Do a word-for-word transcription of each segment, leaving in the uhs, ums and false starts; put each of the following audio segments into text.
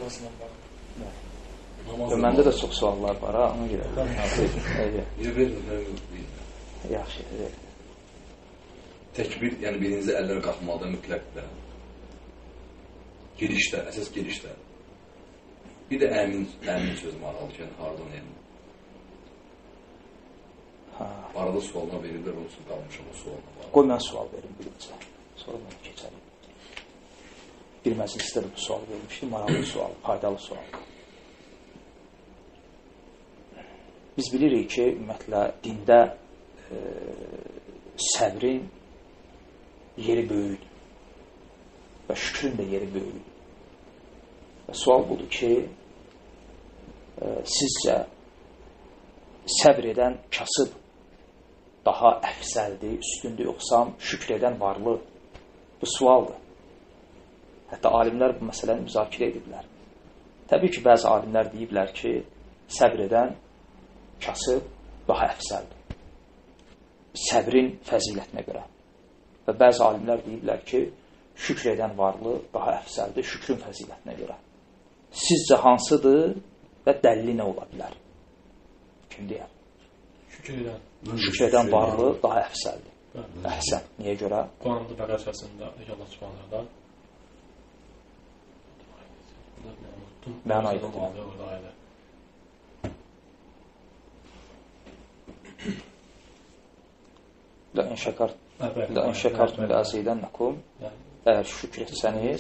namazla bağlı. Məndə də çox suallar var, ha, ona görə. Niyə verir? Yaxşı, verir. Təkbir, yəni birinci əllər qalxmalıdır mütləqdə. Girişdə, əsas girişdə. Bir də əmin, əmin söz maraqlı ki, hardan yəni. Arada sualına verirlər, onun üçün qalmışam o sualına var. Qoy mən sual verim birinci. Sonra mən keçəlim. Bir məclisdə də bu sual vermişdim, maraqlı sual, faydalı sual. Biz bilirik ki, ümumiyyətlə, dində e, səbrin yeri böyüdür və şükrün də yeri böyüdür. Və sual budur ki, e, sizcə səbr edən kasıb daha əfsəldir, üstündür, yoxsa şükr edən varlı? Bu sualdır. Hətta alimlər bu məsələni müzakirə ediblər. Təbii ki, bəzi alimlər deyiblər ki, səbr edən kasıb daha əfsəldir. Səbrin fəzilətinə görə. Və bəzi alimlər deyiblər ki, şükr edən varlı daha əfsəldir, şükrün fəzilətinə görə. Sizcə hansıdır və dəlili nə ola bilər? Kim deyər? Şükür edən. Şükür edən varlı daha əfsəldir. Əhsən. Niyə görə? Qur'an-ı Bəqərə surəsində Allah Subhanahu taala Mən ayıqdır. لَاِنْ شَكَرْتُمْ لَاَزِيدَنَّكُمْ Əgər şükür etsəniz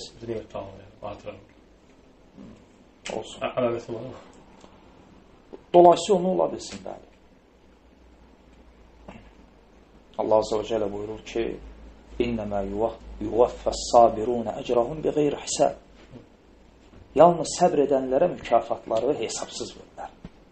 olsun. Dolayısıyla onu ola bilsin, bəli. Allah Azze ve Celle buyurur ki اِنَّمَا يُوَفَّ الصَّابِرُونَ اَجْرَهُمْ بِغَيْرِ حِسَابٍ Yalnız səbr edənlərə mükafatları hesabsız verirlər.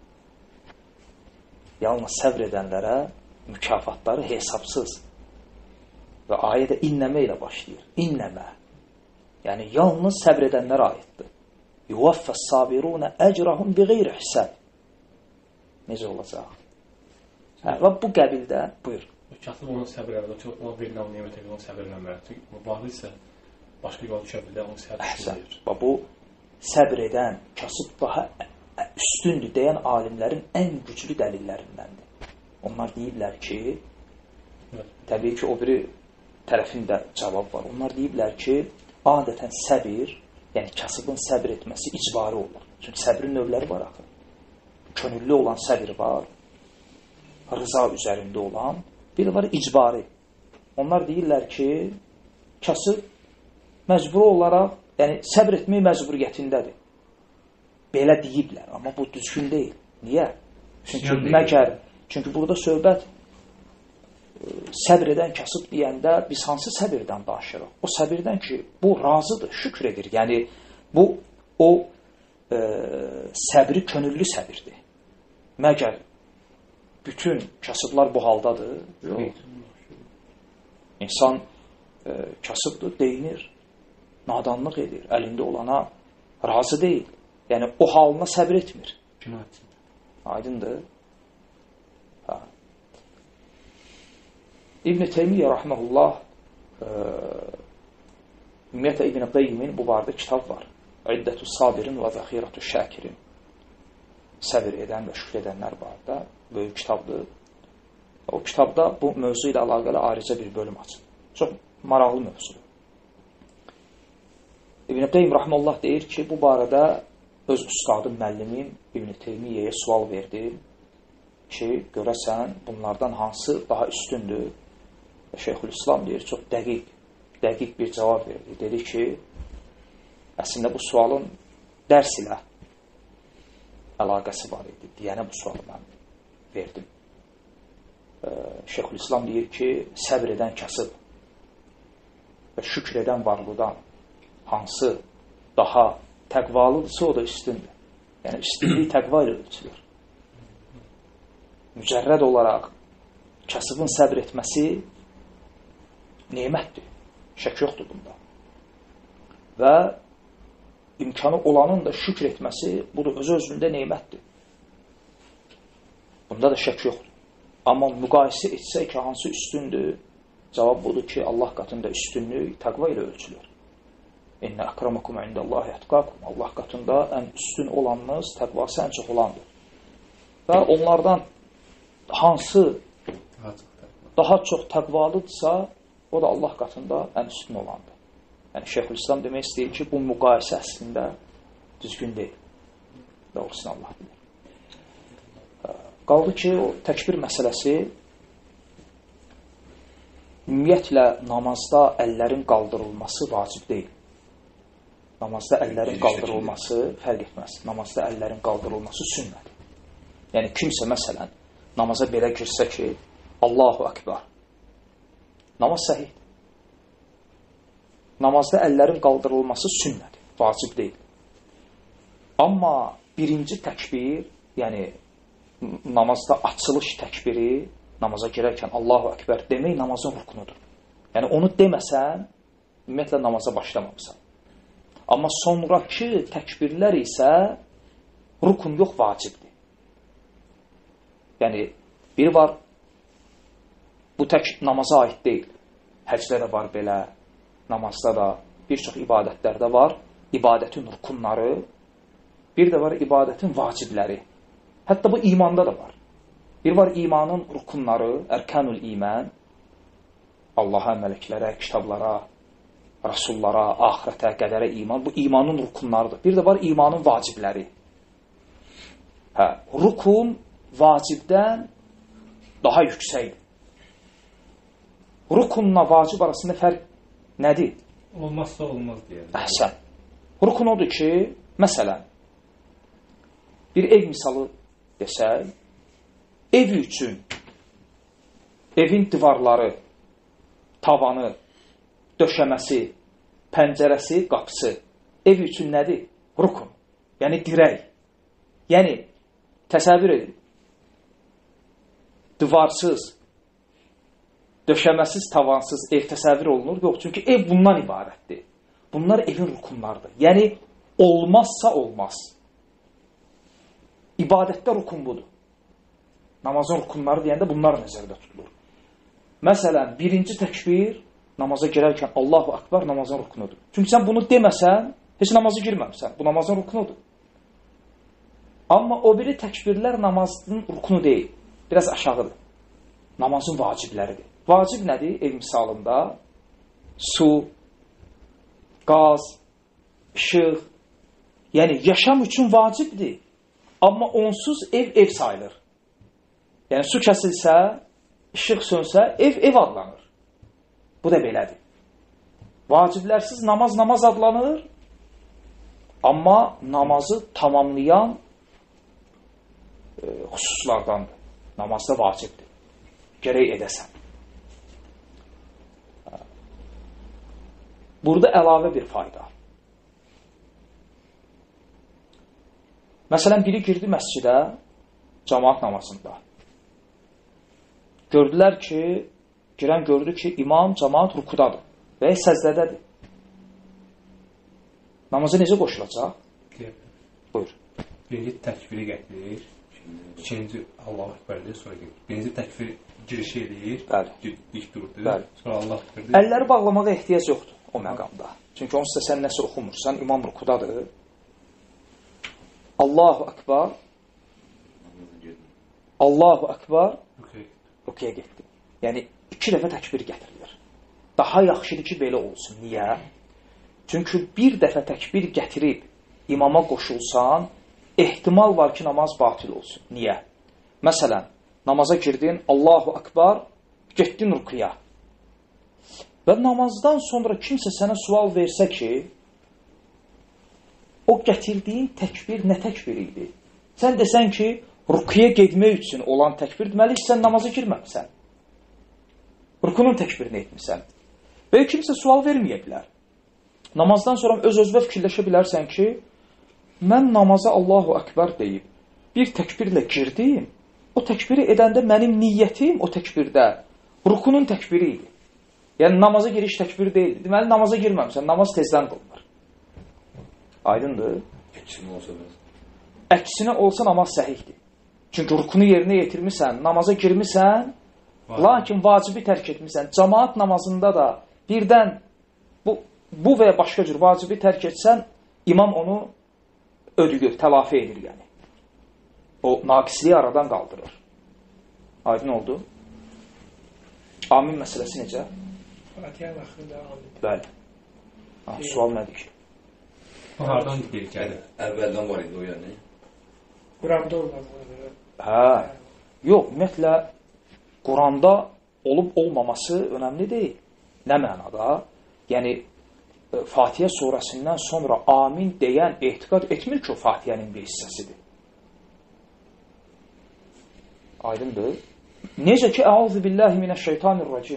Yalnız səbr edənlərə mükafatları hesabsız. Və ayədə innəmə ilə başlayır. İnnəmə. Yəni, yalnız səbr edənlərə aiddir. Yuvaffəs sabirunə əcrahum bi qeyri hisəb. Necə olacaq? Hə, və bu qəbildə, buyur. Kasıb onun səbr elədir, çox ona verilən nimətə görə onu səbr eləmir. Çünki bağlı isə başqa yol düşə bilər, onu səbr edir. Və bu səbr edən, kasıb daha üstündür deyən alimlərin ən güclü dəlillərindəndir. Onlar deyiblər ki, evet. Təbii ki, o biri tərəfində cavab var. Onlar deyiblər ki, adətən səbir, yəni kasıbın səbr etməsi icbari olur. Çünki səbrin növləri var axı. Könüllü olan səbir var, rıza üzərində olan, bir də var icbari. Onlar deyirlər ki, kasıb məcbur olaraq, yəni səbr etmək məcburiyyətindədir. Belə deyiblər, amma bu düzgün deyil. Niyə? Çünki məgər, çünki burada söhbət e, səbr edən kasıb deyəndə biz hansı səbirdən danışırıq? O səbirdən ki, bu razıdır, şükür edir. Yəni, bu, o e, səbri könüllü səbirdir. Məgər bütün kasıblar bu haldadır? Yox. İnsan e, kasıbdır, deyinir. Nadanlıq edir, əlində olana razı deyil. Yəni, o halına səbr etmir. Aydındır. Ha. İbn-i Teymiyyə rəhməhullah e, ümumiyyətlə İbn-i Qeyyimin bu barədə kitab var. İddətü sabirin və zəxirətü şəkirin. Səbir edən və şükür edənlər barədə böyük kitabdır. O kitabda bu mövzu ilə əlaqəli ayrıca bir bölüm açılır. Çox maraqlı mövzudur. İbn-i Qeym rəhməllah deyir ki, bu barədə öz ustadım, müəllimim İbn-i Teymiyyəyə sual verdi ki, görəsən bunlardan hansı daha üstündür? Şeyxülislam deyir, çox dəqiq, dəqiq bir cavab verdi. Dedi ki, əslində bu sualın dərs ilə əlaqəsi var idi. Deyənə bu sualı mən verdim. Şeyxülislam deyir ki, səbr edən kasıb və şükür edən varlıdan hansı daha təqvalıdırsa o da üstündür. Yəni, üstünlük təqva ilə ölçülür. Mücərrəd olaraq kasıbın səbr etməsi nemətdir. Şək yoxdur bunda. Və imkanı olanın da şükür etməsi bu da öz-özlündə nemətdir. Bunda da şək yoxdur. Amma müqayisə etsək ki, hansı üstündür? Cavab budur ki, Allah qatında üstünlük təqva ilə ölçülür. İnne akramakum indallahi etqakum. Allah qatında ən üstün olanınız, təqvası ən çox olandır. Və onlardan hansı daha çox təqvalıdırsa, o da Allah qatında ən üstün olandır. Yəni Şeyxülislam demək istəyir ki, bu müqayisə əslində düzgün deyil. Doğrusunu Allah bilir. Qaldı ki, o təkbir məsələsi ümumiyyətlə namazda əllərin qaldırılması vacib deyil. Namazda əllərin qaldırılması fərq etməz. Namazda əllərin qaldırılması sünnədir. Yəni kimsə məsələn namaza belə girsə ki, Allahu Akbar. Namaz səhihdir. Namazda əllərin qaldırılması sünnədir, vacib deyil. Amma birinci təkbir, yəni namazda açılış təkbiri, namaza girərkən Allahu Akbar demək namazın ruknudur. Yəni onu deməsən, ümumiyyətlə namaza başlamamısan. Amma sonraki təkbirlər isə rukun yox, vacibdir. Yəni, biri var, bu tək namaza aid deyil. Həcdə də var belə, namazda da, bir çox ibadətlərdə var, ibadətin rukunları, bir də var ibadətin vacibləri. Hətta bu imanda da var. Bir var imanın rukunları, ərkanul iman, Allaha, mələklərə, kitablara, rasullara, ahirətə, qədərə iman, bu imanın rukunlarıdır. Bir də var imanın vacibləri. Hə, rukun vacibdən daha yüksəkdir. Rukunla vacib arasında fərq nədir? Olmazsa olmaz deyək. Əhsən. Rukun odur ki, məsələn, bir ev misalı desək, ev üçün evin divarları, tavanı, döşəməsi, pəncərəsi, qapısı ev üçün nədir? Rukun. Yəni dirək. Yəni, təsəvvür edin. Divarsız, döşəməsiz, tavansız ev təsəvvür olunur. Yox, çünki ev bundan ibarətdir. Bunlar evin rukunlardır. Yəni, olmazsa olmaz. İbadətdə rukun budur. Namazın rukunları deyəndə bunlar nəzərdə tutulur. Məsələn, birinci təkbir namaza girərkən Allahu Akbar namazın rukunudur. Çünki sən bunu deməsən, heç namazı girməmsən. Bu namazın rukunudur. Amma o biri təkbirlər namazın rukunu deyil. Biraz aşağıdır. Namazın vacibləridir. Vacib nədir? Ev misalında su, qaz, işıq, yəni yaşam üçün vacibdir. Amma onsuz ev ev sayılır. Yəni su kəsilsə, işıq sönsə, ev ev adlanır. Bu da belədir. Vaciblərsiz namaz namaz adlanır, amma namazı tamamlayan e, xüsuslardandır. Namazda vacibdir. Gərək edəsən. Burada əlavə bir fayda. Məsələn, biri girdi məscidə, cəmaat namazında. Gördülər ki, girən gördü ki, imam cəmaat rukudadır və ya səzdədədir. Namaza necə qoşulacaq? Buyur. Birinci təkbiri gətirir, ikinci Allahu Ekber deyir, sonra gedir. Birinci təkbir girişi edir, dik durdur, sonra Allahu Ekber deyir. Əlləri bağlamağa ehtiyac yoxdur o məqamda. Çünki onsuz da sən nəsə oxumursan, imam rukudadır. Allahu Ekber, Allahu Ekber, rukuya getdi. Yəni, iki dəfə təkbir gətirilir. Daha yaxşıdır ki, belə olsun. Niyə? Çünki bir dəfə təkbir gətirib imama qoşulsan, ehtimal var ki, namaz batil olsun. Niyə? Məsələn, namaza girdin, Allahu Akbar, getdin rukuya. Və namazdan sonra kimsə sənə sual versə ki, o gətirdiyin təkbir nə təkbir idi? Sən desən ki, rukuya getmək üçün olan təkbir, deməli, sən namaza girməmsən. Rukunun təkbirini etmirsən. Və kimsə sual verməyə bilər. Namazdan sonra öz-özünə fikirləşə bilərsən ki, mən namaza Allahu Akbar deyib, bir təkbirlə girdim, o təkbiri edəndə mənim niyyətim o təkbirdə rukunun təkbiri idi. Yəni, namaza giriş təkbiri deyildi. Deməli, namaza girməmsən, namaz tezdən qılınır. Aydındır? Əksinə olsa, əksinə olsa namaz səhihdir. Çünki rukunu yerinə yetirmirsən, namaza girmirsən, lakin vacibi tərk etmirsən. Cəmaat namazında da birdən bu bu və ya başqa cür vacibi tərk etsən, imam onu ödüyür, telafi edir yəni. O naqisliyi aradan qaldırır. Aydın oldu. Amin məsələsi necə? Fatihənin axırında amin. Bəli. Ha, sual nədir ki? Bu hardan deyil gəlir? Əvvəldən var idi o yəni. Quranda olmadı. Hə. Yox, ümumiyyətlə Quranda olub olmaması önəmli deyil. Nə mənada? Yəni Fatihə surəsindən sonra amin deyən etiqad etmir ki, o Fatihənin bir hissəsidir. Aydındır. Necə ki, Əuzu billahi minəşşeytanirracim.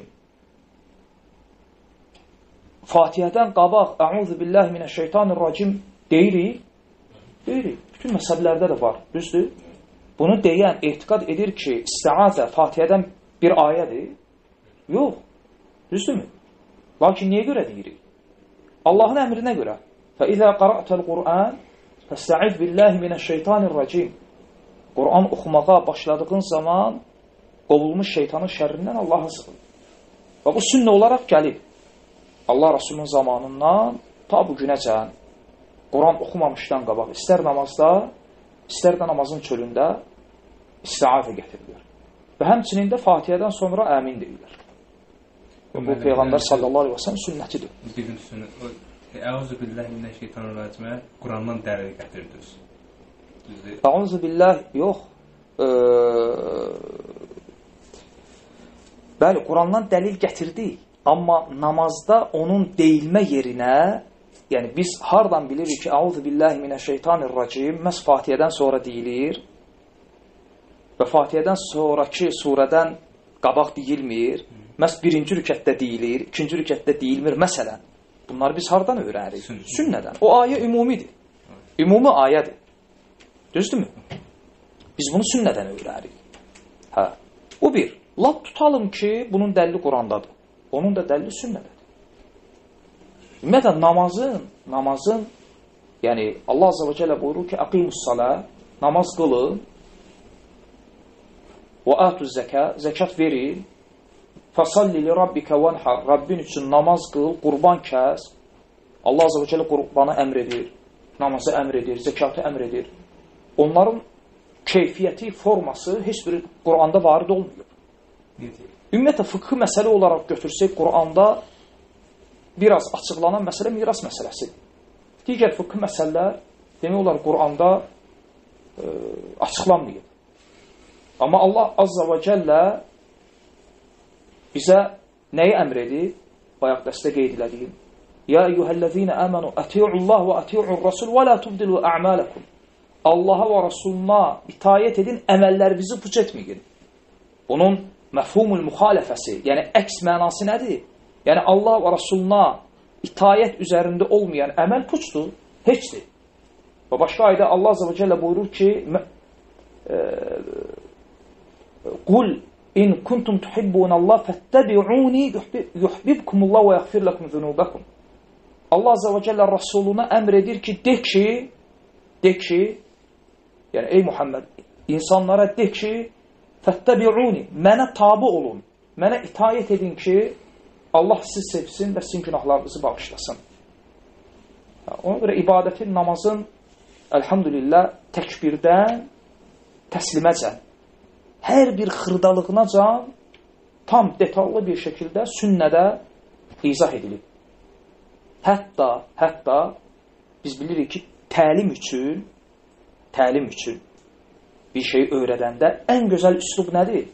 Fatihədən qabaq Əuzu billahi minəşşeytanirracim deyirik. Deyirik. Bütün məsələlərdə də var. Düzdür? Bunu deyən etiqad edir ki, istiazə Fatihədən bir ayədir. Yox. Düzdürmü? Lakin niyə görə deyirik? Allahın əmrinə görə. فَإِذَا قَرَأْتَ الْقُرْآنِ فَاسْتَعِذْ بِاللّٰهِ مِنَ الشَّيْطَانِ الرَّجِيمِ Quran oxumağa başladığın zaman qovulmuş şeytanın şərrindən Allah'a sığın. Və bu sünnə olaraq gəlib. Allah Rasulunun zamanından ta bu günəcən Quran oxumamışdan qabaq istər namazda, istər də namazın çölündə istiazə gətirilir. Və həmçinin də Fatihədən sonra əmin deyilir. Bu Peyğəmbər sallallahu aleyhi və səlləm sünnətidir. Bizim sünnət. Əuzu billahi minəşşeytanirracimə Qurandan dəlil gətirdiniz. Əuzu billahi yox. E, bəli, Qurandan dəlil gətirdik. Amma namazda onun deyilmə yerinə, yəni biz hardan bilirik ki, Əuzu billahi minəşşeytanirracim məhz Fatihədən sonra deyilir və Fatihədən sonraki surədən qabaq deyilmir. Məhz birinci rükətdə deyilir, ikinci rükətdə deyilmir. Məsələn, bunları biz hardan öyrənirik? Sünnədən. O ayə ümumidir. Ümumi ayədir. Düzdürmü? Biz bunu sünnədən öyrənirik. Hə. Bu bir. Lap tutalım ki, bunun dəlili Qurandadır. Onun da dəlili sünnədədir. Ümumiyyətlə, namazın, namazın, yəni Allah Azze və Cəllə buyurur ki, əqimus-salə, namaz qılın, və ətuz-zəkə, zəkat verin, fəsalli li rabbikə vənhər, Rabbin üçün namaz qıl, qurban kəs. Allah Azze və Cəllə qurbanı əmr edir, namazı əmr edir, zəkatı əmr edir. Onların keyfiyyəti, forması heç bir Quranda varid olmuyor. Ümumiyyətlə, fıqhı məsələ olaraq götürsək, Quranda biraz açıqlanan məsələ miras məsələsidir. Digər fıqhı məsələlər demək olar Quranda e, açıqlanmıyor. Amma Allah Azza və Cəllə bizə nəyi əmr edir? Bayaq dəstə qeyd ediləyim. Ya eyyuhəl-ləzīnə əmənu əti'ullah və əti'ur rasul və la tubdilu a'malakum. Allaha və Rasuluna itayət edin, əməllərinizi puç etməyin. Bunun məfhumul müxalifəsi, yəni əks mənası nədir? Yəni Allah və Rasuluna itayət üzərində olmayan əməl puçdur, heçdir. Və başqa ayda Allah Azze və Cəllə buyurur ki, Qul in kuntum tuhibbunallah fəttəbi'uni yuhbibkumullah və yəğfir lakum zunubakum. Allah Azze və Cəllə Rasuluna əmr edir ki, de ki, de ki, yəni ey Muhammed, insanlara de ki, fəttəbi'uni, mənə tabi olun, mənə itayət edin ki, Allah sizi sevsin və sizin günahlarınızı bağışlasın. Ona görə ibadətin, namazın, əlhamdülillah, təkbirdən təsliməcən, hər bir xırdalığınacan tam detallı bir şəkildə sünnədə izah edilib. Hətta, hətta biz bilirik ki, təlim üçün, təlim üçün bir şey öyrədəndə ən gözəl üslub nədir?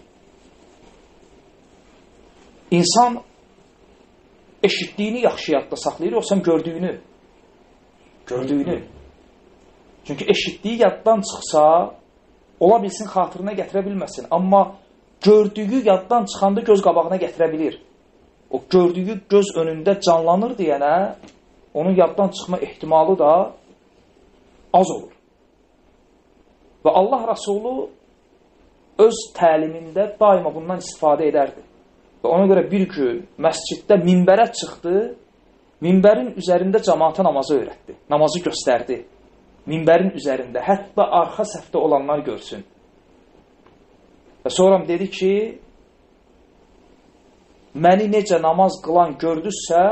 İnsan eşitdiyini yaxşı yadda saxlayır, yoxsa gördüyünü? Gördüyünü. Çünki eşitdiyi yaddan çıxsa, ola bilsin, xatırına gətirə bilməsin. Amma gördüyü yaddan çıxanda göz qabağına gətirə bilir. O gördüyü göz önündə canlanır deyənə, onun yaddan çıxma ehtimalı da az olur. Və Allah Rasulü öz təlimində daima bundan istifadə edərdi. Və ona görə bir gün məsciddə minbərə çıxdı, minbərin üzərində cəmaata namazı öyrətdi, namazı göstərdi. Minbərin üzərində, hətta arxa səfdə olanlar görsün. Və sonra dedi ki, məni necə namaz qılan gördüzsə,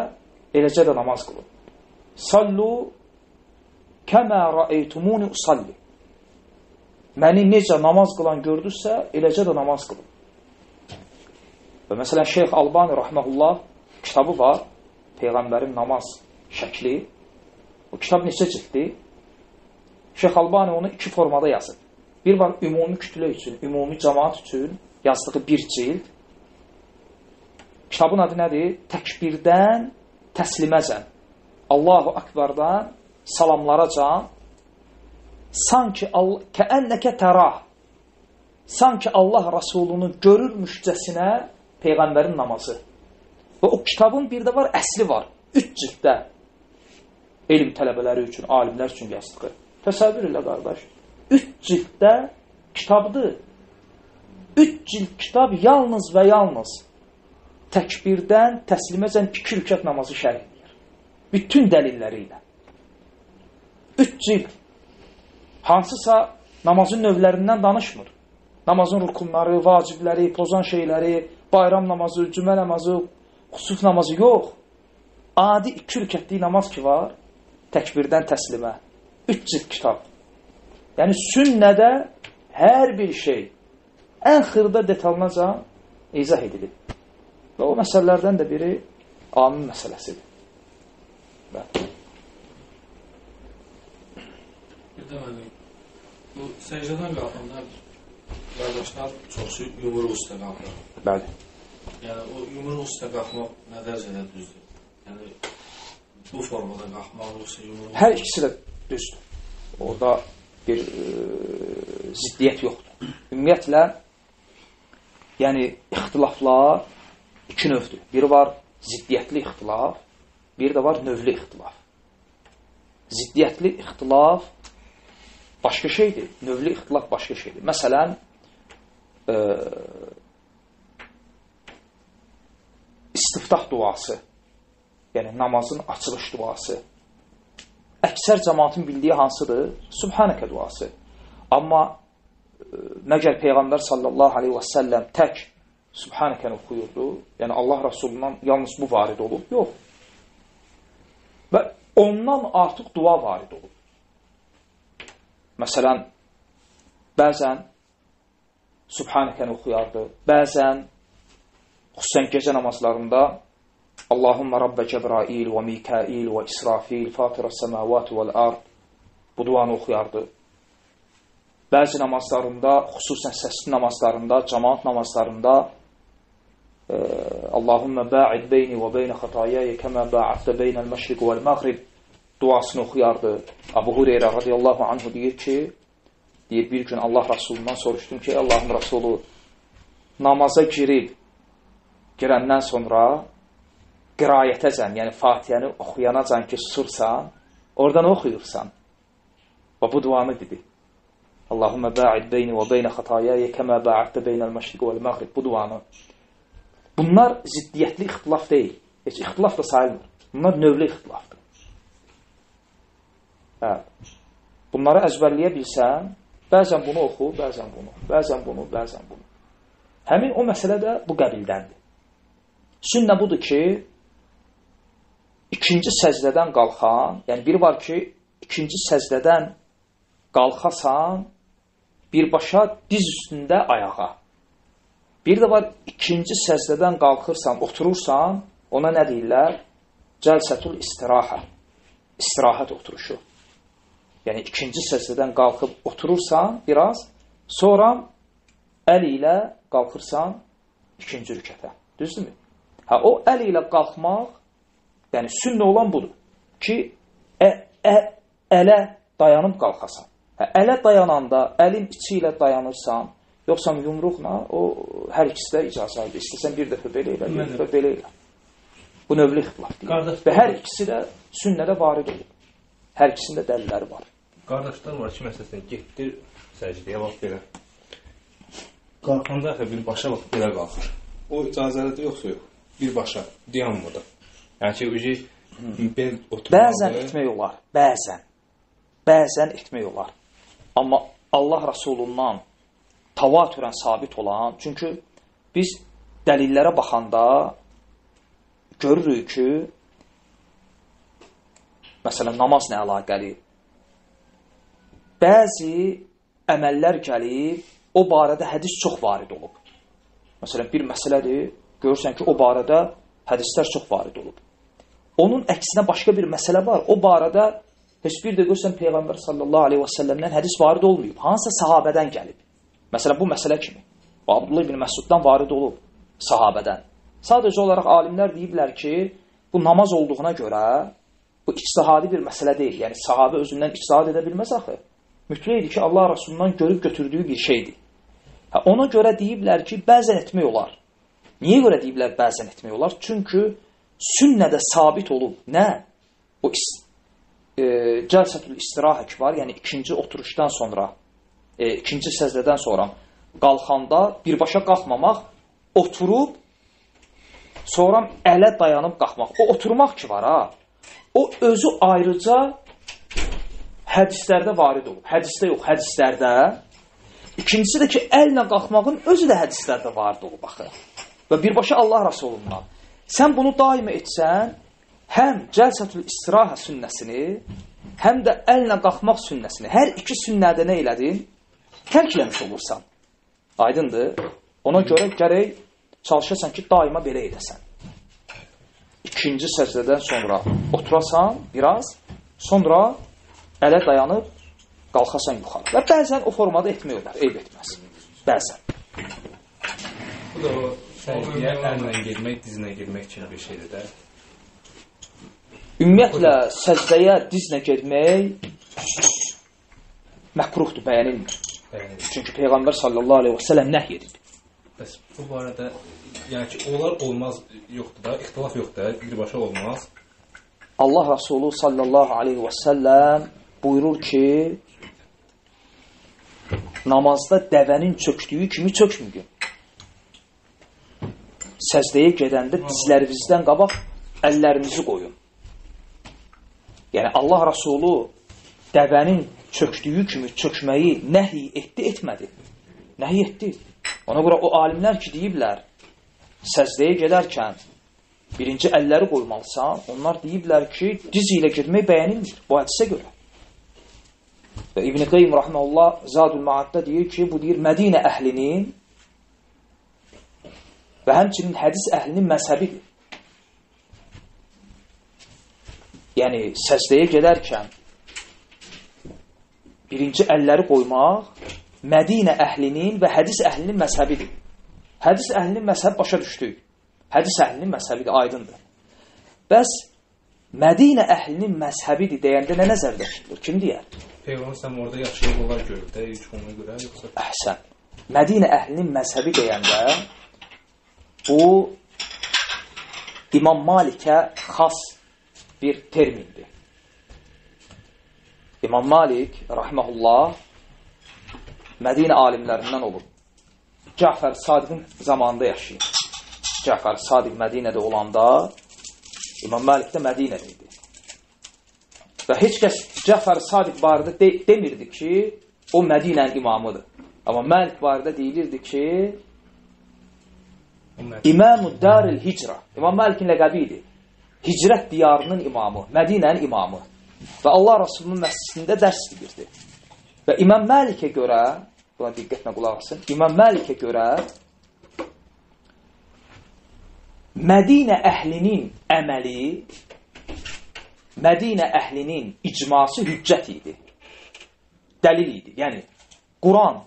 eləcə də namaz qılın. Sallu kəmə rəeytumuni usalli. Məni necə namaz qılan gördünüzsə, eləcə də namaz qılın. Və məsələn, Şeyx Albani rahmehullah kitabı var, Peyğəmbərin namaz şəkli. O kitab neçə ciltdir? Şeyx Albani onu iki formada yazır. Bir var ümumi kütlə üçün, ümumi cəmaat üçün yazdığı bir cild. Kitabın adı nədir? Təkbirdən təsliməzən. Allahu Akbardan salamlaracan. Sanki kəənnəkə tərah. Sanki Allah Rasulunu görürmüşcəsinə Peyğəmbərin namazı. Və o kitabın bir də var, əsli var. Üç cilddə. Elm tələbələri üçün, alimlər üçün yazdığı. Təsəvvür elə qardaş. Üç cilddə kitabdır. Üç cild kitab yalnız və yalnız təkbirdən təsliməcən iki rükət namazı şərh edir. Bütün dəlilləri ilə. Üç cild. Hansısa namazın növlərindən danışmır. Namazın rukunları, vacibləri, pozan şeyləri, bayram namazı, cümə namazı, xusuf namazı yox. Adi iki rükətlik namaz ki var, təkbirdən təslimə. Üç cild kitab. Yəni sünnədə hər bir şey ən xırda detallıca izah edilib. Və o məsələlərdən də biri amin məsələsidir. Bəli. Bir də mənə, bu səcdədən qalxanda qardaşlar çoxsu yumruq üstə qalxır. Bəli. Yəni, o yumruq üstə qalxmaq nə dərəcədə düzdür? Yəni, bu formada qalxmaq yoxsa yumruq... Hər ikisi də düzdür. Orada bir e, ziddiyyət yoxdur. Ümumiyyətlə, yəni, ixtilaflar iki növdür. Biri var ziddiyyətli ixtilaf, bir də var növlü ixtilaf. Ziddiyyətli ixtilaf başqa şeydir, növlü ixtilaf başqa şeydir. Məsələn, e, istiftah duası, yəni namazın açılış duası. Əksər cəmaatın bildiyi hansıdır? Subhanəkə duası. Amma e, məgər Peyğəmbər sallallahu aleyhi və səlləm tək Subhanəkəni oxuyurdu. Yəni Allah Rasulundan yalnız bu varid olub. Yox. Və ondan artıq dua varid olub. Məsələn, bəzən Subhanəkəni oxuyardı. Bəzən, xüsusən gecə namazlarında Allahumma Rabbə Cəbrail və Mikail və İsrafil Fatira səməvat vəl-ard bu duanı oxuyardı. Bəzi namazlarında, xüsusən səsli namazlarında, cəmaat namazlarında Allahumma ba'id beyni və beynə xatayaya kəmə ba'addə beynəl məşriq vəl-məğrib duasını oxuyardı. Abu Hureyra radiyallahu anhu deyir ki, deyir bir gün Allah Rasulundan soruşdum ki, Allahın Rasulü namaza girib, girəndən sonra qirayətəcən, yəni Fatihəni oxuyanacan ki, susursan, oradan oxuyursan. Və bu duanı dedi. Allahumma ba'id beyni və beynə xatayaya kəmə ba'addə beynəl məşriq vəl-məğrib bu duanı. Bunlar ziddiyyətli ixtilaf deyil. Heç ixtilaf da sayılmır. Bunlar növlü ixtilafdır. Hə. Bunları əzbərləyə bilsən, bəzən bunu oxu, bəzən bunu, bəzən bunu, bəzən bunu. Həmin o məsələ də bu qəbildəndir. Sünnə budur ki, ikinci səcdədən qalxan, yəni biri var ki, ikinci səcdədən qalxasan, birbaşa diz üstündə ayağa. Bir də var, ikinci səcdədən qalxırsan, oturursan, ona nə deyirlər? Cəlsətul istirahə. İstirahət oturuşu. Yəni, ikinci səcdədən qalxıb oturursan biraz, sonra əl ilə qalxırsan ikinci rükətə. Düzdürmü? Hə, o əl ilə qalxmaq, yəni sünnə olan budur ki, ə, ə, ələ dayanıb qalxasan. Hə, ələ dayananda, əlin içi ilə dayanırsan, yoxsa yumruqla, o hər ikisi də icazədir. İstəsən bir dəfə belə elə, bir dəfə belə elə. Bu növlü ixtilaf deyil. Və hər ikisi də sünnədə varid olur. Hər ikisində dəlilləri var. Qardaşlar var ki, məsələn, getdir səcdəyə bax belə. Qalxanda axı birbaşa bax belə qalxır. O icazəlidir yoxsa yox? Birbaşa, dayanmadan. Yəni ki, ucu bel oturmalı. Bəzən etmək olar, bəzən. Bəzən etmək olar. Amma Allah Rasulundan tavatürən sabit olan, çünki biz dəlillərə baxanda görürük ki, Məsələn, namaz nə əlaqəli? Bəzi əməllər gəlib, o barədə hədis çox varid olub. Məsələn, bir məsələdir, görürsən ki, o barədə hədislər çox varid olub. Onun əksinə başqa bir məsələ var, o barədə heç bir də görürsən Peyğəmbər sallallahu aleyhi və səlləmdən hədis varid olmayıb, hansısa sahabədən gəlib. Məsələn, bu məsələ kimi. Abdullah ibn Məsuddan varid olub, sahabədən. Sadəcə olaraq alimlər deyiblər ki, bu namaz olduğuna görə bu ictihadi bir məsələ deyil. Yəni, sahabə özündən ictihad edə bilməz axı. Mütləqdir ki, Allah Rasulundan görüb götürdüyü bir şeydir. Hə, ona görə deyiblər ki, bəzən etmək olar. Niyə görə deyiblər bəzən etmək olar? Çünki sünnədə sabit olub. Nə? O e, cəlsətül istirahə ki var, yəni ikinci oturuşdan sonra, e, ikinci səzdədən sonra qalxanda birbaşa qalxmamaq, oturub, sonra ələ dayanıb qalxmaq. O oturmaq ki var ha, o özü ayrıca hədislərdə varid olub. Hədisdə yox, hədislərdə. İkincisi də ki, əllə qalxmağın özü də hədislərdə varid olub axı. Və birbaşa Allah Rasulundan. Sən bunu daima etsən, həm cəlsətül istirahə sünnəsini, həm də əllə qalxmaq sünnəsini, hər iki sünnədə nə elədin? Tərkləmiş olursan. Aydındır. Ona görə gərək çalışasan ki, daima belə edəsən. İkinci səcdədən sonra oturasan biraz, sonra ələ dayanıb qalxasan yuxarı. Və bəzən o formada etmək olar, eyb etməz. Bəzən. Bu da o səcdiyə əllə girmək, dizlə girmək kimi bir şeydir də. Ümumiyyətlə, səcdəyə dizlə girmək məkruhdur, bəyənilmir. Çünki Peyğəmbər sallallahu aleyhi və səlləm nəhy edib. Bəs bu barədə, yəni ki, olar olmaz yoxdur da, ixtilaf yoxdur, birbaşa olmaz. Allah Rasulü sallallahu aleyhi və səlləm buyurur ki, namazda dəvənin çöktüyü kimi çökmüyün. Səzdəyə gedəndə dizlərinizdən qabaq əllərinizi qoyun. Yəni Allah Rasulü dəvənin çöktüyü kimi çökməyi nəhy etdi, etmədi. Nəhy etdi. Ona görə o alimlər ki, deyiblər, səzdəyə gedərkən birinci əlləri qoymalısan, onlar deyiblər ki, diz ilə girmək bəyənilmir bu hədisə görə. Və İbn-i Qeym Rahmanullah Zadul Maadda deyir ki, bu deyir Mədinə əhlinin və həmçinin hədis əhlinin məzhəbidir. Yəni, səzdəyə gedərkən birinci əlləri qoymaq Mədinə əhlinin və hədis əhlinin məzhəbidir. Hədis əhlinin məzhəbi başa düşdük. Hədis əhlinin məzhəbidir, aydındır. Bəs Mədinə əhlinin məzhəbidir deyəndə nə nəzərdə tutulur? Kim deyər? Peyğəmbər sən orada yaxşılıq olar görür də, heç ona görə yoxsa? Əhsən. Mədinə əhlinin məzhəbi deyəndə bu İmam Malikə xas bir termindir. İmam Malik, rahməhullah, Mədinə alimlərindən olub. Cəfər Sadiqin zamanında yaşayır. Cəfər Sadiq Mədinədə olanda İmam Malik də Mədinədə idi. Və heç kəs Cəfər Sadiq barədə de demirdi ki, o Mədinənin imamıdır. Amma Malik barədə deyilirdi ki, İmam-ı Daril Hicra. İmam Malikin ləqəbi idi. Hicrət diyarının imamı, Mədinənin imamı. Və Allah Rasulunun məscidində dərs deyirdi. Və İmam Məlikə görə, buna diqqətlə qulaq asın, İmam Məlikə görə Mədinə əhlinin əməli, Mədinə əhlinin icması hüccət idi. Dəlil idi. Yəni, Quran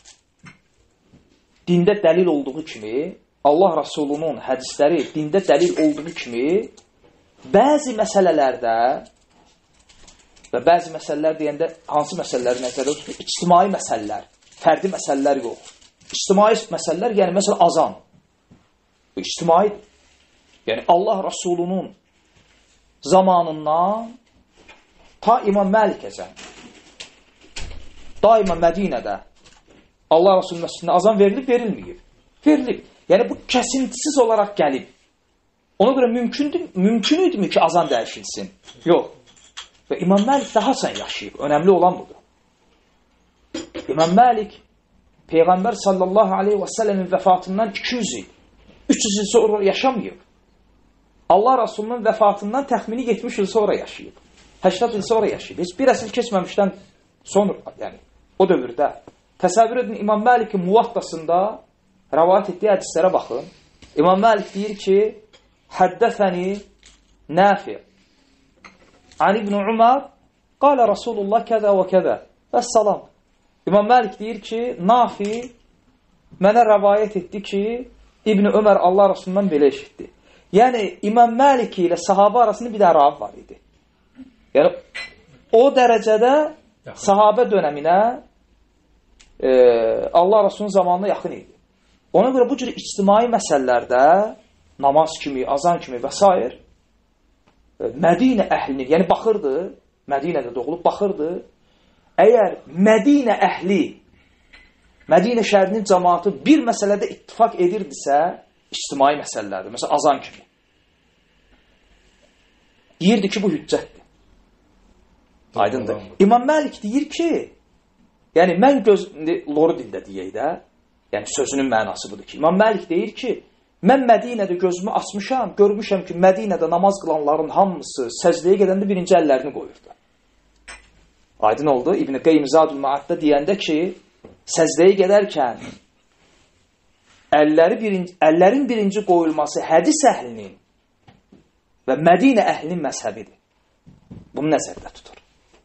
dində dəlil olduğu kimi, Allah Rasulunun hədisləri dində dəlil olduğu kimi, bəzi məsələlərdə və bəzi məsələlər deyəndə hansı məsələləri nəzərdə tutur? İctimai məsələlər, fərdi məsələlər yox. İctimai məsələlər, yəni məsələ azan. Bu ictimaidir. Yəni Allah Rasulunun zamanından ta İmam Məlikəzən daima Mədinədə Allah Rasulunun məscidində azan verilib, verilməyib. Verilib. Yəni bu kəsintisiz olaraq gəlib. Ona görə mümkündür, mümkün idimi ki, azan dəyişilsin? Yox. Və İmam Məlik daha sən yaşayıb. Önəmli olan budur. İmam Məlik Peyğəmbər sallallahu aleyhi və səlləmin vəfatından iki yüz il, üç yüz il sonra yaşamayıb. Allah Rasulunun vəfatından təxmini yetmiş il sonra yaşayıb. səksən il sonra yaşayıb. Heç bir əsr keçməmişdən sonra, yəni o dövrdə. Təsəvvür edin, İmam Məlikin Muvattasında rəvayət etdiyi hədislərə baxın. İmam Məlik deyir ki, həddəfəni Nafi' an İbn Umar qala Rasulullah kəzə və kəzə və salam. İmam Məlik deyir ki, Nafi mənə rəvayət etdi ki, İbn Ömər Allah Rasulundan belə eşitdi. Yəni, İmam Məlik ilə sahabə arasında bir də rahat var idi. Yəni, o dərəcədə sahabə dönəminə e, Allah Rasulunun zamanına yaxın idi. Ona görə bu cür ictimai məsələlərdə namaz kimi, azan kimi və s. Mədinə əhlini, yəni baxırdı, Mədinədə doğulub baxırdı, əgər Mədinə əhli, Mədinə şəhərinin cəmaatı bir məsələdə ittifak edirdisə, ictimai məsələlərdir, məsələn, azan kimi. Deyirdi ki, bu hüccətdir. Aydındır. İmam Məlik deyir ki, yəni mən göz, loru dildə deyək də, yəni sözünün mənası budur ki, İmam Məlik deyir ki, mən Mədinədə gözümü açmışam, görmüşəm ki, Mədinədə namaz qılanların hamısı səcdəyə gedəndə birinci əllərini qoyurdu. Aydın oldu. İbn-i Qeym Zadul Ma'addə deyəndə ki, səcdəyə gedərkən əlləri birinci, əllərin birinci qoyulması hədis əhlinin və Mədinə əhlinin məzhəbidir. Bunu nəzərdə tutur.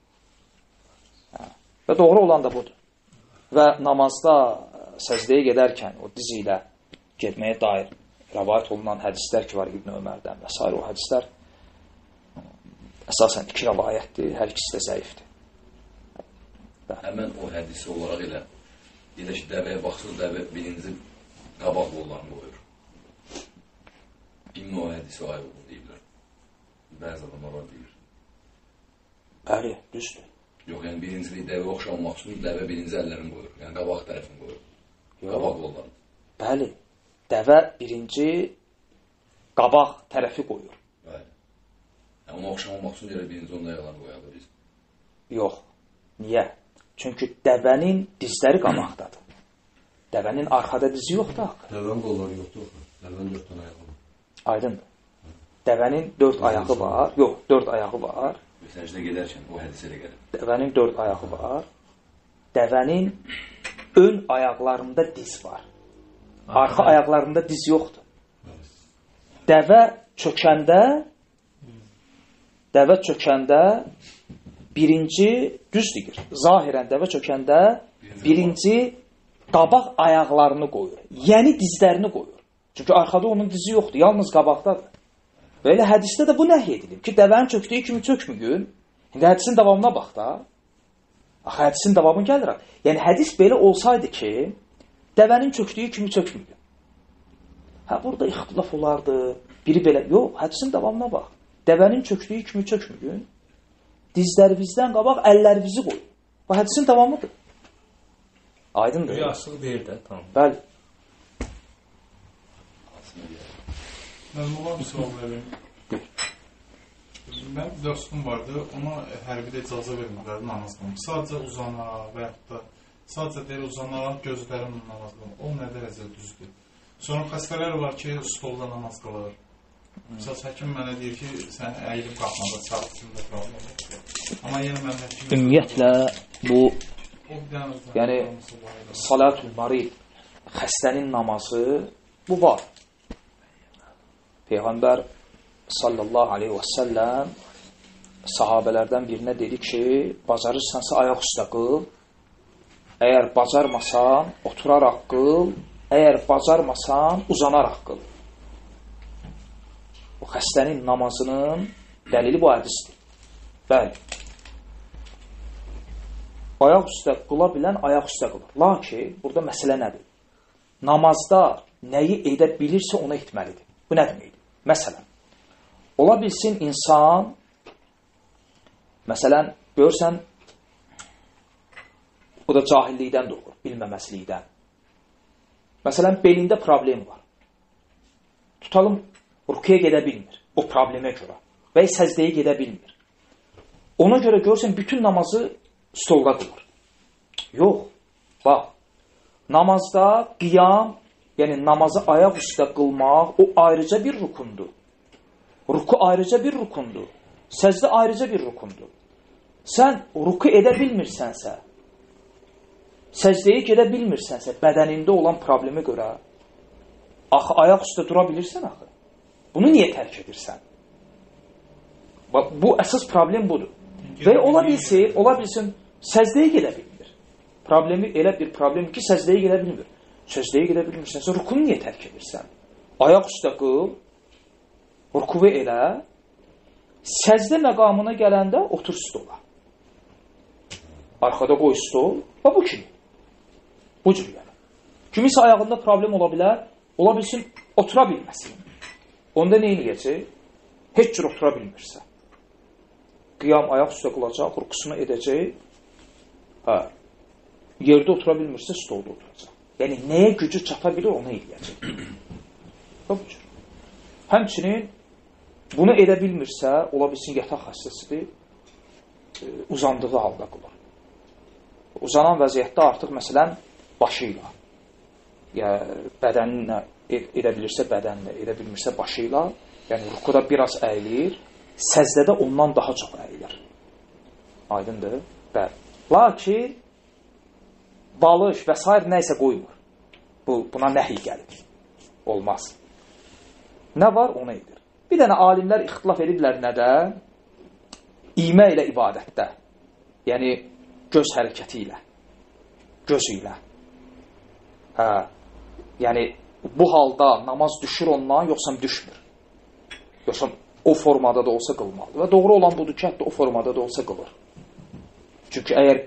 Və doğru olan da budur. Və namazda səcdəyə gedərkən o dizi ilə getməyə dair rəvayət olunan hədislər ki var İbn Ömərdən və s. o hədislər əsasən iki rəvayətdir, hər ikisi də zəifdir. Həmən o hədisi olaraq elə elə ki, dəvəyə baxsın, dəvə birinci qabaq qollarını qoyur. İmmi o hədisi ayıb olur deyirlər. Bəzi adamlar var deyir. Bəli, düzdür. Yox, yəni birinci dəvə oxşanmaq üçün dəvə birinci əllərini qoyur. Yəni qabaq tərəfini qoyur. Qabaq qollarını. Bəli, dəvə birinci qabaq tərəfi qoyur. Bəli. Yəni onu oxşanmaq üçün elə birinci onun ayaqlarını qoyardı biz. Yox. Niyə? Çünki dəvənin dizləri qabaqdadır. Dəvənin arxada dizi yoxdur. Dəvənin qolları yoxdur. Dəvənin dörd tane ayağı var. Aydındır. Dəvənin dörd ayağı var. Yox, dörd ayağı var. Səcdə gedərkən o hədisə elə gəlir. Dəvənin dörd ayağı var. Dəvənin ön ayaqlarında diz var. Arxa ayaqlarında diz yoxdur. Dəvə çökəndə dəvə çökəndə birinci, düz deyir, zahirən dəvə çökəndə birinci qabaq ayaqlarını qoyur. Yəni dizlərini qoyur. Çünki arxada onun dizi yoxdur, yalnız qabaqdadır. Və elə hədisdə də bu nəhy edilir ki, dəvənin çöktüyü kimi çökmüyün. İndi hədisin davamına bax da. Axı hədisin davamı gəlir. Yəni hədis belə olsaydı ki, dəvənin çöktüyü kimi çökmüyün. Hə, burada ixtilaf olardı. Biri belə, yox, hədisin davamına bax. Dəvənin çöktüyü kimi çökmüyün. Dizlərimizdən qabaq əllərimizi qoyun. Bu hədisin davamıdır. Aydındır. Yaşlıq deyir də, tamam. Bəli. Mən olan bir sual verim. Mən dostum vardı, ona hərbidə icazə vermirlər namaz qılmaq. Sadəcə uzanaraq və yaxud da sadəcə deyir uzanaraq gözlərimlə namaz qılmaq. O nə dərəcə düzdür? Sonra xəstələr var ki, stolda namaz qılır. Misal həkim mənə deyir ki, sən əyilib qalxmada çarpısında problem yoxdur. Amma yenə mən həkim... Ümumiyyətlə, bu yəni salatul marid, xəstənin namazı, bu var. Peyğəmbər sallallahu aleyhi və səlləm sahabələrdən birinə dedi ki, bacarırsansa ayaq üstə qıl, əgər bacarmasan, oturaraq qıl, əgər bacarmasan, uzanaraq qıl. Bu xəstənin namazının dəlili bu hədisdir. Bəli. Ayaq üstə qıla bilən ayaq üstə qılır. Lakin, burada məsələ nədir? Namazda nəyi edə bilirsə ona etməlidir. Bu nə deməkdir? Məsələn, ola bilsin insan, məsələn, görürsən, o da cahillikdən doğur, bilməməslikdən. Məsələn, belində problem var. Tutalım, rukuya gedə bilmir, o problemə görə və səcdəyə gedə bilmir. Ona görə görürsən, bütün namazı stolda qılır. Yox, bax, namazda qiyam, yəni namazı ayaq üstə qılmaq, o ayrıca bir rukundur. Ruku ayrıca bir rukundur. Səcdə ayrıca bir rukundur. Sən ruku edə bilmirsənsə, səcdəyə gedə bilmirsənsə, bədənində olan problemi görə, axı, ayaq üstə dura bilirsən axı. Bunu niyə tərk edirsən? Bu əsas problem budur. Və ola bilsin, ola bilsin, səcdəyə gedə bilmir. Problemi elə bir problem ki, səcdəyə gedə bilmir. Səcdəyə gedə bilmirsənsə, rukunu niyə tərk edirsən? Ayaq üstə qıl, rukuvu elə, səcdə məqamına gələndə otur stola. Arxada qoy stol və bu kimi. Bu cür yəni. Kimisə ayağında problem ola bilər, ola bilsin, otura bilməsin. Onda nə eləyəcək? Heç cür otura bilmirsə. Qiyam ayaq üstə qılacaq, rukusunu edəcək. Hə. Yerdə otura bilmirsə, stolda oturacaq. Yəni, nəyə gücü çata bilir, onu eləyəcək. Bu cür. Həmçinin, bunu edə bilmirsə, ola bilsin, yataq xəstəsidir, uzandığı halda qılır. Uzanan vəziyyətdə artıq, məsələn, başı ilə, ya bədəninlə edə bilirsə bədənlə, edə bilmirsə başı ilə, yəni rukuda biraz əyilir, səzdədə ondan daha çox əyilir. Aydındır? Bəli. Lakin, balış və s. nəysə qoymur. Bu, buna nəhi gəlir. Olmaz. Nə var? Onu edir. Bir dənə alimlər ixtilaf ediblər nədə? İmə ilə ibadətdə. Yəni, göz hərəkəti ilə. Göz ilə. Hə. Yəni, bu halda namaz düşür ondan, yoxsa düşmür. Yoxsa o formada da olsa qılmalıdır. Və doğru olan budur ki, hətta o formada da olsa qılır. Çünki əgər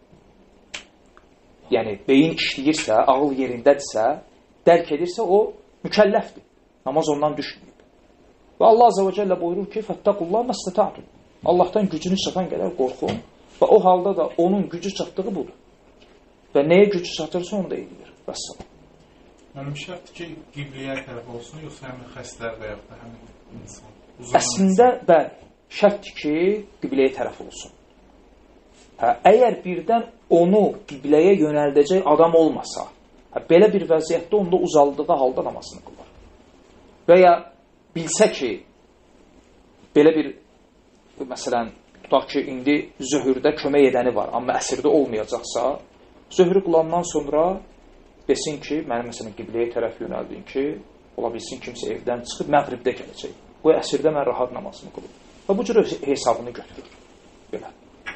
yəni, beyin işləyirsə, ağıl yerindədirsə, dərk edirsə, o mükəlləfdir. Namaz ondan düşməyib. Və Allah Azə və Cəllə buyurur ki, fəttəqullah məstəta'tum. Allahdan gücünü çatan qədər qorxun. Və o halda da onun gücü çatdığı budur. Və nəyə gücü çatırsa onu da edir. Vəssalam. Mənim şərtdir ki, qibliyə tərəf olsun, yoxsa həmin xəstələr və yaxud da həmin insan? Əslində, bəli, şərtdir ki, qibləyə tərəf olsun. Hə, əgər birdən onu qibləyə yönəldəcək adam olmasa, hə, belə bir vəziyyətdə onda uzaldığı halda namazını qılar. Və ya bilsə ki, belə bir, məsələn, tutaq ki, indi zöhrdə kömək edəni var, amma əsrdə olmayacaqsa, zöhrü qılandan sonra desin ki, mənim məsələn qibləyə tərəf yönəldin ki, ola bilsin kimsə evdən çıxıb məğribdə gələcək. Bu əsrdə mən rahat namazını qılıb. Və bu cür hesabını götürür. Belə.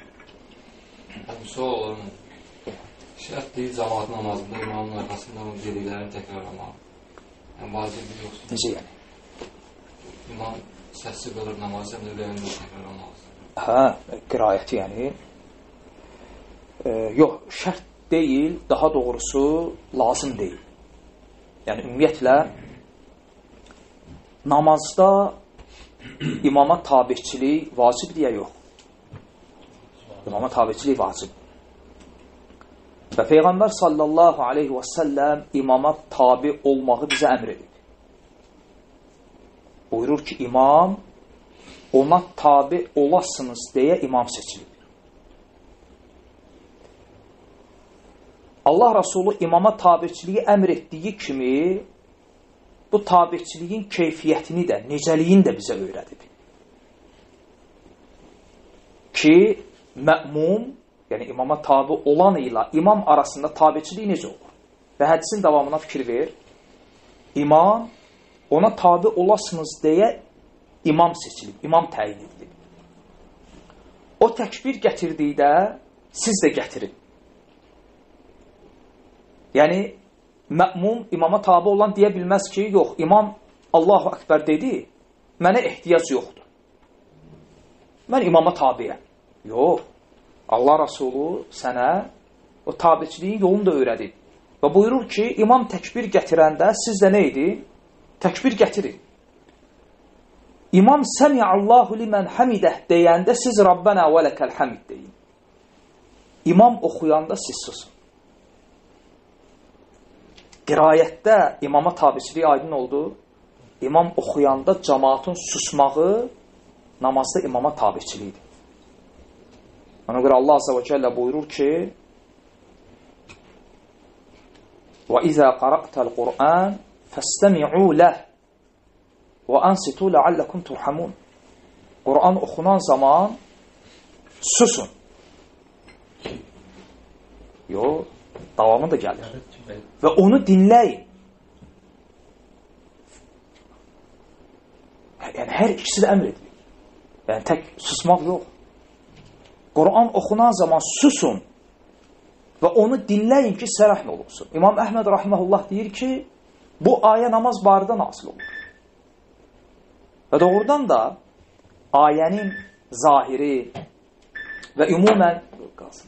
Sual olan şərtdir, cəmaat namazında imamın arxasında o dediklərini təkrarlamaq. Yəni, vacibdir yoxsa? Necə yəni? İmam səssiz qılır namazı, həm də ürəyində təkrarlamaq. Hə, qirayəti yəni. E, yox, şərt deyil, daha doğrusu lazım deyil. Yəni, ümumiyyətlə, namazda imama tabiçilik vacibdir ya yox. İmama tabiçilik vacib. Və Peyğəmbər sallallahu aleyhi və səlləm imama tabi olmağı bizə əmr edib. Buyurur ki, imam ona tabi olasınız deyə imam seçilib. Allah Rasulü imama tabiçiliyi əmr etdiyi kimi bu tabiçiliyin keyfiyyətini də, necəliyini də bizə öyrədib. Ki, mə'mum, yəni imama tabi olan ilə imam arasında tabiçilik necə olur? Və hədisin davamına fikir ver. İmam, ona tabi olasınız deyə imam seçilib, imam təyin edilib. O təkbir gətirdikdə siz də gətirin. Yəni, mə'mum imama tabi olan deyə bilməz ki, yox, imam Allahu Ekber dedi, mənə ehtiyac yoxdur. Mən imama tabiyəm. Yox, Allah Rasulü sənə o tabiçiliyin yolunu da öyrədib. Və buyurur ki, imam təkbir gətirəndə siz də nə edin? Təkbir gətirin. İmam səmi'allahu limən hamidah deyəndə siz Rabbənə və ləkəl hamid deyin. İmam oxuyanda siz susun. Qirayətdə imama tabiçiliyi aydın oldu. İmam oxuyanda cəmaatın susmağı namazda imama tabiçiliyidir. Ona görə Allah Azə və Cəllə buyurur ki, وَإِذَا قَرَأْتَ الْقُرْآنِ فَاسْتَمِعُوا لَهُ وَأَنْصِتُوا لَعَلَّكُمْ تُرْحَمُونَ Quran oxunan zaman susun. Yox, davamı da gəlir. Və onu dinləyin. Yəni, hər ikisi də əmr edilir. Yəni, tək susmaq yox. Quran oxunan zaman susun və onu dinləyin ki, sərəhin olursun. İmam Əhməd rahiməhullah deyir ki, bu ayə namaz barədə nazil olur. Və doğrudan da ayənin zahiri və ümumən qalsın.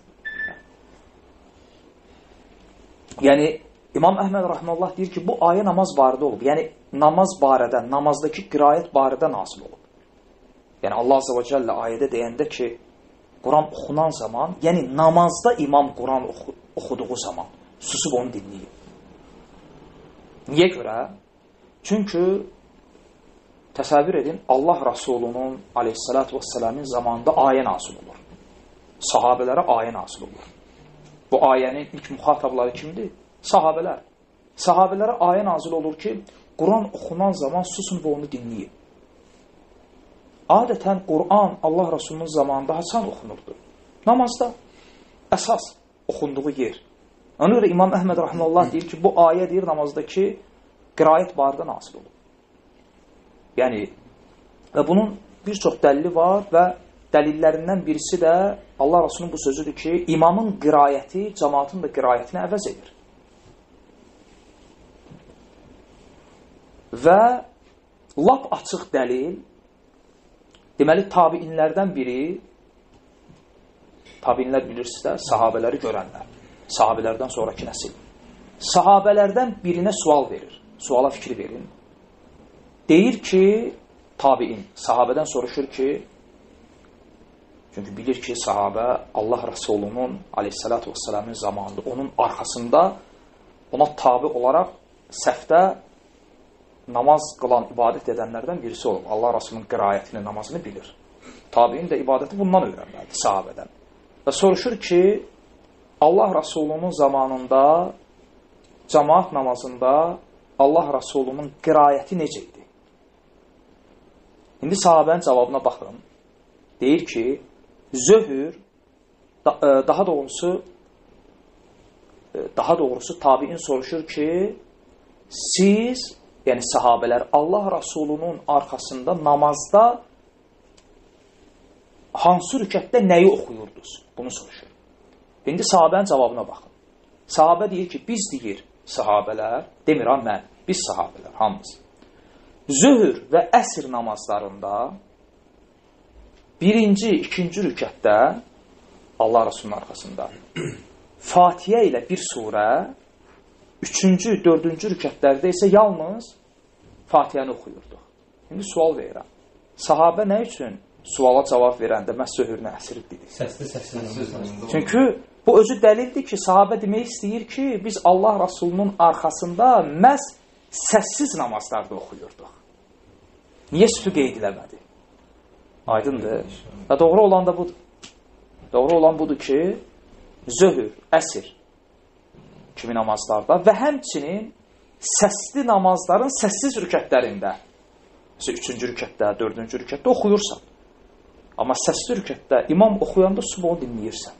Yəni, İmam Əhməd rahiməhullah deyir ki, bu ayə namaz barədə olub. Yəni, namaz barədə, namazdakı qiraət barədə nazil olub. Yəni, Allah Azze və Cəllə ayədə deyəndə ki, Quran oxunan zaman, yəni namazda imam Quran oxu, oxuduğu zaman susub onu dinləyir. Niyə görə? Çünki təsəvvür edin, Allah Rasulunun aleyhissalatu vesselamın zamanında ayə nazil olur. Sahabələrə ayə nazil olur. Bu ayənin ilk müxatabları kimdir? Sahabələr. Sahabələrə ayə nazil olur ki, Quran oxunan zaman susun və onu dinləyin. Adətən Quran Allah Rasulunun zamanında haçan oxunurdu? Namazda. Əsas oxunduğu yer. Ona görə İmam Əhməd rahimehullah deyir ki, bu ayə deyir namazdakı qiraət barədə nazil olur. Yəni, və bunun bir çox dəlili var və dəlillərindən birisi də Allah Rasulunun bu sözüdür ki, imamın qiraəti cəmaatın da qiraətini əvəz edir. Və lap açıq dəlil, deməli, tabiinlərdən biri, tabiinlər bilirsizdə, sahabələri görənlər, sahabələrdən sonraki nəsil. Sahabələrdən birinə sual verir, suala fikir verin. Deyir ki, tabiin, sahabədən soruşur ki, çünki bilir ki, sahabə Allah Rasulunun aleyhissalatu vesselamın zamanında, onun arxasında ona tabi olaraq səhvdə namaz qılan, ibadət edənlərdən birisi olub. Allah Rasulunun qiraətini, namazını bilir. Tabiin də ibadəti bundan öyrənməlidir, sahabədən. Və soruşur ki, Allah Rasulunun zamanında, cəmaat namazında Allah Rasulunun qiraəti necə idi? İndi sahabənin cavabına baxın. Deyir ki, zöhür, daha doğrusu, daha doğrusu tabiin soruşur ki, siz, yəni sahabələr Allah Rasulunun arxasında namazda hansı rükətdə nəyi oxuyurdunuz? Bunu soruşur. İndi sahabənin cavabına baxın. Sahabə deyir ki, biz deyir sahabələr, demirəm mən, biz sahabələr, hamımız. Zöhür və əsr namazlarında birinci, ikinci rükətdə Allah Rasulunun arxasında Fatihə ilə bir surə, üçüncü, dördüncü rükətlərdə isə yalnız Fatihəni oxuyurduq. İndi sual verirəm. Sahabə nə üçün suala cavab verəndə məhz zöhürünə əsr dedik? Səsli, səsli. Çünki bu özü dəlildir ki, sahabə demək istəyir ki, biz Allah Rasulunun arxasında məhz səssiz namazlarda oxuyurduq. Niyə sütü qeyd eləmədi? Aydındır. Və doğru olan da budur. Doğru olan budur ki, zöhür, əsr kimi namazlarda və həmçinin səsli namazların səssiz rükətlərində, mesela üçüncü rükətdə, dördüncü rükətdə oxuyursan. Amma səsli rükətdə imam oxuyanda subh onu dinləyirsən.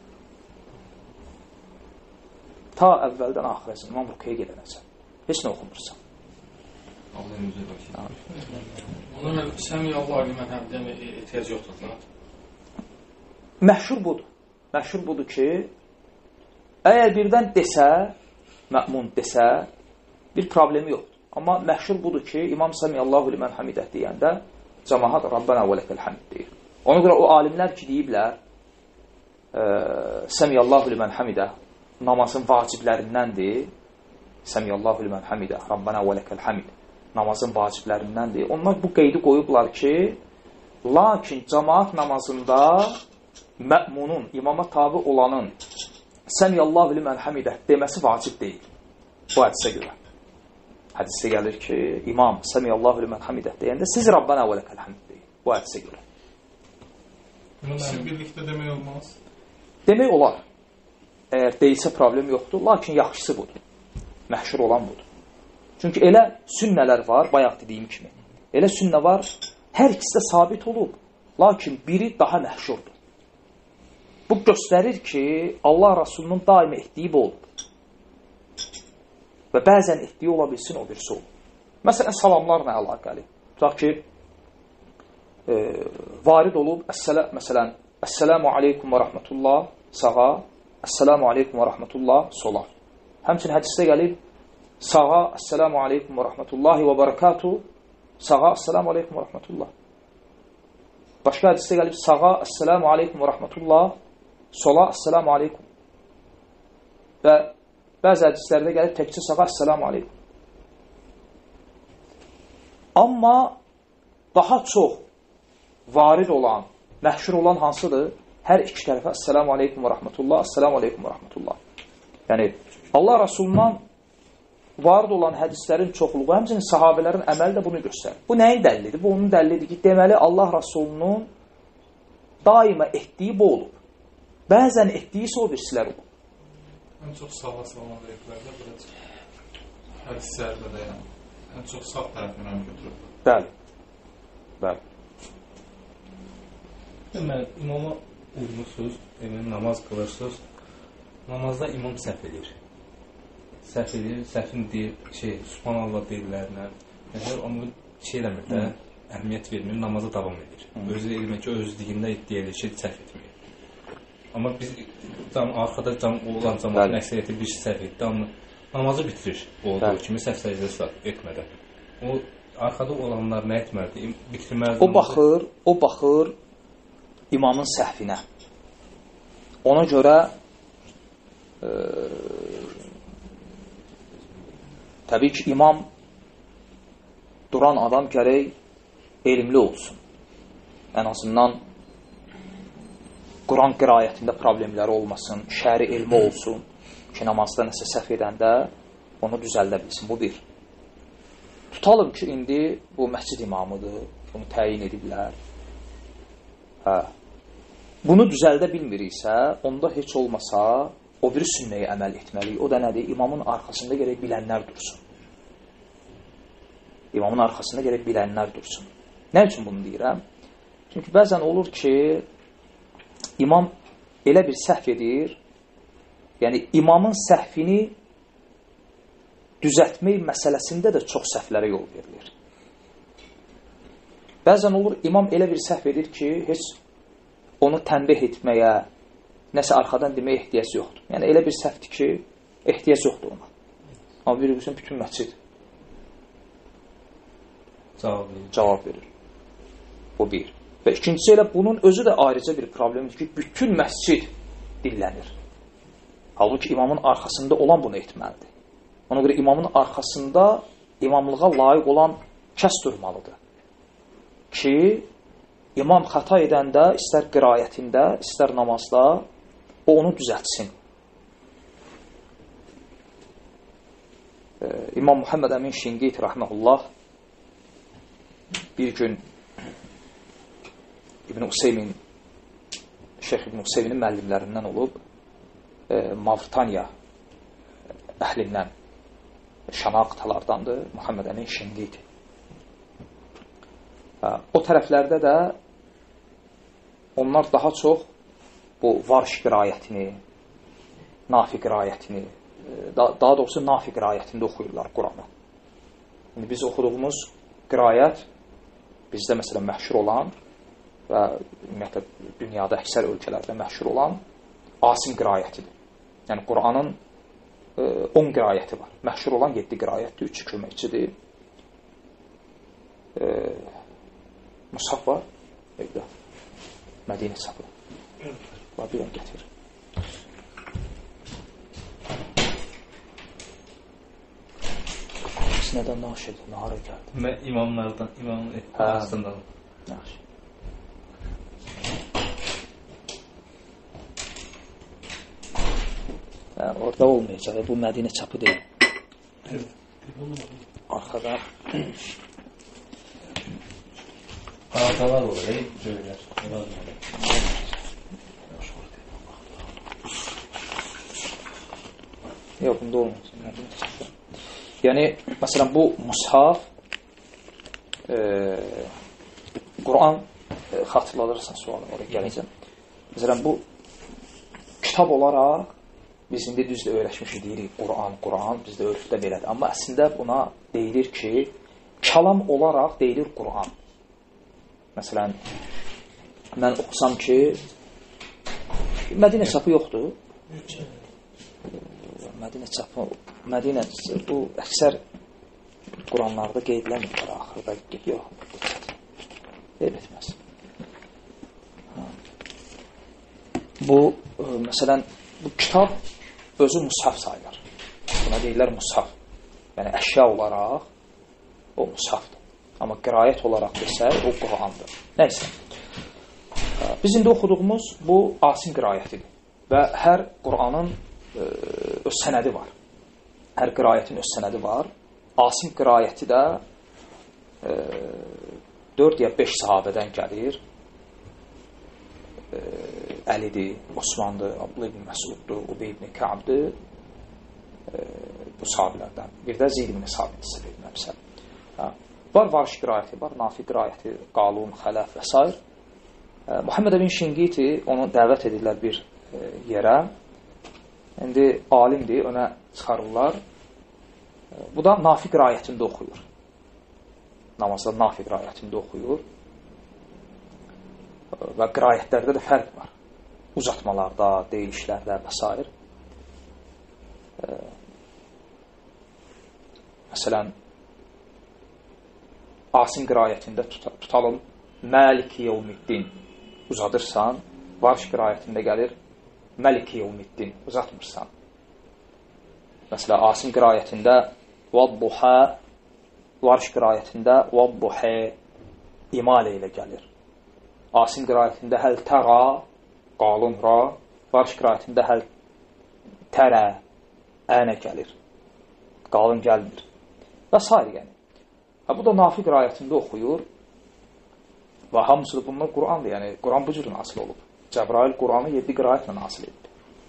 Ta əvvəldən axirəsin, imam rükəyə gedənəsən. Heç nə oxumursan. Allah özü başlayır. Ona səmi Allah limən həmdən ehtiyac yoxdur. Məşhur budur. Məşhur budur ki, əgər birdən desə, mə'mun desə, bir problemi yoxdur. Amma məşhur budur ki, İmam Səmiyallahu limən hamidə deyəndə cəmahat Rabbənə və ləkəl həmd deyir. Ona görə o alimlər ki, deyiblər, Səmiyallahu limən hamidə namazın vaciblərindəndir. Səmiyallahu limən hamidə Rabbənə və ləkəl həmd namazın vaciblərindəndir. Onlar bu qeydi qoyublar ki, lakin cəmaat namazında mə'munun, imama tabi olanın Səmiyallahu limən hamidə deməsi vacib deyil. Bu hədisə görə. Hədisdə gəlir ki, imam Səmiyallahu limən hamidə deyəndə siz Rabbənə və ləkəl həmd deyil. Bu hədisə görə. Bunu birlikdə demək olmaz. Demək olar. Əgər deyilsə problem yoxdur, lakin yaxşısı budur. Məhşur olan budur. Çünki elə sünnələr var, bayaq dediyim kimi. Elə sünnə var, hər ikisi də sabit olub. Lakin biri daha məşhurdur. Bu göstərir ki, Allah Rasulunun daimi etdiyi bu olub. Və bəzən etdiyi ola bilsin, o birisi olub. Məsələn, salamlarla əlaqəli. Tutaq ki, e, varid olub, əssalə, məsələn, Əssəlamu aleykum və rəhmətullah sağa, Əssəlamu aleykum və rəhmətullah sola. Həmçin hədisdə gəlib, sağa, Əssəlamu aleykum və rəhmətullahi və bərəkatuhu, sağa, Əssəlamu aleykum və rəhmətullah. Başqa hədisdə gəlib, sağa, Əssəlamu aleykum və rəhmətullah, sola, Əssəlamu aleykum. Və bəzi hədislərdə gəlib, təkcə sağa, Əssəlamu aleykum. Amma daha çox varid olan, məşhur olan hansıdır? Hər iki tərəfə Əssəlamu aleykum və rəhmətullah, Əssəlamu aleykum və rəhmətullah. Yəni, Allah Rasulundan varid olan hədislərin çoxluğu, həmçinin sahabələrin əməli də bunu göstərir. Bu nəyin dəllidir? Bu onun dəllidir ki, deməli Allah Rasulunun daima etdiyi bu olub. Bəzən etdiyi isə o birisilər olub. Ən çox sağa salam aleyhlərdə biraz hədislərdə də yəni. Ən çox sağ tərəfini ön götürüb. Bəli. Bəli. Deməli, imama uymusunuz, deməli, namaz qılırsınız. Namazda imam səhv edir. Səhv edir, səhvin deyir, şey, Subhanallah deyirlərlə. Məsələn, onu şey eləmir də, əhəmiyyət vermir, namaza davam edir. Özü də elmə ki, özlüyündə iddia edir ki, səhv etmir. Amma biz cam, arxada cam, olan cəmatın əksəriyyəti bir səhv etdi, amma namazı bitirir olduğu kimi səhv səcdə etmədən. O, arxada olanlar nə etməlidir? Bitirməlidir. O baxır, o baxır imamın səhvinə. Ona görə e, təbii ki, imam duran adam gərək elmli olsun. Ən azından Quran qirayətində problemləri olmasın, şəri elmi olsun ki, namazda nəsə səhv edəndə onu düzəldə bilsin. Bu bir. Tutalım ki, indi bu məscid imamıdır, bunu təyin ediblər. Hə. Bunu düzəldə bilmiriksə, onda heç olmasa o biri sünnəyə əməl etməliyik. O da nədir? İmamın arxasında gərək bilənlər dursun. İmamın arxasında gərək bilənlər dursun. Nə üçün bunu deyirəm? Çünki bəzən olur ki, imam elə bir səhv edir, yəni imamın səhvini düzəltmək məsələsində də çox səhvlərə yol verilir. Bəzən olur, imam elə bir səhv edir ki, heç onu tənbih etməyə, nəsə arxadan deməyə ehtiyac yoxdur. Yəni, elə bir səhvdir ki, ehtiyac yoxdur ona. Amma bir bilsin, bütün məscid cavab verir. Cavab verir. Bu bir. Və ikincisi elə bunun özü də ayrıca bir problemdir ki, bütün məscid dillənir. Halbuki imamın arxasında olan bunu etməlidir. Ona görə imamın arxasında imamlığa layiq olan kəs durmalıdır. Ki, imam xəta edəndə, istər qirayətində, istər namazda, o onu düzəltsin. Ee, İmam Muhammed Əmin Şinqiti rəhməhullah bir gün İbn-i Useymin, Şeyx İbn-i Useymin müəllimlərindən olub, e, Mavritaniya əhlindən, şanaqtalardandır, Muhammed Əmin Şinqiti. O tərəflərdə də onlar daha çox bu varş qirayətini, nafi qirayətini, daha doğrusu nafi qirayətində oxuyurlar Quranı. İndi biz oxuduğumuz qirayət bizdə məsələn məşhur olan və ümumiyyətlə dünyada əksər ölkələrdə məşhur olan Asim qirayətidir. Yəni Quranın on qirayəti var. Məşhur olan yeddi qirayətdir, üçü köməkçidir. Mushaf var. Evdə. Mədinə çapı. Var, bir ən gətir. Biz nədən naş edir? Nahara gəldi. Mən imamlardan, imamın arasından. Yaxşı. Hə, orada olmayacaq. Bu Mədinə çapı deyil. Arxada Qaratalar olur, ey, cöylər. Yox, bunda olmaz. Yəni, məsələn, bu mushaf e, Quran e, xatırladırsan sualım, oraya gələcəm. Məsələn, bu kitab olaraq biz indi düzdür öyrəşmişik, deyirik Quran, Quran, bizdə örfdə belədir. Amma əslində buna deyilir ki, kəlam olaraq deyilir Quran. Məsələn, mən oxusam ki, Mədinə çapı yoxdur. Mədinə çapı, Mədinə, bu əksər Quranlarda qeydləmirlər axırda. Yox, qeyd etməz. Bu, məsələn, bu kitab özü mushaf sayılır. Buna deyirlər mushaf. Yəni, əşya olaraq o mushafdır. Amma qirayət olaraq desək, o Qurandır. Nəysə. Biz indi oxuduğumuz bu asim qirayətidir. Və hər Quranın e, öz sənədi var. Hər qirayətin öz sənədi var. Asim qirayəti də e, dörd ya beş sahabədən gəlir. E, Əlidir, Osmandır, Abdullah ibn Məsuddur, Ubey ibn Kəbdir. E, bu sahabələrdən. Bir də Zeyd ibn Sabit bilməmsə. Var variş qirayəti, var nafi qirayəti, Qalun, Xələf və s. Muhammed ibn Şinqiti onu dəvət edirlər bir e, yerə. İndi alimdir, önə çıxarırlar. E, bu da nafi qirayətində oxuyur. Namazda nafi qirayətində oxuyur. E, və qirayətlərdə də fərq var. Uzatmalarda, deyilişlərdə və s. E, məsələn, asim qirayətində tuta, tutalım Məlik Yevmiddin uzadırsan, variş qirayətində gəlir Məlik Yevmiddin uzatmırsan. Məsələn, asim qirayətində Vadduha, variş qirayətində Vadduha imal ilə gəlir. Asim qirayətində Həl Təra, Qalun Ra, variş qirayətində Həl Tərə, Ənə gəlir. Qalın gəlmir. Və s. yəni. Bu da nafi qirayətində oxuyur və hamısı da bunlar Qurandır. Yəni, Quran bu cür nasil olub. Cəbrail Quranı yedi qirayətlə nasil edib.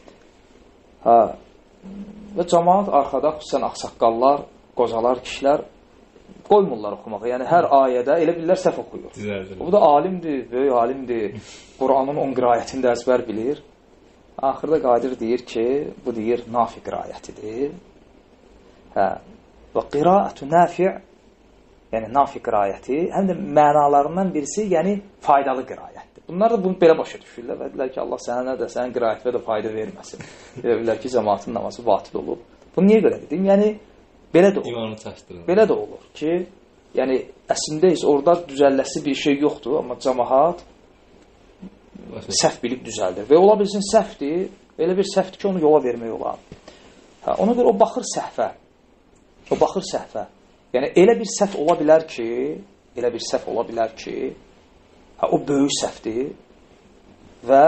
Hə. Və cəmaat arxada, xüsusən axsaqqallar, qocalar, kişilər qoymurlar oxumağa. Yəni, hər ayədə elə bilirlər səhv oxuyur. Bu da alimdir, böyük alimdir. Quranın on qirayətində əzbər bilir. Axırda Qadir deyir ki, bu deyir nafi qirayətidir. Hə. Və qiraətü nafi' yəni nafi qirayəti, həm də mənalarından birisi, yəni faydalı qirayətdir. Bunlar da bunu belə başa düşürlər və deyirlər ki, Allah sənə də, sənin qirayətinə də fayda verməsin. Deyirlər ki, cəmaatın namazı batil olub. Bunu niyə görə dedim? Yəni, belə də olur. Belə də olur ki, yəni, əslində heç orada düzəlləsi bir şey yoxdur, amma cəmaat səhv bilib düzəldir. Və ola bilsin səhvdir, elə bir səhvdir ki, onu yola vermək olar. Hə, ona görə o baxır səhvə. O baxır səhvə. Yəni, elə bir səhv ola bilər ki, elə bir səhv ola bilər ki, hə, o böyük səhvdir və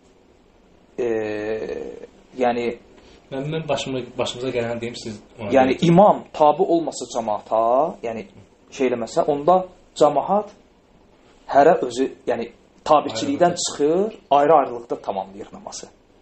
e, yəni mən, mən başıma, başımıza gələn deyim, siz yəni deyim. İmam tabi olmasa cəmaata, yəni şey eləməsə, onda cəmaat hərə özü, yəni tabiçilikdən çıxır, ayrı-ayrılıqda tamamlayır namazı.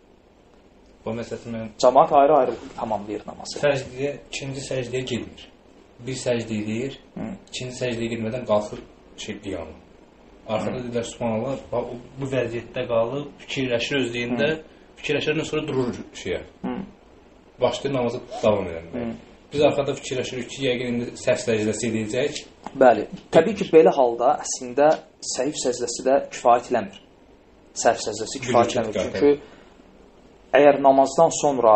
Bu məsələsi mən... Cəmaat ayrı-ayrılıqda tamamlayır namazı. Səcdiyə, ikinci səcdiyə girmir. Bir səcdə edir, ikinci səcdəyə girmədən qalxır şey qiyamı. Arxada dedilər, subhanallah, bu vəziyyətdə qalıb, fikirləşir özlüyündə, fikirləşərdən sonra durur şeyə. Başlayır namazı davam edən. Biz arxada fikirləşirik ki, yəqin indi səhv səcdəsi edəcək. Bəli, təbii ki, belə halda əslində səhif səcdəsi də kifayət eləmir. Səhv səcdəsi kifayət eləmir. Çünki əgər namazdan sonra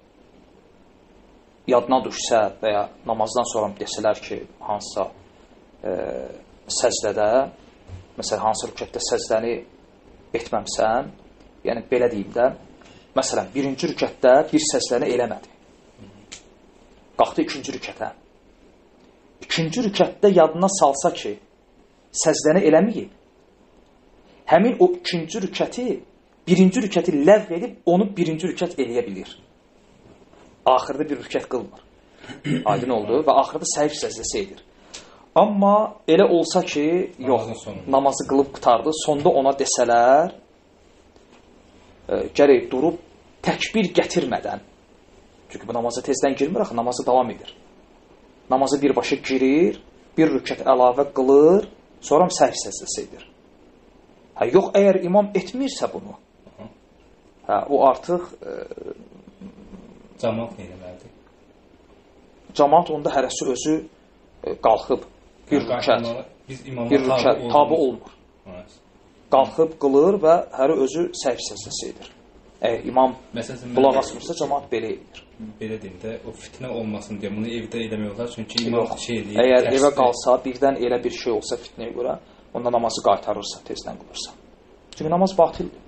yadına düşsə və ya namazdan sonra desələr ki, hansısa e, səcdədə, məsələn, hansı rükətdə səcdəni etməmsən, yəni belə deyim də, məsələn, birinci rükətdə bir səcdəni eləmədi. Qalxdı ikinci rükətə. İkinci rükətdə yadına salsa ki, səcdəni eləməyib, həmin o ikinci rükəti, birinci rükəti ləğv edib, onu birinci rükət eləyə bilir. Axırda bir rükət qılmır. Aydın oldu və axırda səhif səcdəsi edir. Amma elə olsa ki, yox, namazı qılıb qutardı, sonda ona desələr, e, gərək durub təkbir gətirmədən, çünki bu namaza tezdən girmir, axı, namazı davam edir. Namazı birbaşa girir, bir rükət əlavə qılır, sonra səhif səcdəsi edir. Hə, yox, əgər imam etmirsə bunu, hə, o artıq e, cəmaat nə eləməlidir? Cəmaat onda hərəsi özü e, qalxıb bir rükət, bir rükət tabi olmur. Qalxıb qılır və hərə özü səhv səsləsi edir. Əgər imam qulaq asmırsa, cəmaat belə edir. Belə deyim də, o fitnə olmasın deyə bunu evdə eləmək olar, çünki imam yox, şey eləyir. Əgər evə qalsa, birdən elə bir şey olsa fitnəyə görə, onda namazı qaytarırsa, tezdən qılırsa. Çünki namaz batildir.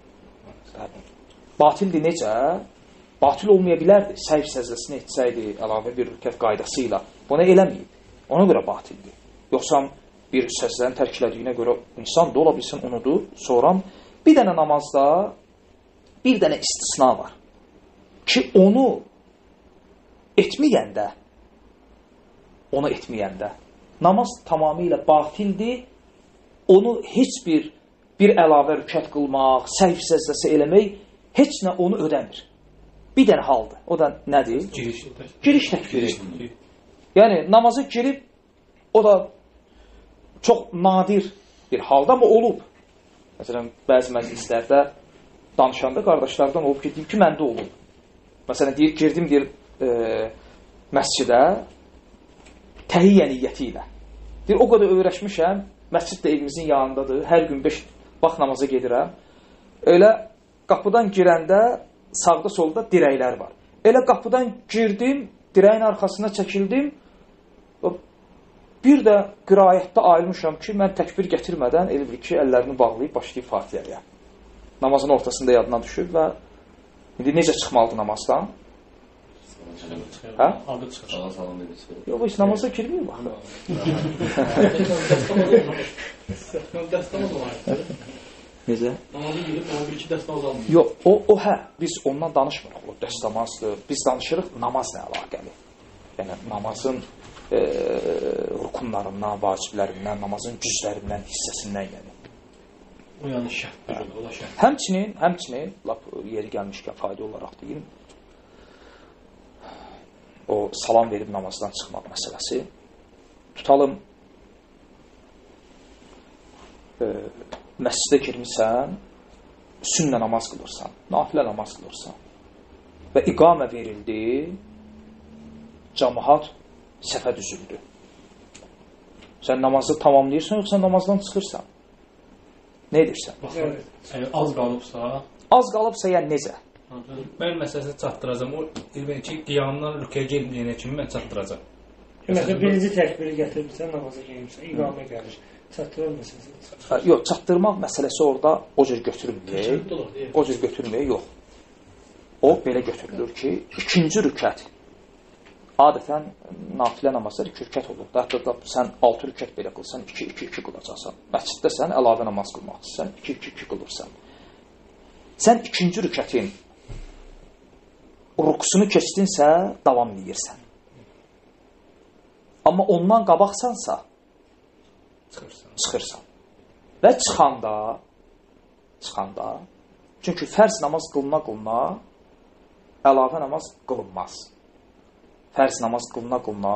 Batildir necə? Batil olmaya bilərdi. Səhv səzəsini etsəydi, əlavə bir rükət qaydası ilə. Bunu eləməyib. Ona görə batildir. Yoxsa bir səzlərini tərklədiyinə görə insan da ola bilsin, unudur. Sonra bir dənə namazda bir dənə istisna var. Ki onu etməyəndə, onu etməyəndə namaz tamamilə batildir. Onu heç bir bir əlavə rükət qılmaq, səhv səzləsi eləmək heç nə onu ödəmir. Bir dənə haldır. O da nədir? Giriş. Giriş təkbiri. Yəni namaza girib, o da çox nadir bir halda, amma olub. Məsələn, bəzi məclislərdə danışanda qardaşlardan olub ki, deyib ki, məndə olub. Məsələn, deyir, girdim deyir, e, məscidə təhiyyə niyyəti ilə. Deyir, o qədər öyrəşmişəm, məscid də evimizin yanındadır, hər gün beş vaxt namaza gedirəm. Elə qapıdan girəndə sağda solda dirəklər var. Elə qapıdan girdim, dirəyin arxasına çəkildim, bir də qiraətdə ayılmışam ki, mən təkbir gətirmədən elə bir ki, əllərini bağlayıb başlayıb Fatihəyə. Namazın ortasında yadına düşür və indi necə çıxmalıdır namazdan? Hə? Salam salam edib çıxır. Yox, heç namaza girməyim baxı. Dəstəmaz olaydı. Necə? Namazı girib, amma bir-iki dəstəmaz almıyor. Yox, o, o hə, biz ondan danışmırıq, o dəstəmazdır. Biz danışırıq namazla əlaqəli. Yəni, namazın e, rukunlarından, vaciblərindən, namazın cüzlərindən, hissəsindən yəni. O yəni şərtdir, o da şərt. Həmçinin, həmçinin, lap yeri gəlmişkən fayda olaraq deyim, o salam verib namazdan çıxmaq məsələsi. Tutalım, e, məscidə girmişsən, sünnə namaz qılırsan, nafilə namaz qılırsan və iqamə verildi, cəmaat səfə düzüldü. Sən namazı tamamlayırsan, yoxsa namazdan çıxırsan? Nə edirsən? Baxın, əgər az qalıbsa... Az qalıbsa, yəni necə? Mən məsələsi çatdıracam. O, deyir ki, qiyamdan rükəyə gelməyənə kimi mən çatdıracam. Məsələn, birinci təkbiri gətirmişsən, namaza gelmişsən, iqamə gəlir. Çatdırır məsələsi. Yox, çatdırmaq məsələsi orada o cür götürülməyək. O cür götürməyək, yox. O, belə götürülür ki, ikinci rükət. Adətən, nafilə namazlar iki rükət olur. Hətta da sən altı rükət belə qılsan, iki iki iki qılacaqsan. Məsciddə sən əlavə namaz qılmaq istəsən, iki iki iki qılırsan. Sən ikinci rükətin rukusunu keçdinsə, davam edirsən. Amma ondan qabaqsansa, çıxırsan. çıxırsan. Və çıxanda, çıxanda, çünki fərz namaz qılına qılına, əlavə namaz qılınmaz. Fərz namaz qılına qılına,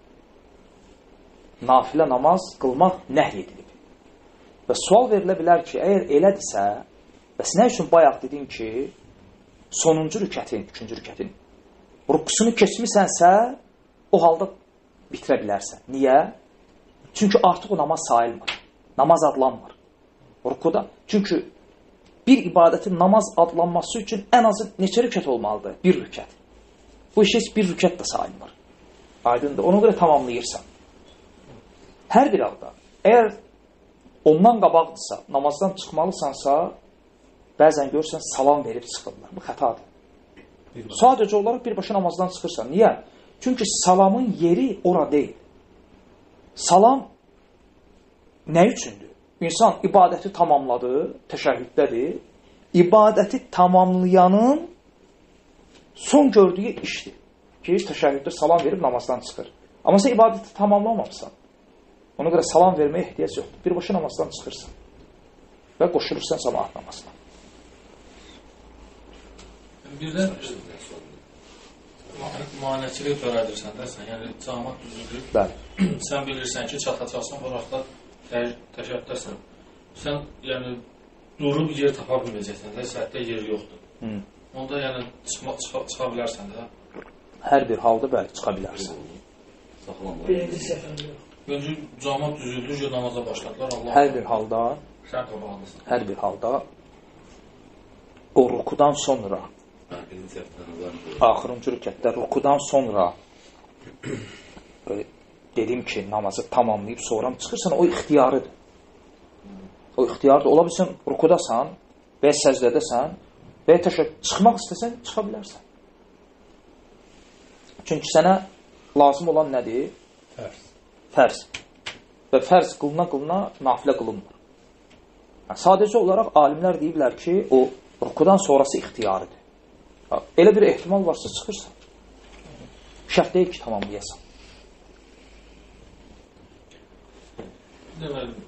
nafilə namaz qılmaq nəhy edilib. Və sual verilə bilər ki, əgər elədirsə, bəs nə üçün bayaq dedin ki, sonuncu rükətin, üçüncü rükətin rukusunu keçmisənsə, o halda bitirə bilərsən. Niyə? Çünki artıq o namaz sayılmır. Namaz adlanmır. Rukuda. Çünki bir ibadətin namaz adlanması üçün ən azı neçə rükət olmalıdır? Bir rükət. Bu iş heç bir rükət də sayılmır. Aydındır. Ona görə tamamlayırsan. Hər bir halda, əgər ondan qabaqdırsa, namazdan çıxmalısansa, bəzən görürsən, salam verib çıxırlar. Bu xətadır. Sadəcə olaraq birbaşa namazdan çıxırsan. Niyə? Çünki salamın yeri ora deyil. Salam nə üçündür? İnsan ibadəti tamamladı, təşəhhüddədir. İbadəti tamamlayanın son gördüyü işdir. Ki, təşəhhüddə salam verib namazdan çıxır. Amma sən ibadəti tamamlamamışsan. Ona görə salam verməyə ehtiyac yoxdur. Birbaşa namazdan çıxırsan. Və qoşulursan sabah namazına. Birdən müayinəçilik törədirsən də sən, yəni cəmaət düzülür. Bəli. Sən bilirsən ki, çatacaqsan, bu vaxtda təşəbbüsün. sən yəni durub yer tapa bilməyəcəksən də, səhətdə yer yoxdur. Hı. Onda yəni çıxma, çıxa, çıxa bilərsən də. Hər bir halda bəli çıxa bilərsən. Birinci səfərdə yox. Öncə cəmaət düzüldü, ki, namaza başladılar. Allah Hər bir halda, sən qabağındasın. hər bir halda o rukudan sonra axırıncı rükətdə rukudan sonra dedim ki, namazı tamamlayıb sonra çıxırsan, o ixtiyarıdır. O ixtiyardır. Ola bilsən, rukudasan və səcdədəsən və ya çıxmaq istəsən, çıxa bilərsən. Çünki sənə lazım olan nədir? Fərz. Fərz. Və fərz qılına qılına nafilə qılınmır. Yəni, sadəcə olaraq alimlər deyiblər ki, o rukudan sonrası ixtiyarıdır. Elə bir ehtimal varsa çıxırsan. Şərt deyil ki, tamamlayasan. Deməli,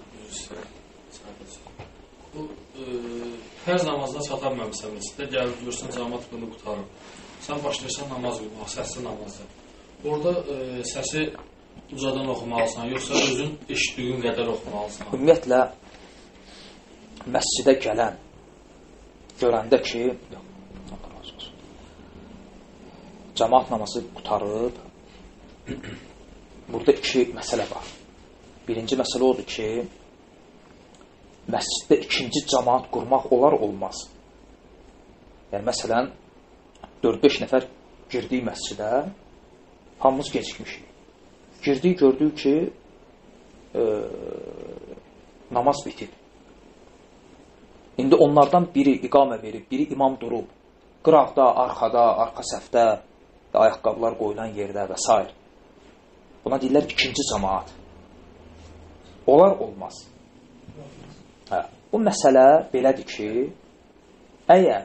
bu e, fərz namazına çata bilməmişsən məsələ, gəlib görsən cəmaət bunu qutarıb. Sən başlayırsan namaz qılmaq, səsli namazda. Orada e, səsi ucadan oxumalısan, yoxsa özün eşitdiyin qədər oxumalısan? Ümumiyyətlə, məscidə gələn, görəndə ki, cəmaət namazı qutarıb, burada iki məsələ var. Birinci məsələ odur ki, məsciddə ikinci cəmaət qurmaq olar, olmaz. Yəni, məsələn, dörd-beş nəfər girdik məscidə, hamımız gecikmişik. Girdik, gördük ki, e, namaz bitib. İndi onlardan biri iqamə verib, biri imam durub, qıraqda, arxada, arxa səfdə, ayaqqabılar qoyulan yerdə və s. Buna deyirlər ikinci cəmaət. Olar, olmaz. Hə, bu məsələ belədir ki, əgər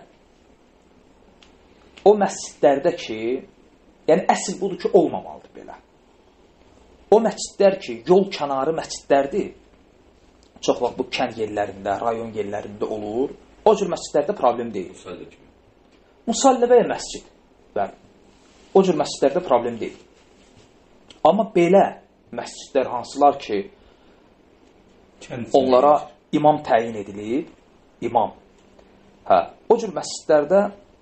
o məscidlərdə ki, yəni əsl budur ki, olmamalıdır belə. O məscidlər ki, yol kənarı məscidlərdir, çox vaxt bu kənd yerlərində, rayon yerlərində olur, o cür məscidlərdə problem deyil. Musallə və məscid, bəli, o cür məscidlərdə problem deyil. Amma belə məscidlər hansılar ki, onlara imam təyin edilib, imam. Hə, o cür məscidlərdə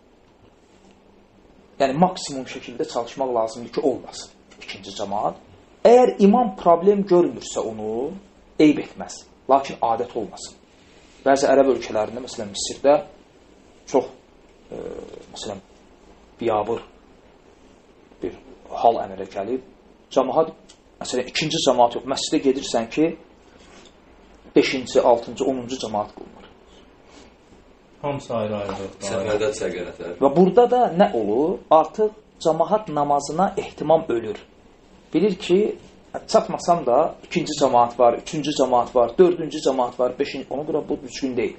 yəni maksimum şəkildə çalışmaq lazımdır ki, olmasın ikinci cəmaət. Əgər imam problem görmürsə onu, eyb etməz. Lakin adət olmasın. Bəzi ərəb ölkələrində, məsələn, Misirdə çox, e, məsələn, biyabır bir hal əmrə gəlib. Cəmaət, məsələn, ikinci cəmaət yox. Məscidə gedirsən ki, beşinci, altıncı, onuncu cəmaət qılınır. Hamısı ayrı-ayrı. Səfərdə sərgənətlər. Və burada da nə olur? Artıq cəmaət namazına ehtimam ölür. Bilir ki, çatmasam da ikinci cəmaət var, üçüncü cəmaət var, dördüncü cəmaət var, beşinci, ona görə bu düzgün deyil.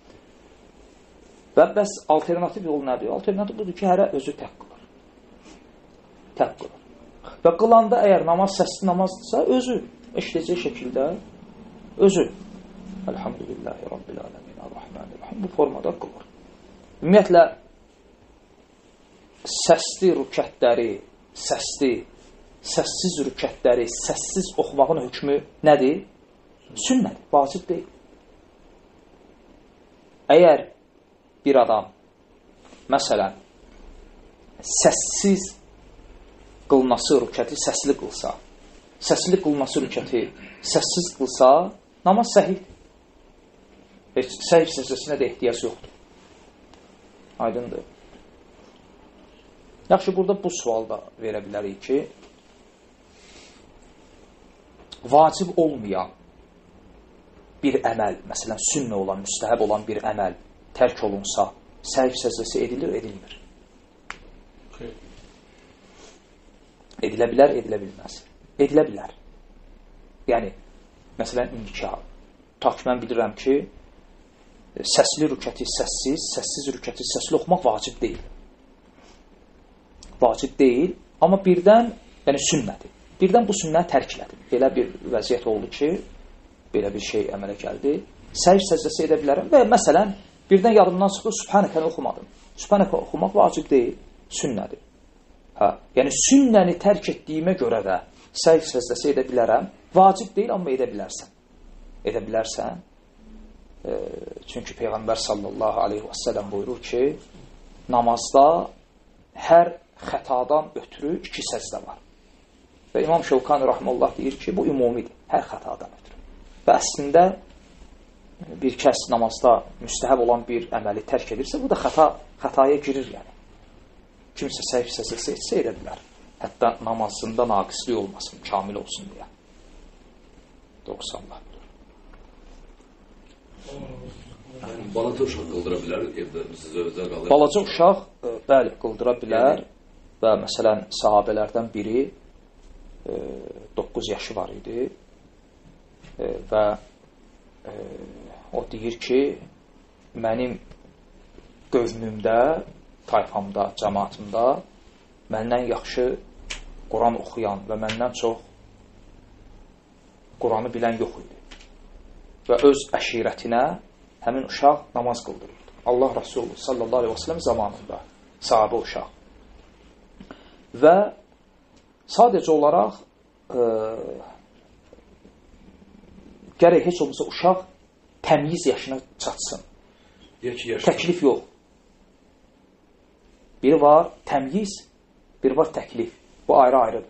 Və bəs alternativ yol nədir? Alternativ budur ki, hərə özü tək qılır. Tək qılır. Və qılanda əgər namaz səsli namazdırsa, özü eşitəcək şəkildə özü. Elhamdülillahi Rabbil aləmin, Ar-Rahmanir-Rahim. Bu formada qılır. Ümumiyyətlə, səsli rükətləri, səsli, səssiz rükətləri, səssiz oxumağın hökmü nədir? Sünnədir, vacib deyil. Əgər bir adam, məsələn, səssiz qılması rükəti səsli qılsa, səsli qılması rükəti səssiz qılsa, namaz səhihdir. Heç səhih səcdəsinə də ehtiyac yoxdur. Aydındır. Yaxşı, burada bu sual da verə bilərik ki, vacib olmayan bir əməl, məsələn, sünnə olan, müstəhəb olan bir əməl tərk olunsa, səhih səcdəsi edilir, edilmir. Edilə bilər, edilə bilməz. Edilə bilər. Yəni, məsələn, nikah. Ta ki, mən bilirəm ki, səsli rükəti səssiz, səssiz rükəti səsli oxumaq vacib deyil. Vacib deyil, amma birdən, yəni sünnədir. Birdən bu sünnəni tərk elədim. Belə bir vəziyyət oldu ki, belə bir şey əmələ gəldi. Səhih səcdəsi edə bilərəm və məsələn, birdən yadımdan çıxdı, Sübhanəkəni oxumadım. Sübhanəkə oxumaq vacib deyil, sünnədir. Hə, yəni sünnəni tərk etdiyimə görə də səhih səcdəsi edə bilərəm. Vacib deyil, amma edə bilərsən. Edə bilərsən. E, çünki Peyğəmbər sallallahu aleyhi və səlləm buyurur ki, namazda hər xətadan ötürü iki səcdə var. Və İmam Şevkani rahmetullah deyir ki, bu ümumidir, hər xətadan ötürü. Və əslində bir kəs namazda müstəhəb olan bir əməli tərk edirsə, bu da xəta, xətaya girir yəni. Kimsə səhv səsəsə etsə edə bilər. Hətta namazında naqislik olmasın, kamil olsun deyə. doksan Allah bilir. Balaca uşaq qıldıra bilər, evdə sizə özdə qalır. Balaca uşaq, e, bəli, qıldıra bilər və məsələn, sahabələrdən biri e, doqquz yaşı var idi e, və e, o deyir ki, mənim qövmümdə, tayfamda, cəmaatımda məndən yaxşı Quran oxuyan və məndən çox Quranı bilən yox idi. Və öz əşirətinə həmin uşaq namaz qıldırırdı. Allah Rasulü sallallahu aleyhi və səlləm zamanında sahabə uşaq. Və sadəcə olaraq e, gərək heç olmasa uşaq təmyiz yaşına çatsın. Təklif yox. Biri var təmyiz, biri var təklif. Bu ayrı-ayrıdır.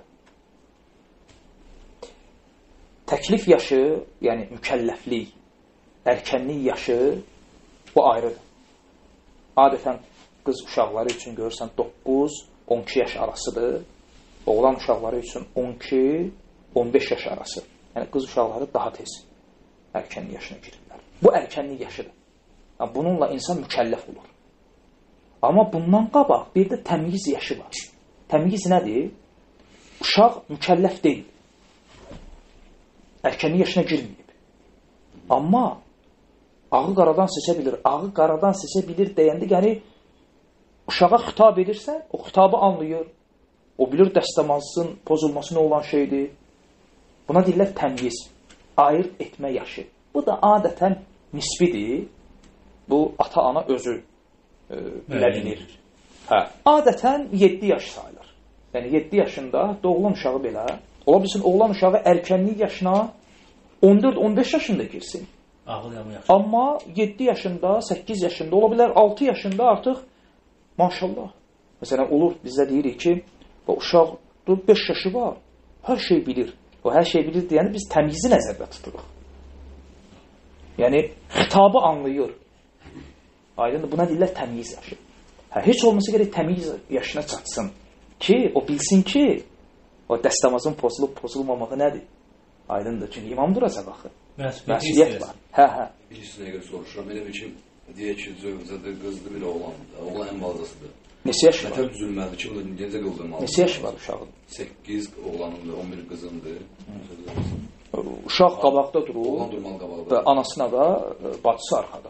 Təklif yaşı, yəni mükəlləflik, ərkənlik yaşı bu ayrıdır. Adətən qız uşaqları üçün görürsən doqquz on iki yaş arasıdır. Oğlan uşaqları üçün on iki on beş yaş arası. Yəni qız uşaqları daha tez ərkənlik yaşına girirlər. Bu ərkənlik yaşıdır. Yəni, bununla insan mükəlləf olur. Amma bundan qabaq bir də təmyiz yaşı var. Təmyiz nədir? Uşaq mükəlləf deyil. Ərkənlik yaşına girməyib. Amma ağı qaradan seçə bilir. Ağı qaradan seçə bilir deyəndə, yəni uşağa xitab edirsən, o xitabı anlayır. O bilir dəstəmazsın, pozulmasına olan şeydir. Buna deyirlər təmyiz, ayırt etmə yaşı. Bu da adətən nisbidir. Bu ata-ana özü e, bilə bilir. Hə, adətən yeddi yaş sayılır. Yəni yeddi yaşında doğulan uşağı belə, ola bilsin oğlan uşağı ərkənlik yaşına on dörd on beş yaşında girsin. Amma yeddi yaşında, səkkiz yaşında, ola bilər altı yaşında artıq maşallah. Məsələn, olur bizdə deyirik ki, o uşaq beş yaşı var, hər şey bilir. O hər şey bilir deyəni biz təmizi nəzərdə tuturuq. Yəni, xitabı anlayır. Aydın, buna deyirlər təmiz yaşı. Hə, heç olmasa gərək təmiz yaşına çatsın ki, o bilsin ki, o dəstəmazın pozulub pozulmamağı nədir? Aydındır. Çünki imam duracaq axı. Məsuliyyət var. Hə, hə. Bir üstünə görə soruşuram. Elə bir ki, deyək ki, zövcədə qızlı bir oğlandır. Oğlan ən balacasıdır. Neçə yaşı var? Mətəb düzülməlidir ki, necə qıldırmalıdır? Neçə yaşı var uşağın? səkkiz oğlanındır, on bir qızındır. Uşaq qabaqda durur. Oğlan durmalı qabaqda. Və anasına da bacısı arxada.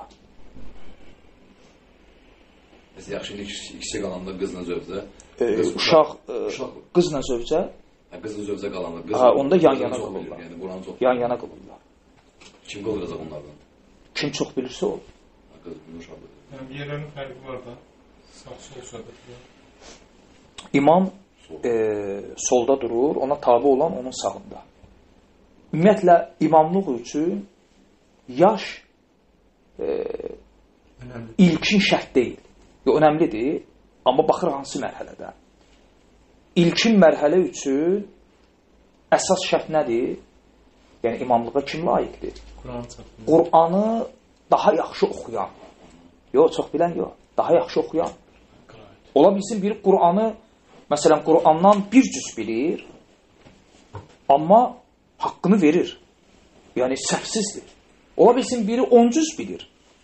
Mesela yaxşı ikisi qalanda qızla zövcə. Uşaq qızla zövcə. Qızla zövcə qalanda. Ha, onda yan-yana qılırlar. Yəni Quranı çox. Yan-yana qılırlar. Kim qıldıracaq onlardan? Kim çox bilirsə o. Qız uşaqdır. Yəni yerlərin fərqi var da. Sağ-sol söhbətdə. İmam e, solda durur, ona tabe olan onun sağında. Ümumiyyətlə imamlıq üçün yaş e, ilkin şərt deyil. Önəmlidir, amma baxır hansı mərhələdə. İlkin mərhələ üçün əsas şərt nədir? Yəni imamlığa kim layiqdir? Qur'anı daha yaxşı oxuyan. Yox, çox bilən yox. Daha yaxşı oxuyan. Ola bilsin biri Qur'anı, məsələn, Qur'andan bir cüz bilir, amma haqqını verir. Yəni səhvsizdir. Ola bilsin biri on cüz bilir.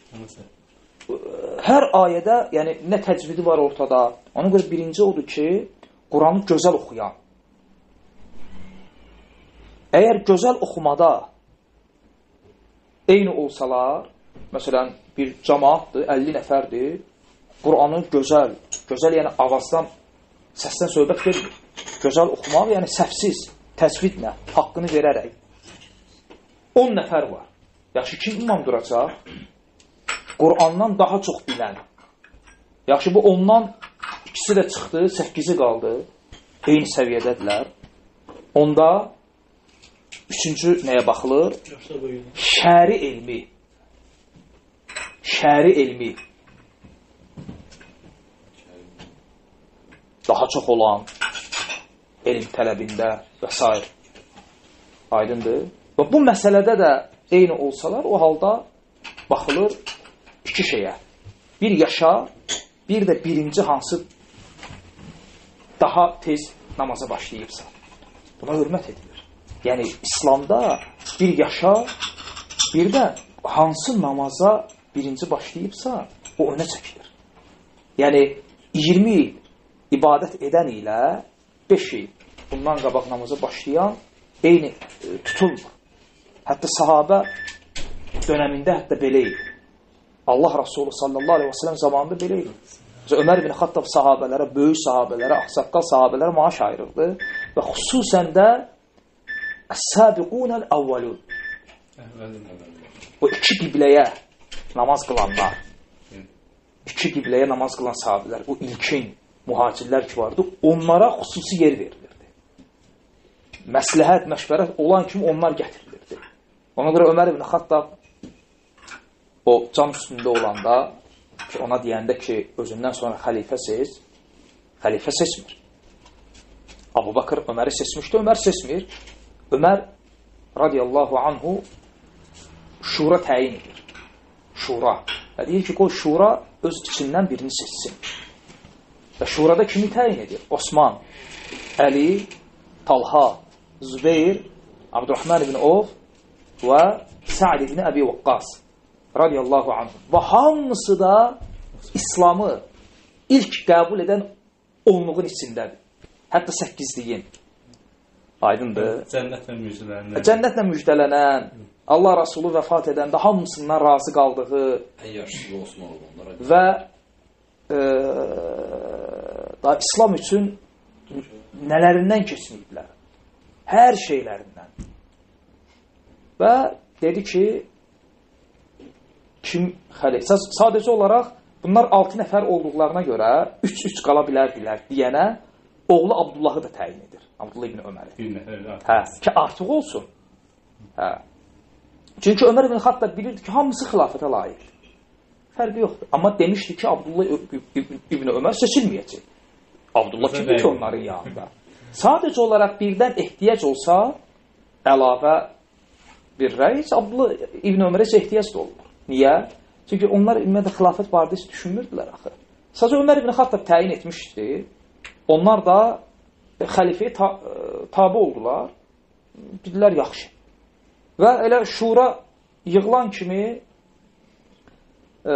Hər ayədə, yəni nə təcvidi var ortada. Ona görə birinci odur ki, Quranı gözəl oxuyan. Əgər gözəl oxumada eyni olsalar, məsələn, bir cəmaatdır, əlli nəfərdir, Quranı gözəl, gözəl yəni avazdan, səsdən söhbət vermir. Gözəl oxumaq, yəni səhvsiz, təcvidlə, haqqını verərək. on nəfər var. Yaxşı, kim imam duracaq? Qur'andan daha çox bilən. Yaxşı, bu ondan ikisi də çıxdı, səkkizi qaldı. Eyni səviyyədədirlər. Onda üçüncü nəyə baxılır? Şəri elmi. şəri elmi daha çox olan elm tələbində və s. Aydındır. Və bu məsələdə də eyni olsalar, o halda baxılır iki şeyə. Bir yaşa, bir də birinci hansı daha tez namaza başlayıbsa. Buna hörmət edilir. Yəni, İslamda bir yaşa, bir də hansı namaza birinci başlayıbsa, o önə çəkilir. Yəni, iyirmi il ibadət edən ilə beş il bundan qabaq namaza başlayan eyni e, tutulmur. Hətta sahabə dönəmində hətta belə idi. Allah Rasulü sallallahu aleyhi ve sellem zamanında belə idi. Ömər ibn Xattab sahabələrə, böyük sahabələrə, axsaqqal sahabələrə maaş ayırırdı və xüsusən də əs-sabiqunəl əvvəlun. O iki qibləyə namaz qılanlar, iki qibləyə namaz qılan sahabələr, o ilkin mühacirlər ki vardı, onlara xüsusi yer verilirdi. Məsləhət, məşvərət olan kimi onlar gətirilirdi. Ona görə Ömər ibn Xattab o can üstündə olanda ki, ona deyəndə ki, özündən sonra xəlifə seç, xəlifə seçmir. Abu Bakır Öməri seçmişdi, Ömər seçmir. Ömər radiyallahu anhu şura təyin edir. Şura. Və deyir ki, qoy şura öz içindən birini seçsin. Və şurada kimi təyin edir? Osman, Əli, Talha, Zübeyir, Abdurrahman ibn Avf və Sa'd ibn Əbi Vaqqas radiyallahu anhu. Və hamısı da İslamı ilk qəbul edən onluğun içindədir. Hətta səkkizliyin. Aydındır. Cənnətlə müjdələnən. Cənnətlə müjdələnən, Allah Rasulü vəfat edəndə hamısından razı qaldığı ən yaşlı Osman olanlara və e, da İslam üçün nələrindən keçməyiblər. Hər şeylərindən. Və dedi ki, kim xəlifə, sadəcə olaraq bunlar altı nəfər olduqlarına görə üç-üç qala bilərdilər deyənə oğlu Abdullahı da təyin edir. Abdullah ibn Öməri. Bir nəfər hə, ki artıq olsun. Hə. Çünki Ömər ibn Xattab bilirdi ki, hamısı xilafətə layiqdir. Fərqi yoxdur. Amma demişdi ki, Abdullah ibn Ömər seçilməyəcək. Abdullah kimdir ki, onların yanında? Sadəcə olaraq birdən ehtiyac olsa, əlavə bir rəy, Abdullah ibn Ömərə heç ehtiyac da olmur. Niyə? Çünki onlar ümumiyyətlə xilafət barədə heç düşünmürdülər axı. Sadəcə Ömər ibn Xattab təyin etmişdi. Onlar da xəlifəyə ta tabi oldular. Dedilər, yaxşı. Və elə şura yığılan kimi e,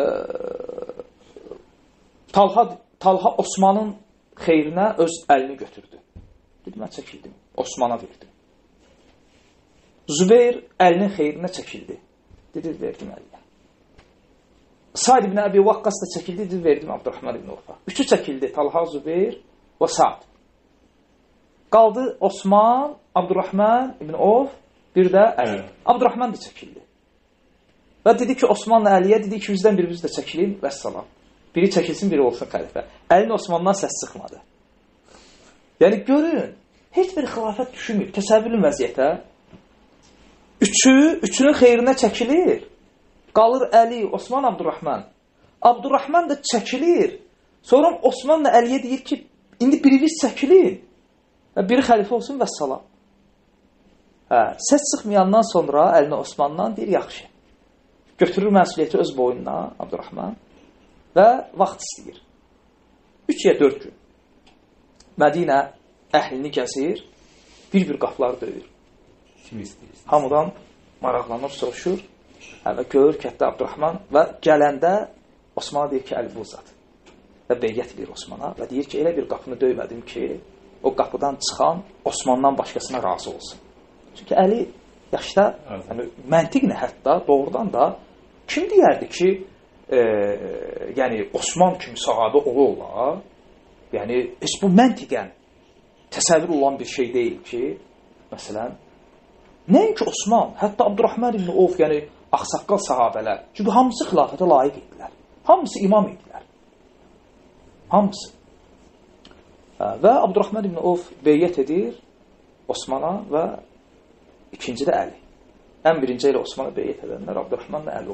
Talha, Talha Osmanın xeyrinə öz əlini götürdü. Dedi, mən çəkildim. Osmana verdim. Zübeyir əlinin xeyrinə çəkildi. Dedi, verdim əlinə. Sa'd ibn Əbi Vaqqas da çəkildi, dedi, verdim Abdurrahman ibn Avfa. Üçü çəkildi. Talha, Zübeyir və Sa'd. Qaldı Osman, Abdurrahman ibn Avf, bir də Əli. Abdurrahman da çəkildi. Və dedi ki, Osmanla Əliyə, dedi ki, bizdən birimiz də çəkilin, vəssalam. Biri çəkilsin, biri olsun xəlifə. Əlin Osmandan səs çıxmadı. Yəni, görün, heç bir xilafət düşünmür. Təsəvvürlü vəziyyətə. Üçü, üçünün xeyrinə çəkilir. Qalır Əli, Osman, Abdurrahman. Abdurrahman da çəkilir. Sonra Osmanla Əliyə deyir ki, indi biriniz çəkilin. Biri xəlifə olsun, vəssalam. Hə, səs çıxmayandan sonra əlinə Osmandan deyir, yaxşı. Götürür məsuliyyəti öz boynuna, Abdurrahman, və vaxt istəyir. Üç ya dörd gün Mədinə əhlini gəzir, bir-bir qapıları döyür. Kim istəyir? Hamıdan maraqlanır, soruşur. Hə, və görür ki, hətta Abdurrahman və gələndə Osmana deyir ki, əlbi uzat. Və beyyət edir Osmana və deyir ki, elə bir qapını döymədim ki, o qapıdan çıxan Osmandan başqasına razı olsun. Çünki Əli yaşda, yəni, məntiqlə hətta doğrudan da kim deyərdi ki, e, yəni Osman kimi sahabə ola, yəni heç bu məntiqən təsəvvür olan bir şey deyil ki, məsələn, nəinki Osman, hətta Abdurrahman ibn Avf, yəni axsaqqal sahabələr, çünki hamısı xilafətə layiq idilər. Hamısı imam idilər. Hamısı. Və Abdurrahman ibn Avf beyyət edir Osmana və ikinci də Əli. Ən birinci ilə Osmana beyyət edənlər Abdurrahmanla Əli olur.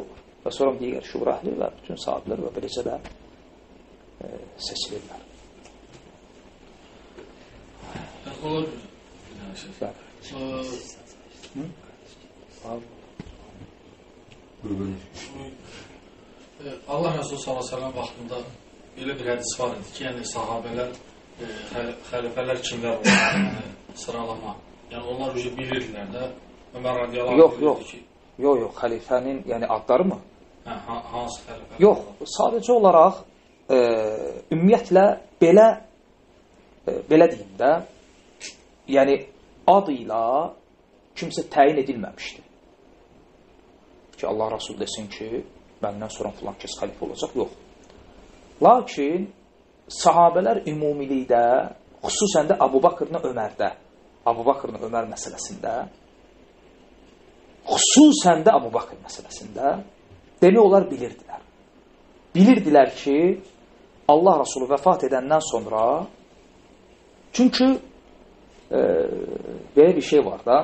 və sonra digər şura əhli və bütün sahabilər və beləcə də e, seçilirlər. Olur bir dənə şey. Allah Rəsulü sallallahu əleyhi və səlləm vaxtında belə bir hədis var idi ki, yəni sahabələr e, xəlifələr kimlər olur, yəni, sıralama. Yəni onlar ücə bilirdilər də. Ömər radiyallahu anh yox, yox. Ki... Yox, yox, xəlifənin yəni adları mı? Hə, hansı xəlifə? Yox, sadəcə olaraq e, ümumiyyətlə belə e, belə deyim də, yəni adı ilə kimsə təyin edilməmişdir. Ki Allah Rasul desin ki, məndən sonra filan kəs xəlifə olacaq, yox. Lakin sahabələr ümumilikdə, xüsusən də Əbu Bakrla Ömərdə, Əbu Bakrla Ömər məsələsində, xüsusən də Əbu Bakr məsələsində demək olar bilirdilər. Bilirdilər ki, Allah Rasulü vəfat edəndən sonra, çünki e, belə bir şey var da,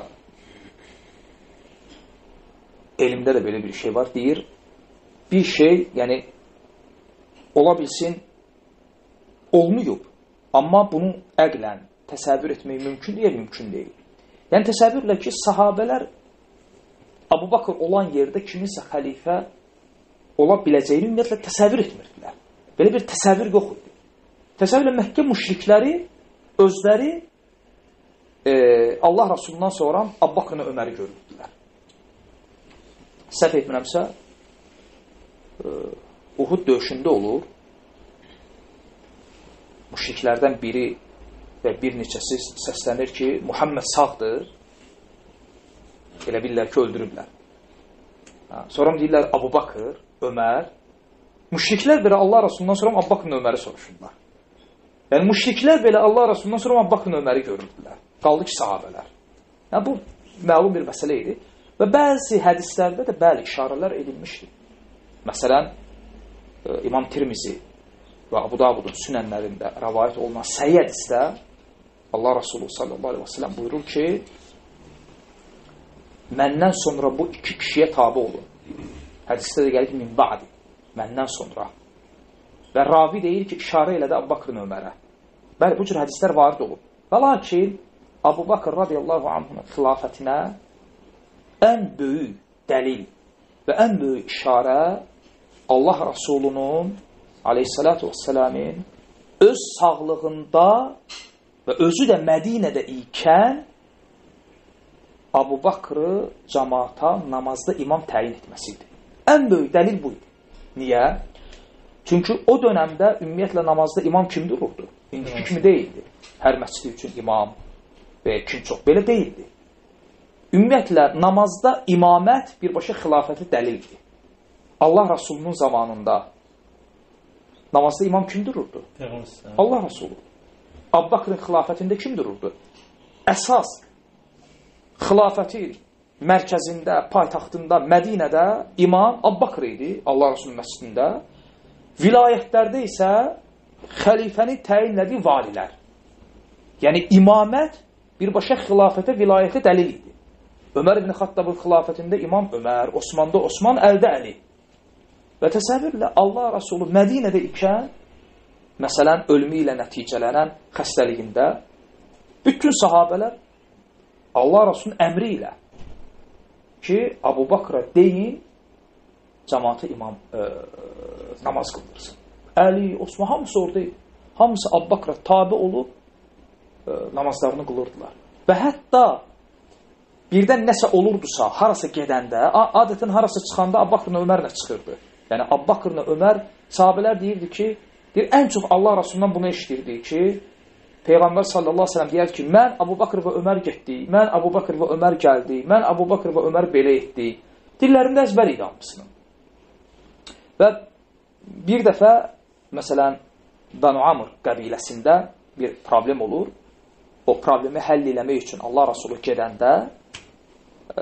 elmdə də belə bir şey var, deyir, bir şey, yəni, ola bilsin, olmayıb, amma bunu əqlən təsəvvür etmək mümkün deyil, mümkün deyil. Yəni, təsəvvürlə ki, sahabələr Əbu Bakr olan yerdə kiminsə xəlifə ola biləcəyini ümumiyyətlə təsəvvür etmirdilər. Belə bir təsəvvür yox idi. Təsəvvürlə Məkkə müşrikləri özləri e, Allah Rasulundan sonra Əbu Bakrla Öməri görürdülər. Səhv etmirəmsə, e, Uhud döyüşündə olur. Müşriklərdən biri və bir neçəsi səslənir ki, Muhammed sağdır. Elə bilirlər ki, öldürüblər. Ha, sonra deyirlər Əbu Bakr, Ömər. Müşriklər belə Allah Rasulundan sonra Əbu Bakrla Öməri soruşurlar. Yəni, müşriklər belə Allah Rasulundan sonra Əbu Bakrla Öməri görürdülər. Qaldı ki, sahabələr. Yəni, bu məlum bir məsələ idi. Və bəzi hədislərdə də bəli, işarələr edilmişdir. Məsələn, İmam Tirmizi və Abu Davudun sünənlərində rəvayət olunan səhih hədisdə Allah Rasulü sallallahu aleyhi və səlləm buyurur ki, məndən sonra bu iki kişiyə tabi olun. Hədisdə də gəlir ki, min ba'di. Məndən sonra. Və ravi deyir ki, işarə elədi Əbu Bakrın Ömərə. Bəli, bu cür hədislər varid olub. Və lakin, Əbu Bakr radiyallahu anhının xilafətinə ən böyük dəlil və ən böyük işarə Allah Rasulunun aleyhissalatu vəssalamin öz sağlığında və özü də Mədinədə ikən Əbu Bakrı cəmaata namazda imam təyin etməsidir. Ən böyük dəlil bu idi. Niyə? Çünki o dönəmdə ümumiyyətlə namazda imam kim dururdu? İndiki kimi deyildi. Hər məscid üçün imam və kim çox belə deyildi. Ümumiyyətlə namazda imamət birbaşa xilafəti dəlildir. Allah Rasulunun zamanında namazda imam kim dururdu? Allah Rasulü. Əbu Bakrın xilafətində kim dururdu? Əsas xilafəti mərkəzində, paytaxtında, Mədinədə imam Əbu Bakr idi, Allah Rasulunun məscidində. Vilayətlərdə isə xəlifəni təyinlədiyi valilər. Yəni imamət birbaşa xilafətə, vilayətə dəlil idi. Ömər ibn Xattabın xilafətində imam Ömər, Osmanda Osman, əldə Əli. Və təsəvvürlə Allah Rasulü Mədinədə ikən, məsələn, ölümü ilə nəticələnən xəstəliyində bütün sahabələr Allah Rasulunun əmri ilə ki, Əbu Bakra deyin, cəmaatı imam e, namaz qıldırsın. Əli, Osman, hamısı oradaydı. Hamısı Əbu Bakra tabi olub e, namazlarını qılırdılar. Və hətta birdən nəsə olurdusa, harasa gedəndə, adətən harasa çıxanda Əbu Bakrla Ömərlə çıxırdı. Yəni, Əbu Bakrla Ömər, sahabələr deyirdi ki, deyir, ən çox Allah Rasulundan bunu eşitirdi ki, Peyğəmbər sallallahu aleyhi ve sellem deyər ki, mən Əbu Bakr və Ömər getdik, mən Əbu Bakr və Ömər gəldik, mən Əbu Bakr və Ömər belə etdik. Dillərində əzbər idi hamısının. Və bir dəfə, məsələn, Bənu Amr qəbiləsində bir problem olur. O problemi həll eləmək üçün Allah Rasulü gedəndə e,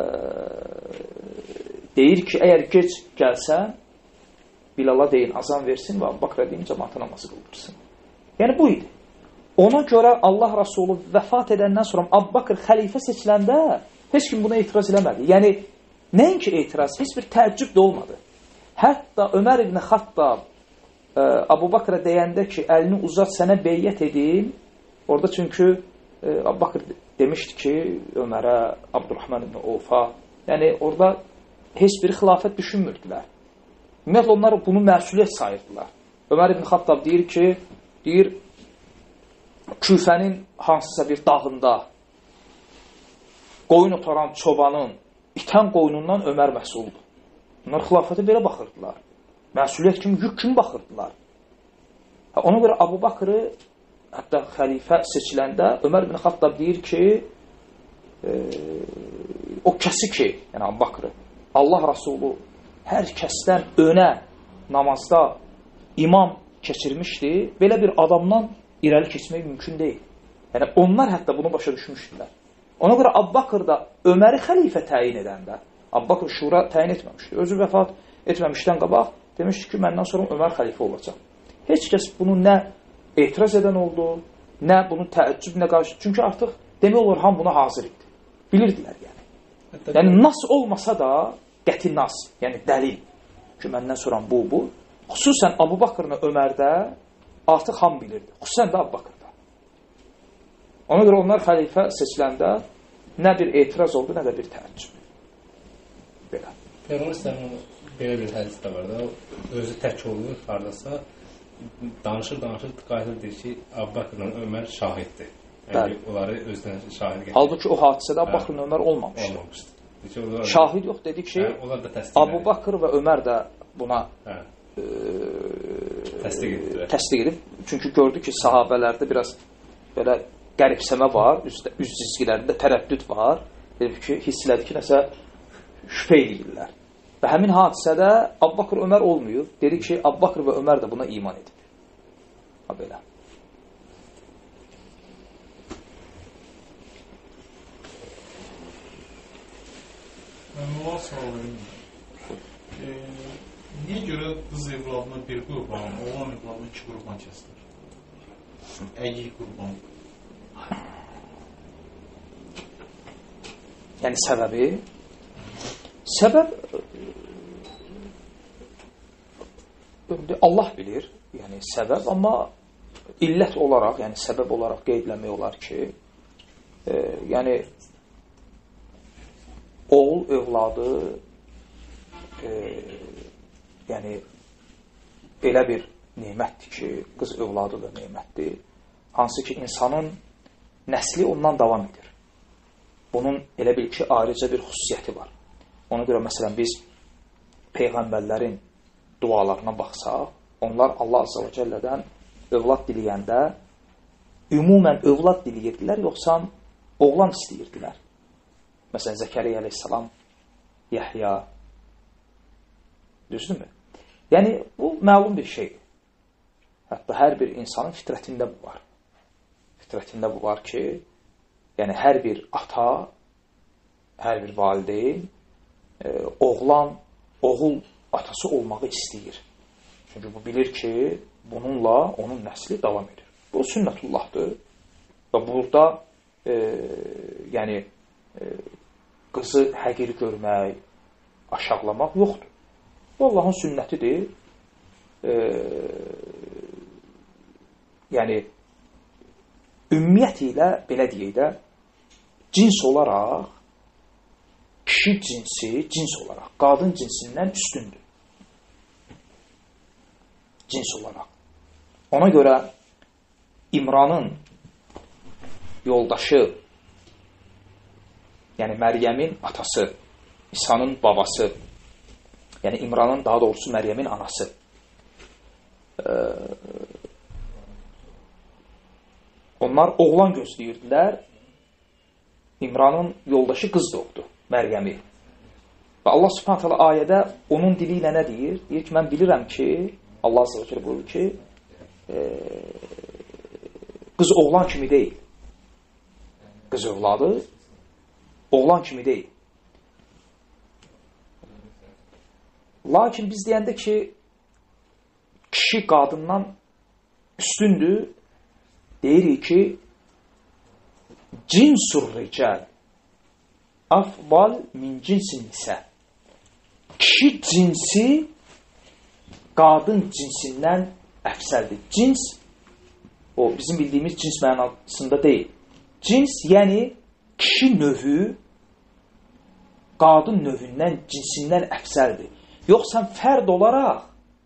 deyir ki, əgər gec gəlsən, Bilala deyin, azan versin və Əbu Bakrə deyin, cəmaata namazı qıldırsın. Yəni, bu idi. Ona görə Allah Rasulü vəfat edəndən sonra Əbu Bakr xəlifə seçiləndə heç kim buna etiraz eləmədi. Yəni, nəinki etiraz, heç bir təəccüb də olmadı. Hətta Ömər ibn Xattab ə, Abu Bakrə deyəndə ki, əlini uzat sənə beyyət edeyim. Orada çünki ə, Abu Bakr demişdi ki, Ömərə, Abdurrahman ibn Avfa, yəni orada heç bir xilafət düşünmürdülər. Ümumiyyətlə, onlar bunu məsuliyyət sayırdılar. Ömər ibn Xattab deyir ki, deyir, Küfənin hansısa bir dağında qoyun otaran çobanın itən qoyunundan Ömər məsuldur. Onlar xilafətə belə baxırdılar. Məsuliyyət kimi, yük kimi baxırdılar. Ona görə Abu Bakrı, hətta xəlifə seçiləndə Ömər ibn Xattab deyir ki, e, o kəsi ki, yəni Abu Bakrı, Allah Rasulü hər kəsdən önə namazda imam keçirmişdi, belə bir adamdan irəli keçmək mümkün deyil. Yəni, onlar hətta bunu başa düşmüşdülər. Ona görə Abu Bakr da Öməri xəlifə təyin edəndə, Abu Bakr şura təyin etməmişdi. Özü vəfat etməmişdən qabaq demişdi ki, məndən sonra Ömər xəlifə olacaq. Heç kəs bunu nə etiraz edən oldu, nə bunu təəccüblə qarşı. Çünki artıq demək olur, ham buna hazır idi. Bilirdilər yəni. Hətta yəni, nas olmasa da qəti nas, yəni dəlil ki, məndən sonra bu, bu. Xüsusən Abu Bakr'la Ömərdə artıq ham bilirdi. Xüsusən də Abu Bakr'da. Ona görə onlar xəlifə seçiləndə nə bir etiraz oldu, nə də bir təəccüb. Belə. Peyğəmbər sənin belə bir hədis də var da, özü tək olur, haradasa danışır, danışır, qayıdır deyir ki, Abu Bakr'la Ömər şahiddir. Yəni, onları özdən şahid gətirir. Halbuki o hadisədə Abu Bakr'la Ömər olmamışdı. Olmamışdı. Onlar şahid yox, dedik ki, hə, Abu Bakr və Ömər də buna hə. e, təsdiq edib. Təsdiq edib. Çünki gördü ki, sahabələrdə biraz belə qəribsəmə var, üz, üz cizgilərində tərəddüd var. Dedi ki, hiss elədi ki, nəsə şübhə edirlər. Və həmin hadisədə Abu Bakr Ömər olmuyor. Dedi ki, Abu Bakr və Ömər də buna iman edib. Ha, belə. Məmnunlar sağlayın. E, niyə görə qız evladına bir qurban, oğlan evladına iki qurban kəsilir? Əgik qurban. Yəni səbəbi? Səbəb Allah bilir, yəni səbəb, amma illət olaraq, yəni səbəb olaraq qeydləmək olar ki, e, yəni oğul övladı e, yəni belə bir nemətdir ki, qız övladı da nemətdir. Hansı ki, insanın nəsli ondan davam edir. Bunun elə bil ki, ayrıca bir xüsusiyyəti var. Ona görə, məsələn, biz Peyğəmbərlərin dualarına baxsaq, onlar Allah Azza və Cəllədən övlad diləyəndə ümumən övlad diləyirdilər, yoxsa oğlan istəyirdilər. Məsələn, Zəkəriyyə əleyhissalam, Yəhya, düzdürmü? Yəni, bu məlum bir şeydir. Hətta hər bir insanın fitrətində bu var. Fitrətində bu var ki, yəni hər bir ata, hər bir valideyn, e, oğlan, oğul atası olmağı istəyir. Çünki bu bilir ki, bununla onun nəsli davam edir. Bu sünnətullahdır. Və burada e, yəni e, qızı həqir görmək, aşağılamaq yoxdur. Bu Allahın sünnətidir. E, yəni ümumiyyət ilə, belə deyək də, cins olaraq kişi cinsi, cins olaraq qadın cinsindən üstündür. Cins olaraq. Ona görə İmranın yoldaşı, yəni Məryəmin atası, İsa'nın babası, yəni İmranın, daha doğrusu Məryəmin anası. Ee, onlar oğlan gözləyirdilər. İmranın yoldaşı qız doğdu, Məryəmi. Və Allah Subhanahu taala ayədə onun dili ilə nə deyir? Deyir ki, mən bilirəm ki, Allah Azza və Cəllə buyurur ki, e, qız oğlan kimi deyil. Qız övladı oğlan kimi deyil. Lakin biz deyəndə ki, kişi qadından üstündür, deyirik ki, cinsur rical afdal min cinsin nisə. Kişi cinsi qadın cinsindən əfsəldir. Cins, o bizim bildiyimiz cins mənasında deyil. Cins, yəni kişi növü qadın növündən, cinsindən əfsəldir. Yoxsa fərd olaraq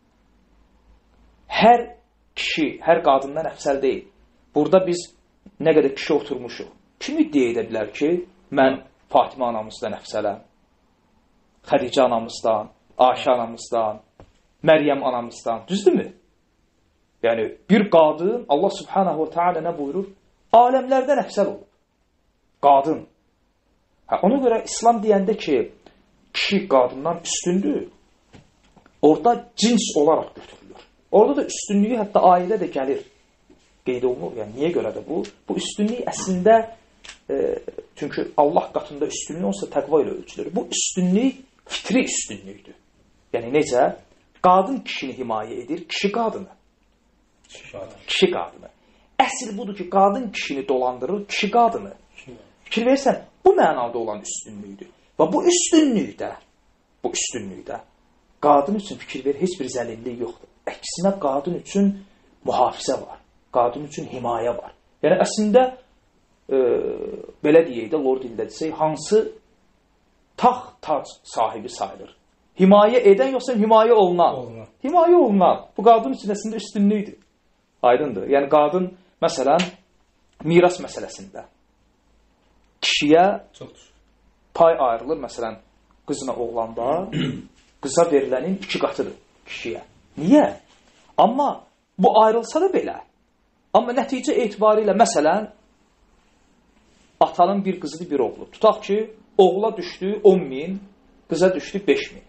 hər kişi, hər qadından əfsəl deyil. Burada biz nə qədər kişi oturmuşuq. Kim iddia edə bilər ki, mən Fatimə anamızdan əfsələm, Xədicə anamızdan, Ayşə anamızdan, Məryəm anamızdan, düzdürmü? Yəni, bir qadın, Allah subhanahu wa ta'ala nə buyurur? Aləmlərdən əfsəl olur. Qadın. Hə, ona görə İslam deyəndə ki, kişi qadından üstündür, orada cins olaraq götürülür. Orada da üstünlüyü hətta ailə də gəlir. Qeyd olunur. Yəni, niyə görə də bu? Bu üstünlük əslində, e, çünki Allah qatında üstünlük olsa təqva ilə ölçülür. Bu üstünlük fitri üstünlükdür. Yəni, necə? Qadın kişini himayə edir, kişi qadını. Kişi qadını. Əsl budur ki, qadın kişini dolandırır, kişi qadını. Fikir versən, bu mənada olan üstünlükdür. Və bu üstünlükdə, bu üstünlükdə qadın üçün fikir ver, heç bir zəlillik yoxdur. Əksinə qadın üçün mühafizə var. Qadın üçün himayə var. Yəni, əslində, e, belə deyək də, Lord dildə desək, hansı taxt, tac sahibi sayılır? Himayə edən, yoxsa himayə olunan? Olunan. Himayə olunan. Bu qadın üçün əslində üstünlükdür. Aydındır. Yəni, qadın, məsələn, miras məsələsində kişiyə pay ayrılır, məsələn, qızına oğlanda, qıza verilənin iki qatıdır kişiyə. Niyə? Amma bu ayrılsa da belə. Amma nəticə etibarilə, məsələn, atanın bir qızıdır, bir oğlu. Tutaq ki, oğula düşdü on min, qıza düşdü beş min.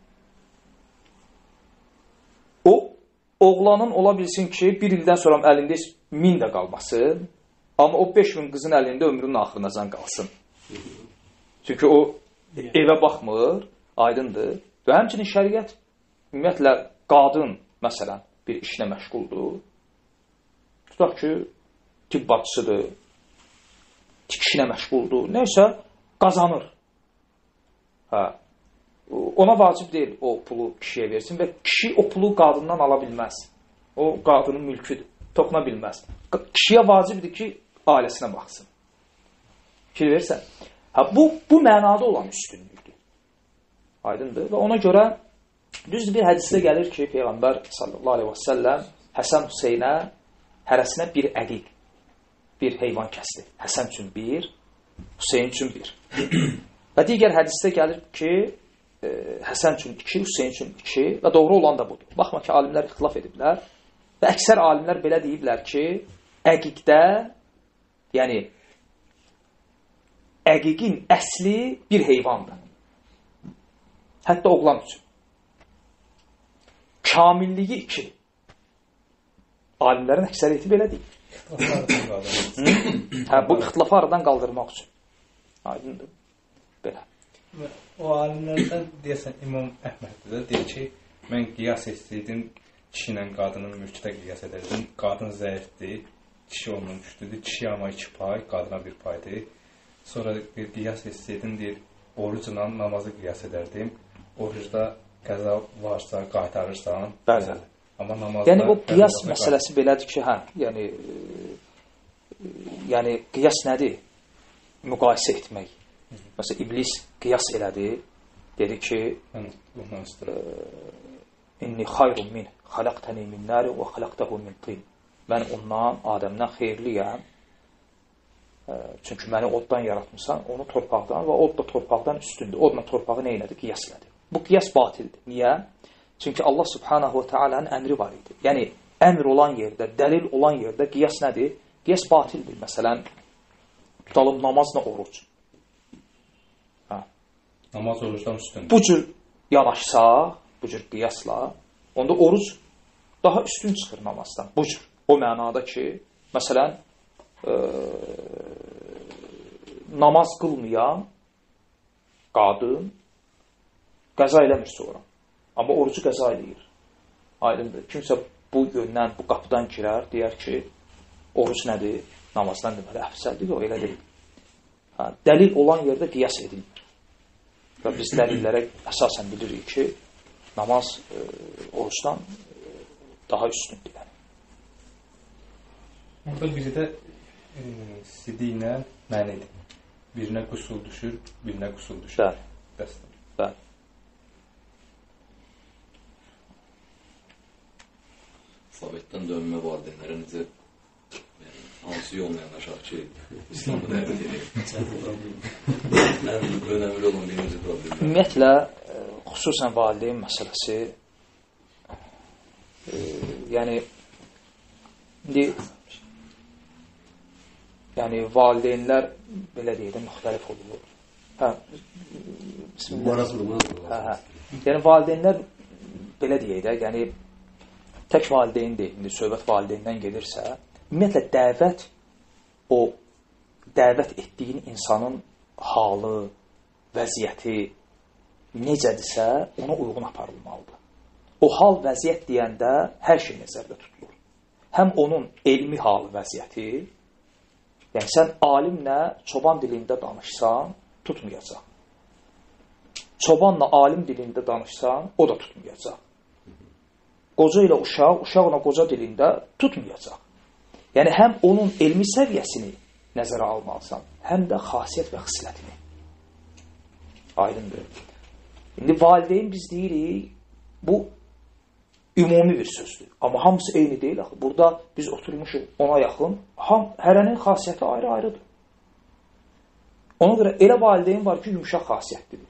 O, oğlanın ola bilsin ki, bir ildən sonra əlində min də qalmasın, amma o beş min qızın əlində ömrünün axırınacan qalsın. Çünki o evə baxmır, aydındır. Və həmçinin şəriət, ümumiyyətlə, qadın, məsələn, bir işlə məşğuldur. Tutaq ki, tibbacısıdır, tikişinə məşğuldur, neysə, qazanır. Hə. Ona vacib deyil o pulu kişiyə versin və kişi o pulu qadından ala bilməz. O qadının mülküdür, toxuna bilməz. Kişiyə vacibdir ki, ailəsinə baxsın. Fikir versən. Hə, bu, bu mənada olan üstünlükdür. Aydındır. Və ona görə düz bir hədisdə gəlir ki, Peyğəmbər sallallahu aleyhi və səlləm Həsən Hüseynə hərəsinə bir əqiq, bir heyvan kəsdi. Həsən üçün bir, Hüseyn üçün bir. Və digər hədisdə gəlir ki, e, Həsən üçün iki, Hüseyn üçün iki və doğru olan da budur. Baxma ki, alimlər ixtilaf ediblər və əksər alimlər belə deyiblər ki, əqiqdə, yəni əqiqin əsli bir heyvandır. Hətta oğlan üçün. Kamilliyi iki. Alimlərin əksəriyyəti belə deyil. Hə, bu ixtilafı aradan qaldırmaq üçün. Aydındır. Belə. O alimlərdən deyəsən İmam Əhməddə də deyir ki, mən qiyas etsəydim, kişi ilə qadının mülkdə qiyas edərdim. Qadın zəifdir, kişi ondan güclüdür. Kişi ama iki pay, qadına bir paydır. Sonra bir qiyas etsəydim, deyir, orucla namazı qiyas edərdim. Orucda qəza varsa, qaytarırsan. Bəli. Amma namazda... Yəni, o qiyas məsələsi belədir ki, hə, yəni, e, yəni, qiyas nədir? Müqayisə etmək. Məsələn, iblis qiyas elədi, dedi ki, inni xayrun min, xalaqtəni min nəri və xalaqtəhu min tin. Mən ondan, Adəmdən xeyirliyəm, e, çünki məni oddan yaratmışsan, onu torpaqdan və od da torpaqdan üstündür. Odla torpağı nə elədi? Qiyas elədi. Bu qiyas batildir. Niyə? Çünki Allah subhanahu wa ta'alanın əmri var idi. Yəni, əmr olan yerdə, dəlil olan yerdə qiyas nədir? Qiyas batildir. Məsələn, tutalım namazla oruc. Hə. Namaz orucdan üstündür. Bu cür yanaşsaq, bu cür qiyasla, onda oruc daha üstün çıxır namazdan. Bu cür. O mənada ki, məsələn, e, namaz qılmayan qadın qəza eləmir sonra. Amma orucu qəza eləyir. Aydındır. Kimsə bu yöndən, bu qapıdan girər, deyər ki, oruc nədir? Namazdan deməli, əfsəldir, o elə deyil. Hə, dəlil olan yerdə qiyas edilmir. Və biz dəlillərə əsasən bilirik ki, namaz e, oruçdan e, daha üstündür. Yəni. Burada biri də e, sidiklə mənidir. Birinə qüsul düşür, birinə qüsul düşür. Bəli. Bəsdir. Bəli. Sovetdən dönmə valideynlərə necə yəni, hansı yolla yanaşaq ki, İslamı dəvət edək? Ən önəmli olan birinci problem. Ümumiyyətlə, e, xüsusən valideyn məsələsi, e, yəni, indi, yəni, valideynlər, belə deyək də, müxtəlif olur. Hə, bismillah. Hə, hə. Yəni, valideynlər, belə deyək də, yəni, tək valideyn deyil, indi söhbət valideyndən gedirsə, ümumiyyətlə, dəvət, o, dəvət etdiyin insanın halı, vəziyyəti necədirsə, ona uyğun aparılmalıdır. O hal, vəziyyət deyəndə hər şey nəzərdə tutulur. Həm onun elmi halı, vəziyyəti, yəni sən alimlə çoban dilində danışsan, tutmayacaq. Çobanla alim dilində danışsan, o da tutmayacaq. Qoca ilə uşaq, uşaqla qoca dilində tutmayacaq. Yəni, həm onun elmi səviyyəsini nəzərə almalısan, həm də xasiyyət və xislətini. Aydındır. İndi valideyn biz deyirik, bu ümumi bir sözdür. Amma hamısı eyni deyil. Burada biz oturmuşuq ona yaxın, ham, hərənin xasiyyəti ayrı-ayrıdır. Ona görə elə valideyn var ki, yumuşaq xasiyyətlidir.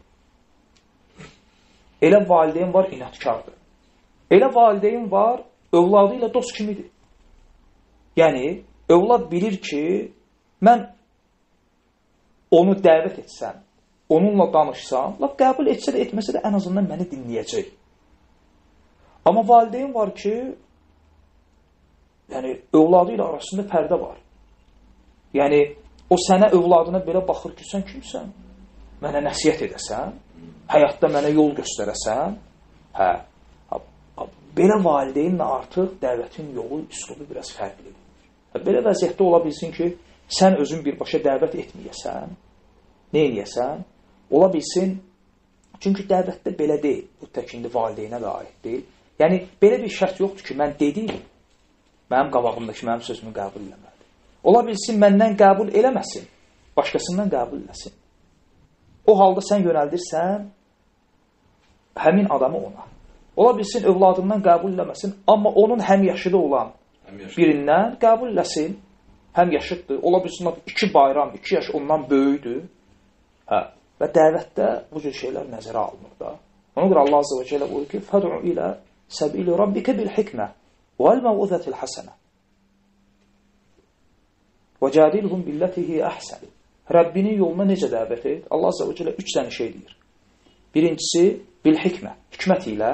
Elə valideyn var, inatkardır. Elə valideyn var, övladı ilə dost kimidir. Yəni, övlad bilir ki, mən onu dəvət etsəm, onunla danışsam, laf qəbul etsə də, etməsə də ən azından məni dinləyəcək. Amma valideyn var ki, yəni, övladı ilə arasında pərdə var. Yəni, o sənə övladına belə baxır ki, sən kimsən? Mənə nəsiyyət edəsən, həyatda mənə yol göstərəsən, hə, belə valideynlə artıq dəvətin yolu, üslubu biraz fərqlidir. Belə vəziyyətdə ola bilsin ki, sən özün birbaşa dəvət etməyəsən, nə eləyəsən, ola bilsin, çünki dəvətdə belə deyil, bu təkindi valideynə də aid deyil. Yəni, belə bir şərt yoxdur ki, mən dedim, mənim qabağımdakı mənim sözümü qəbul eləməlidir. Ola bilsin, məndən qəbul eləməsin, başqasından qəbul eləsin. O halda sən yönəldirsən, həmin adamı ona. Ola bilsin, övladından qəbul eləməsin, amma onun həm yaşıda olan birindən qəbul eləsin, həm yaşıddır. Ola bilsin, iki bayram, iki yaş ondan böyüdür. Hə. Və dəvətdə bu cür şeylər nəzərə alınır da. Ona görə Allah Azze və Cəllə buyurur ki, فَدْعُ إِلَى سَبِيلِ رَبِّكَ بِالْحِكْمَةِ وَالْمَوْعِظَةِ الْحَسَنَةِ وَجَادِلْهُمْ بِالَّتِي هِيَ أَحْسَنُ Rəbbinin yoluna necə dəvət et? Allah Azze və Cəllə üç dənə şey deyir. Birincisi, bil-hikmə, hikmət ilə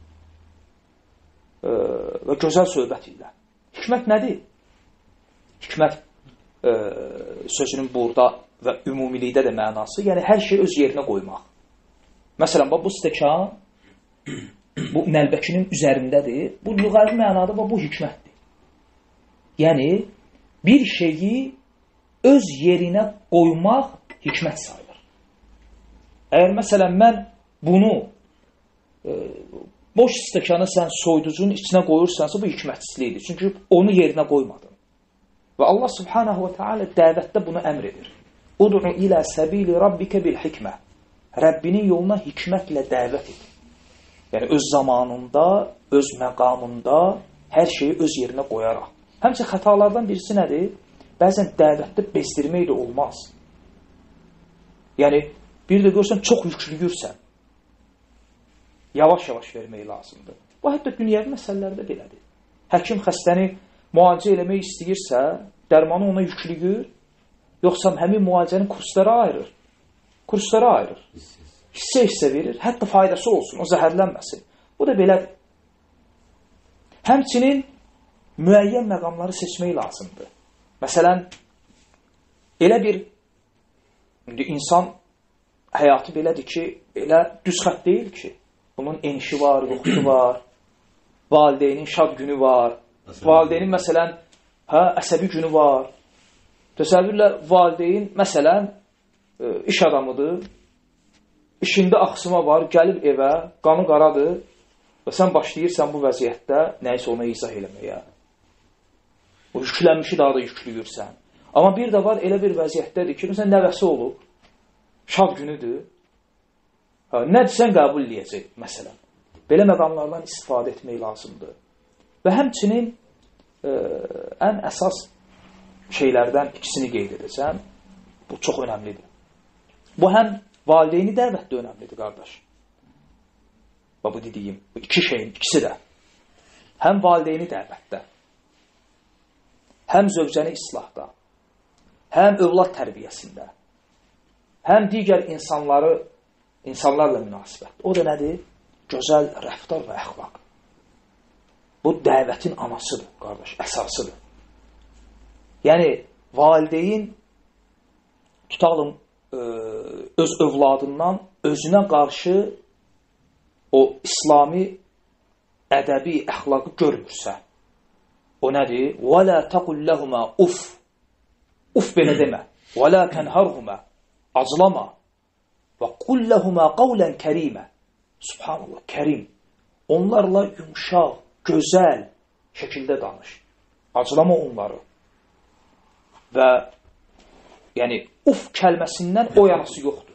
e, və gözəl söhbət ilə. Hikmət nədir? Hikmət e, sözünün burada və ümumilikdə də mənası, yəni hər şey öz yerinə qoymaq. Məsələn, bu stəkan bu nəlbəkinin üzərindədir. Bu lüğəvi mənada və bu hikmətdir. Yəni, bir şeyi öz yerinə qoymaq hikmət sayılır. Əgər məsələn, mən bunu e, boş stəkanı sən soyuducunun içinə qoyursansa, bu hikmətsizlikdir. Çünki onu yerinə qoymadın. Və Allah subhanahu və teala dəvətdə bunu əmr edir. Ud'u ilə səbili rabbikə bil hikmə. Rəbbinin yoluna hikmətlə dəvət et. Yəni, öz zamanında, öz məqamında hər şeyi öz yerinə qoyaraq. Həmçə xətalardan birisi nədir? Bəzən dəvətdə bezdirmək də olmaz. Yəni, bir də görsən, çox yüklüyürsən. Yavaş-yavaş vermək lazımdır. Bu, hətta dünyəvi məsələlərdə belədir. Həkim xəstəni müalicə eləmək istəyirsə, dərmanı ona yüklüyür, yoxsa həmin müalicənin kurslara ayırır. Kurslara ayırır. Hissə-hissə verir, hətta faydası olsun, o zəhərlənməsin. Bu da belədir. Həmçinin müəyyən məqamları seçmək lazımdır. Məsələn, elə bir indi insan həyatı belədir ki, elə düz xət deyil ki, bunun enişi var, yoxuşu var, valideynin şad günü var, valideynin məsələn, hə, əsəbi günü var. Təsəvvürlə valideyn, məsələn, iş adamıdır, işində axsıma var, gəlib evə, qanı qaradır, Və sən başlayırsan bu vəziyyətdə nəyisə ona izah eləməyə. O yüklənmişi daha da yüklüyürsən. Amma bir də var, elə bir vəziyyətdədir ki, məsələn, nəvəsi olub, şad günüdür, nə desən qəbul eləyəcək, məsələn. Belə məqamlardan istifadə etmək lazımdır. Və həmçinin ə, ən əsas şeylərdən ikisini qeyd edəcəm, bu çox önəmlidir. Bu həm valideyni dəvətdə önəmlidir, qardaş. Və bu dediyim, bu iki şeyin ikisi də. Həm valideyni dəvətdə, həm zövcəni islahda, həm övlad tərbiyəsində, həm digər insanları, insanlarla münasibət. O da nədir? Gözəl rəftar və əxlaq. Bu dəvətin anasıdır, qardaş, əsasıdır. Yəni, valideyn tutalım öz övladından özünə qarşı o İslami ədəbi əxlaqı görmürsə, o nədir? وَلَا تَقُلْ لَهُمَا uf. Uf belə demə. وَلَا تَنْهَرْهُمَا acılama. وَقُلْ لَهُمَا قَوْلًا كَرِيمًا. Subhanallah, kərim. Onlarla yumuşaq, gözəl şəkildə danış. Acılama onları. Və yəni, uf kəlməsindən o yanası yoxdur.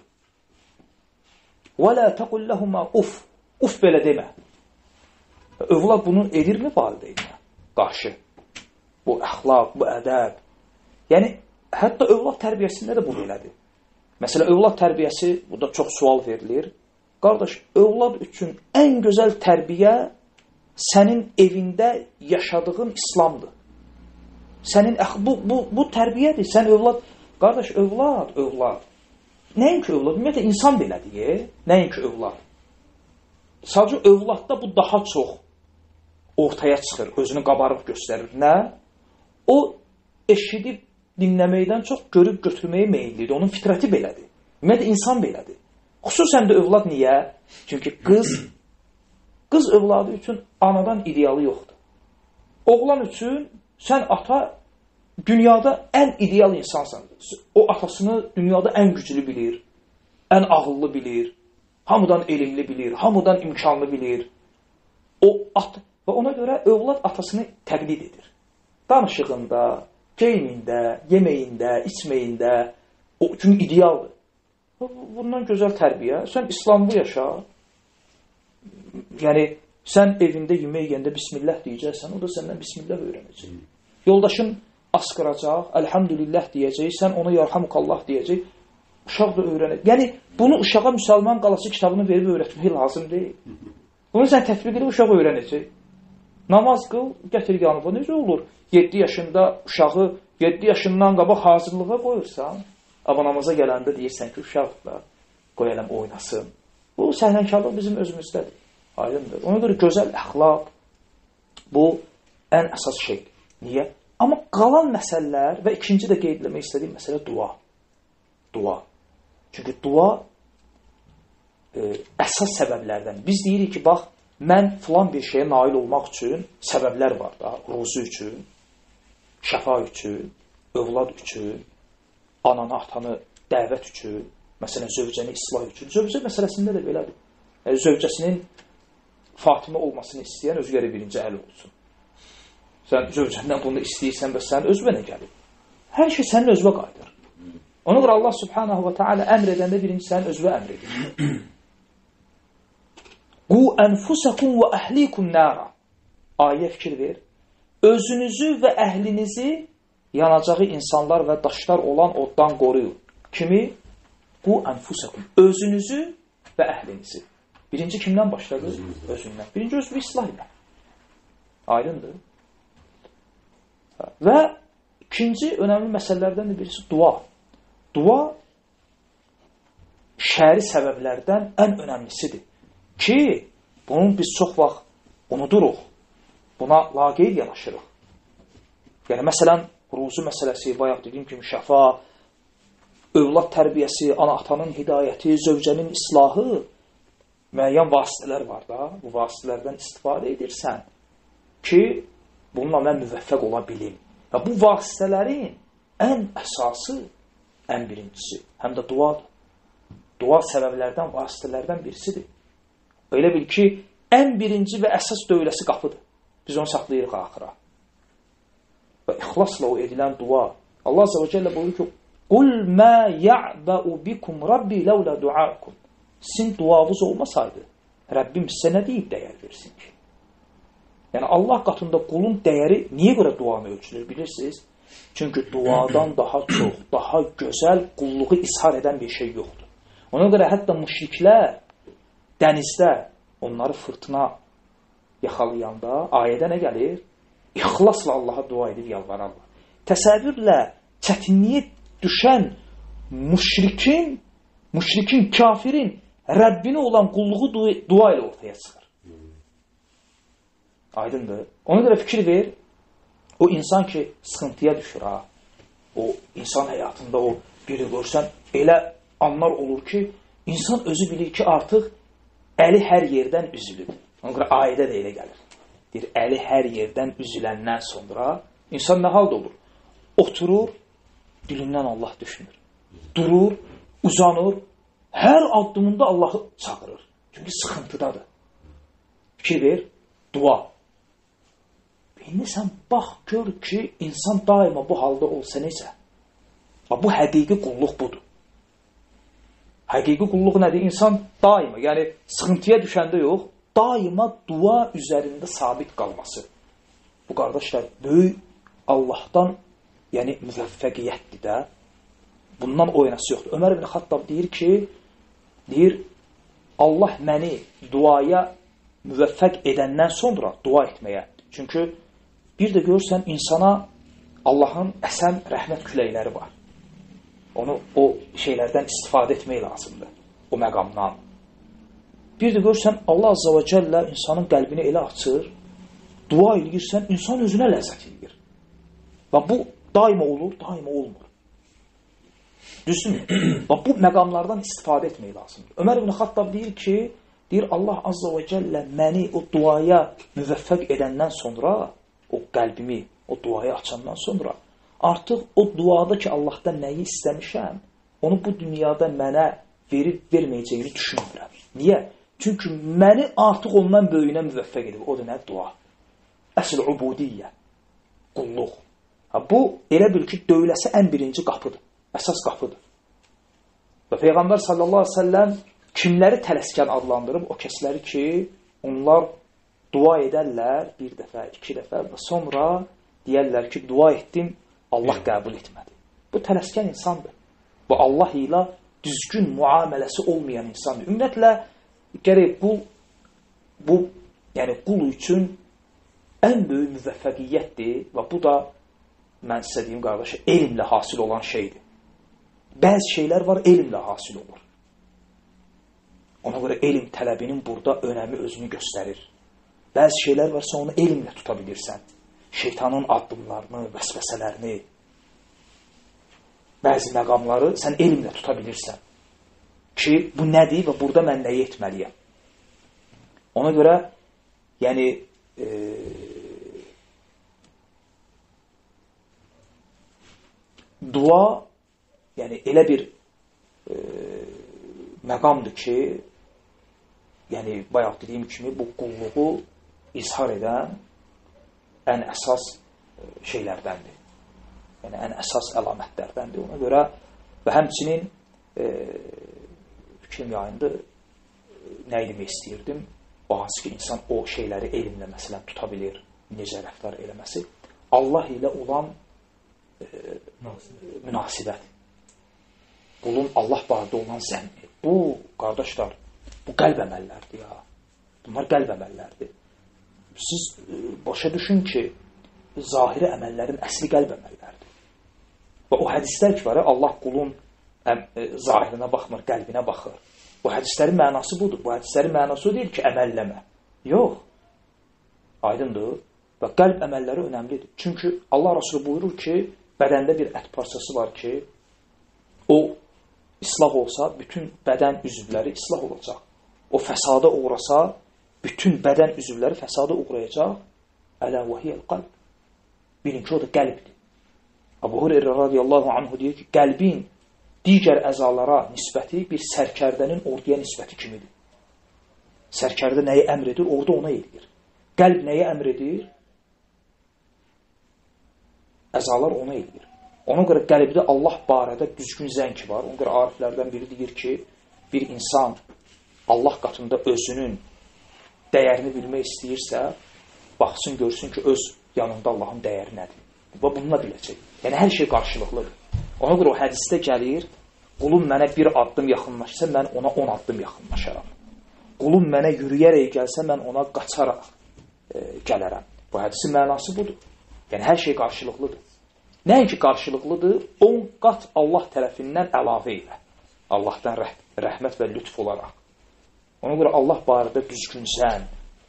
وَلَا تَقُلْ لَهُمَا uf. Uf belə demə. Övlad bunu edirmi valideynə? Qarşı. Bu əxlaq, bu ədəb. Yəni, hətta övlad tərbiyəsində də bu belədir. Məsələn, övlad tərbiyəsi, burada çox sual verilir. Qardaş, övlad üçün ən gözəl tərbiyə sənin evində yaşadığın İslamdır. Sənin, bu, bu, bu tərbiyədir. Sən övlad, qardaş, övlad, övlad. Nəinki övlad? Ümumiyyətlə, insan belədir, nəinki övlad. Sadəcə, övladda bu daha çox ortaya çıxır, özünü qabarıq göstərir. Nə? O, eşidib dinləməkdən çox görüb götürməyə meyillidir. Onun fitrəti belədir. Ümumiyyətlə, insan belədir. Xüsusən də övlad niyə? Çünki qız, qız övladı üçün anadan idealı yoxdur. Oğlan üçün sən ata dünyada ən ideal insansan. O atasını dünyada ən güclü bilir, ən ağıllı bilir, hamıdan elmli bilir, hamıdan imkanlı bilir. O at və ona görə övlad atasını təqlid edir. Danışığında, geyimində, yeməyində, içməyində, o çünki idealdır. Bundan gözəl tərbiyə. Sən İslamlı yaşa. Yəni, sən evində yemək yeyəndə bismillah deyəcəksən, o da səndən bismillah öyrənəcək. Yoldaşın asqıracaq, əlhamdülillah deyəcək, sən ona yarhamukallah deyəcək, uşaq da öyrənəcək. Yəni, bunu uşağa müsəlman qalası kitabını verib öyrətmək lazım deyil. Bunu sən tətbiq edib uşaq öyrənəcək. Namaz qıl, gətir yanıba. Necə olur? yeddi yaşında uşağı yeddi yaşından qabaq hazırlığa qoyursan, amma namaza gələndə deyirsən ki, uşaq da qoy eləm oynasın. Bu səhlənkarlıq bizim özümüzdədir. Aydındır. Ona görə gözəl əxlaq bu ən əsas şeydir. Niyə? Amma qalan məsələlər və ikinci də qeyd etmək istədiyim məsələ dua. Dua. Çünki dua e, əsas səbəblərdən. Biz deyirik ki, bax, mən filan bir şeyə nail olmaq üçün səbəblər var da, ruzu üçün, şəfa üçün, övlad üçün, ananı, atanı dəvət üçün, məsələn, zövcəni islah üçün. Zövcə məsələsində də belədir. Yəni, zövcəsinin Fatimə olmasını istəyən özü gəlir birinci əl olsun. Sən zövcəndən bunu istəyirsən və sənin özünə nə gəlir? Hər şey sənin özünə qayıdır. Ona görə Allah subhanahu wa ta'ala əmr edəndə birinci sənin özünə əmr edir. Qu ənfusakum və əhlikum nara. Ayə fikir ver. Özünüzü və əhlinizi yanacağı insanlar və daşlar olan oddan qoruyun. Kimi? Qu ənfusakum. Özünüzü və əhlinizi. Birinci kimdən başladı? Özündən. Birinci özünü islah ilə. Aydındır. Və ikinci önəmli məsələlərdən də birisi dua. Dua şəri səbəblərdən ən önəmlisidir. Ki, bunun biz çox vaxt unuduruq. Buna laqeyd yanaşırıq. Yəni, məsələn, ruzu məsələsi, bayaq dediyim kimi şəfa, övlad tərbiyəsi, ana-atanın hidayəti, zövcənin islahı, müəyyən vasitələr var da, bu vasitələrdən istifadə edirsən ki, bununla mən müvəffəq ola bilim. Və bu vasitələrin ən əsası, ən birincisi, həm də duadır. Dua səbəblərdən, vasitələrdən birisidir. Öyle bil ki, ən birinci və əsas döyüləsi qapıdır. Biz onu saxlayırıq axıra. Və ixlasla o edilən dua. Allah Azze ve Celle buyurur ki, قُلْ مَا يَعْبَأُ بِكُمْ رَبِّي لَوْلَا دُعَاكُمْ Sizin duavız olmasaydı, Rəbbim sizə nə deyib dəyər versin ki? Yəni Allah qatında qulun dəyəri niyə görə duanı ölçülür bilirsiniz? Çünki duadan daha çox, daha gözəl qulluğu ishar edən bir şey yoxdur. Ona görə hətta müşriklər dənizdə onları fırtına yaxalayanda ayədə nə gəlir? İxlasla Allaha dua edib yalvararlar. Təsəvvürlə çətinliyə düşən müşrikin, müşrikin, kafirin Rəbbinə olan qulluğu dua ilə ortaya çıxır. Aydındır. Ona görə fikir ver, o insan ki sıxıntıya düşür ha, o insan həyatında o biri görsən, elə anlar olur ki, insan özü bilir ki artıq əli hər yerdən üzülür. Ona görə ayədə də elə gəlir. Deyir, əli hər yerdən üzüləndən sonra insan nə halda olur? Oturur, dilindən Allah düşünür. Durur, uzanır, hər addımında Allahı çağırır. Çünki sıxıntıdadır. Fikir ver, dua. İndi sən bax, gör ki, insan daima bu halda olsa necə? Bu həqiqi qulluq budur. Həqiqi qulluq nədir? İnsan daima, yəni sıxıntıya düşəndə yox, daima dua üzərində sabit qalması. Bu qardaşlar, böyük Allahdan, yəni müvəffəqiyyətdir də. Bundan oynası yoxdur. Ömər ibn Xattab deyir ki, deyir, Allah məni duaya müvəffəq edəndən sonra dua etməyə. Çünki bir də görürsən, insana Allahın əsən rəhmət küləkləri var. Onu o şeylərdən istifadə etmək lazımdır. O məqamdan. Bir də görürsən, Allah Azza və Cəllə insanın qəlbini elə açır, dua edirsən, insan özünə ləzzət edir. Və bu daima olur, daima olmur. Düzdürmü? Və bu məqamlardan istifadə etmək lazımdır. Ömər ibn Xattab deyir ki, deyir Allah Azza və Cəllə məni o duaya müvəffəq edəndən sonra, o qəlbimi o duaya açandan sonra, artıq o duada ki Allahdan nəyi istəmişəm, onu bu dünyada mənə verib verməyəcəyini düşünmürəm. Niyə? Çünki məni artıq ondan böyüyünə müvəffəq edib. O da nə? Dua. Əsl ubudiyyə. Qulluq. Ha, bu elə bil ki döyüləsi ən birinci qapıdır. Əsas qapıdır. Və Peyğəmbər sallallahu aleyhi ve sellem kimləri tələskən adlandırıb? O kəsləri ki, onlar dua edərlər bir dəfə, iki dəfə və sonra deyərlər ki, dua etdim, Allah qəbul etmədi. Bu tələskən insandır. Bu Allah ilə düzgün muamələsi olmayan insandır. Ümumiyyətlə, gərək qul, bu, yəni qul üçün ən böyük müvəffəqiyyətdir və bu da, mən sizə deyim qardaşı, elmlə hasil olan şeydir. Bəzi şeylər var, elmlə hasil olur. Ona görə elm tələbinin burada önəmi özünü göstərir. Bəzi şeylər varsa onu elmlə tuta bilirsən. Şeytanın addımlarını, vəsvəsələrini, bəzi məqamları sən elmlə tuta bilirsən. Ki, bu nədir və burada mən nəyi etməliyəm? Ona görə, yəni, e, dua, yəni elə bir e, məqamdır ki, yəni bayaq dediyim kimi bu qulluğu izhar edən ən əsas şeylərdəndir. Yəni ən əsas əlamətlərdəndir. Ona görə və həmçinin e, fikrim yayındı, nə demək istəyirdim? O hansı ki, insan o şeyləri elmlə məsələn tuta bilir, necə rəftar eləməsi. Allah ilə olan e, münasibət. Qulun Allah barədə olan zənni. Bu, qardaşlar, bu qəlb əməllərdir ya. Bunlar qəlb əməllərdir. Siz e, başa düşün ki, zahiri əməllərin əsli qəlb əməllərdir. Və o hədislər ki var, Allah qulun əm, e, zahirinə baxmır, qəlbinə baxır. Bu hədislərin mənası budur. Bu hədislərin mənası o deyil ki, əməlləmə. Yox. Aydındır. Və qəlb əməlləri önəmlidir. Çünki Allah Rasulü buyurur ki, bədəndə bir ət parçası var ki, o islah olsa, bütün bədən üzvləri islah olacaq. O fəsada uğrasa, bütün bədən üzvləri fəsada uğrayacaq. Ələ və hiyəl qalb. Bilin ki, o da qəlbdir. Əbu Hüreyrə radiyallahu anhu deyir ki, qəlbin digər əzalara nisbəti bir sərkərdənin orduya nisbəti kimidir. Sərkərdə nəyi əmr edir, orada ona edir. Qəlb nəyi əmr edir? Əzalar ona edir. Ona görə qəlbdə Allah barədə düzgün zənk var. Ona görə ariflərdən biri deyir ki, bir insan Allah qatında özünün dəyərini bilmək istəyirsə, baxsın, görsün ki, öz yanında Allahın dəyəri nədir. Və bununla biləcək. Yəni, hər şey qarşılıqlıdır. Ona görə o hədisdə gəlir, qulum mənə bir addım yaxınlaşsa, mən ona on addım yaxınlaşaram. Qulum mənə yürüyərək gəlsə, mən ona qaçaraq e, gələrəm. Bu hədisin mənası budur. Yəni, hər şey qarşılıqlıdır. Nəinki qarşılıqlıdır, on qat Allah tərəfindən əlavə ilə. Allahdan rəh rəhmət və lütf olaraq. Ona görə Allah barədə düzgünsən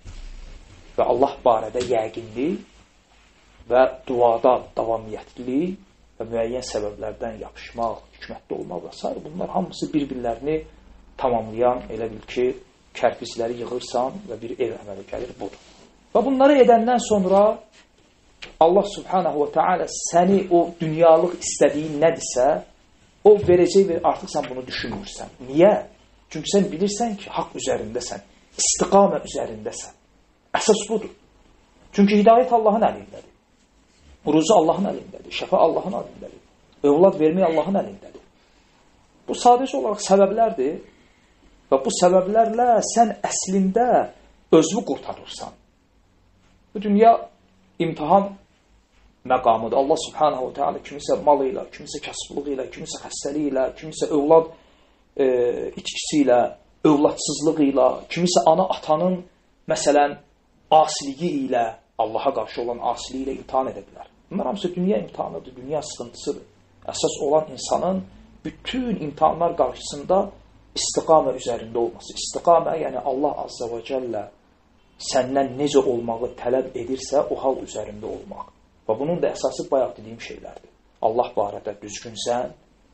və Allah barədə yəqinlik və duada davamiyyətlilik və müəyyən səbəblərdən yapışmaq, hikmətli olmaq və s. Bunlar hamısı bir-birlərini tamamlayan, elə bil ki, kərpizləri yığırsan və bir ev əməli gəlir, budur. Və bunları edəndən sonra Allah subhanahu wa ta'ala səni o dünyalıq istədiyin nədirsə, o verəcək və artıq sən bunu düşünmürsən. Niyə? Çünki sən bilirsən ki, haqq üzərindəsən, istiqamə üzərindəsən. Əsas budur. Çünki hidayət Allahın əlindədir. Ruzu Allahın əlindədir. Şəfa Allahın əlindədir. Övlad vermək Allahın əlindədir. Bu sadəcə olaraq səbəblərdir və bu səbəblərlə sən əslində özünü qurtarırsan. Bu dünya imtihan məqamıdır. Allah subhanahu wa ta'ala kimisə mal ilə, kimisə kasıblığı ilə, kimisə xəstəliyi ilə, kimisə övlad e, itkisi ilə, övladsızlığı ilə, kimisə ana atanın məsələn asiliyi ilə, Allaha qarşı olan asiliyi ilə imtihan edə bilər. Bunlar hamısı dünya imtihanıdır, dünya sıxıntısıdır. Əsas olan insanın bütün imtihanlar qarşısında istiqamə üzərində olması. İstiqamə, yəni Allah azza və cəllə səndən necə olmağı tələb edirsə, o hal üzərində olmaq. Və bunun da əsası bayaq dediyim şeylərdir. Allah barədə düzgünsən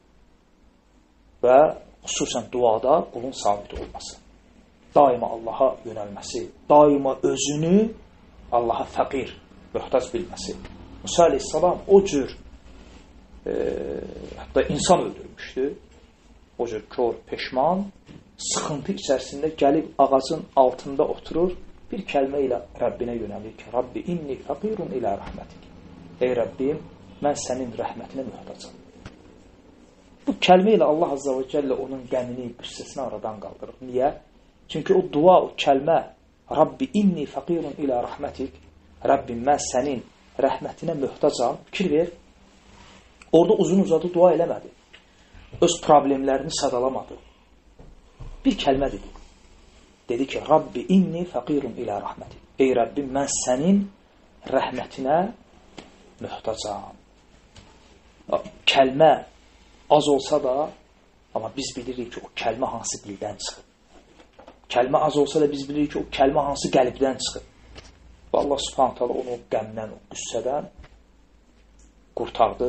və xüsusən duada qulun sabit olması. Daima Allaha yönəlməsi, daima özünü Allaha fəqir, möhtac bilməsi. Musa aleyhissalam o cür e, hətta insan öldürmüşdü. O cür kör, peşman, sıxıntı içərisində gəlib ağacın altında oturur, bir kəlmə ilə Rəbbinə yönəlir ki, Rabbi inni fəqirun ilə rəhmətik. Ey Rəbbim, mən sənin rəhmətinə möhtacam. Bu kəlmə ilə Allah azza və cəllə onun qəmini, qüssəsini aradan qaldırır. Niyə? Çünki o dua, o kəlmə Rabbi inni fəqirun ilə rəhmətik, Rəbbim, mən sənin rəhmətinə möhtacam. Fikir ver, orada uzun uzadı dua eləmədi. Öz problemlərini sadalamadı. Bir kəlmə dedi. Dedi ki, Rabbi inni fəqirun ilə rəhmətik. Ey Rəbbim, mən sənin rəhmətinə möhtacam. Kəlmə az olsa da, amma biz bilirik ki, o kəlmə hansı dildən çıxıb. Kəlmə az olsa da biz bilirik ki, o kəlmə hansı qəlbdən çıxıb. Və Allah subhanahu ta'ala onu o qəmdən, o qüssədən qurtardı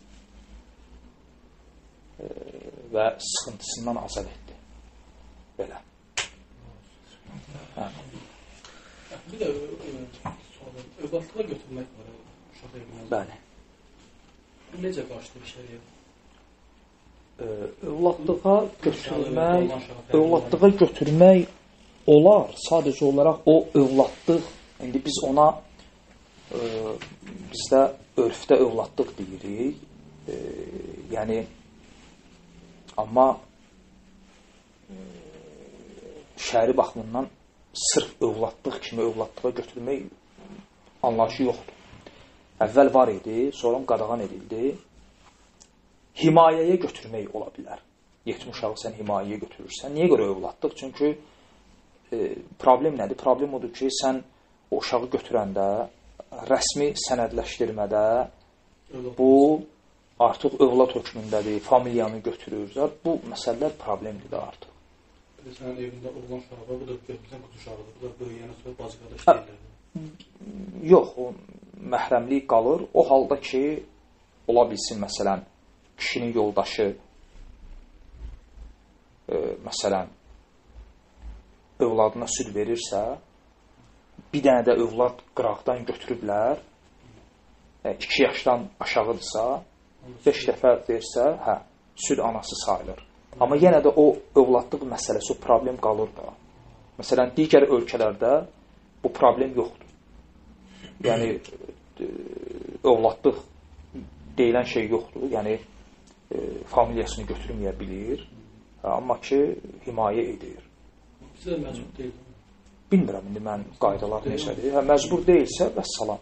və sıxıntısından azad etdi. Belə. Hə. Bir də övladlığa götürmək var. Bəli. Necə qarşıdır şəriət? Övladlığa götürmək, övladlığa götürmək olar. Sadəcə olaraq o övladlıq, indi biz ona e, bizdə örfdə övladlıq deyirik. E, yəni amma e, şəri baxımından sırf övladlıq kimi övladlığa götürmək anlayışı yoxdur. Əvvəl var idi, sonra qadağan edildi. Himayəyə götürmək ola bilər. Yetim uşağı sən himayəyə götürürsən. Niyə görə övladlıq? Çünki e, problem nədir? Problem odur ki, sən o uşağı götürəndə, rəsmi sənədləşdirmədə bu artıq övlad hökmündədir, familiyanı götürür. Bu məsələlər problemdir də artıq. Sənin evində oğlan uşağı var, bu da götürsən qız uşağıdır. Bu da böyüyənə sonra bacı qardaş deyirlər. Yox, o məhrəmlik qalır. O halda ki, ola bilsin, məsələn, kişinin yoldaşı e, məsələn övladına süd verirsə, bir dənə də övlad qıraqdan götürüblər, e, iki yaşdan aşağıdırsa, beş dəfə versə, hə, süd anası sayılır. Amma yenə də o övladlıq məsələsi, o problem qalır da. Məsələn, digər ölkələrdə bu problem yoxdur. Yəni, e, övladlıq deyilən şey yoxdur. Yəni, e, familiyasını götürməyə bilir. Amma ki, himayə edir. Bizə məcbur deyil. Bilmirəm, indi mən qaydalar necədir. Hə, məcbur deyilsə, vəssalam.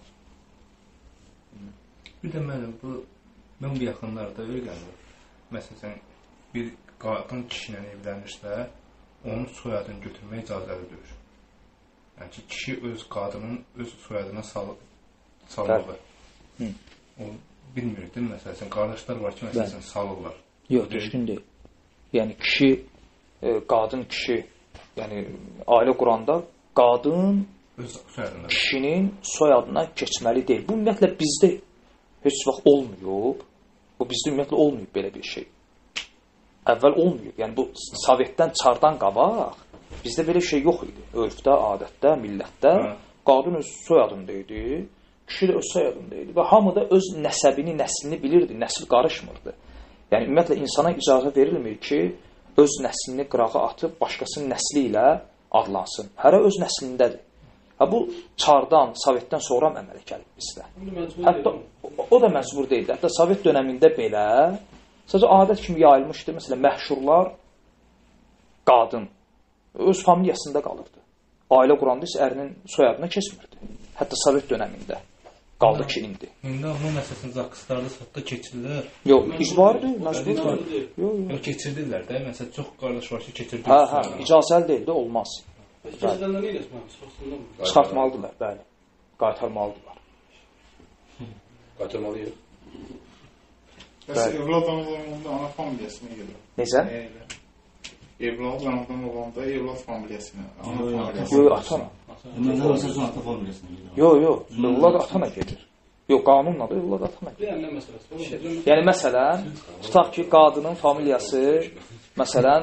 Bir də mənim bu, mən bu yaxınlarda öyrəndim. Məsələn, bir qadın kişi ilə evlənirsə, onun soyadını götürmək icazəlidir. Yəni ki, kişi öz qadının öz soyadına salır. salır. O bilmirdim, məsələn, qardaşlar var ki, məsələn, salırlar. Yox, düzgün deyil. Yəni, kişi, e, qadın kişi, yəni, ailə quranda qadın öz soyadına kişinin soyadına keçməli deyil. Bu, ümumiyyətlə, bizdə heç vaxt olmuyor. Bu, bizdə ümumiyyətlə olmuyor belə bir şey. Əvvəl olmuyor. Yəni, bu, Sovetdən çardan qabaq, bizdə belə şey yox idi. Örfdə, adətdə, millətdə hə. Qadın öz soyadında idi, kişi də öz soyadında idi. Və hamı da öz nəsəbini, nəslini bilirdi, nəsil qarışmırdı. Yəni, ümumiyyətlə, insana icazə verilmir ki, öz nəslini qırağa atıb, başqasının nəsli ilə adlansın. Hərə öz nəslindədir. Ha, bu, çardan, Sovetdən sonra əmələ gəlib bizdə. Hətta o, o da məcbur deyildi. Hətta Sovet dönəmində belə, sadəcə adət kimi yayılmışdı. Məsələn, məşhurlar qadın öz familiyasında qalırdı. Ailə quranda isə ərinin soyadına keçmirdi. Hətta Sovet dönəmində. Qaldı ki, indi. İndi amma məsələn, zakıslarda satda keçirlər. Yox, icbardır, məcbur deyil. Yox, keçirdirlər də. Məsələn, çox qardaş var ki, keçirdir. Hə, hə, icazəli deyil də, olmaz. Keçirdən nə eləsəm? Çıxartmalıdırlar, bəli. Qaytarmalıdırlar. Qaytarmalıyıq. Bəs evlad olanda ana familiyasına gedir. Necə? Evlad olanda evlad familiyasına, ana familiyasına. Yox, atana. Məndən olsa ata familiyasına gedir. Yox, yox, evlad atana gedir. Yox, qanunla da evlad atana gedir. Yəni, məsələn, tutaq ki, qadının familiyası, məsələn,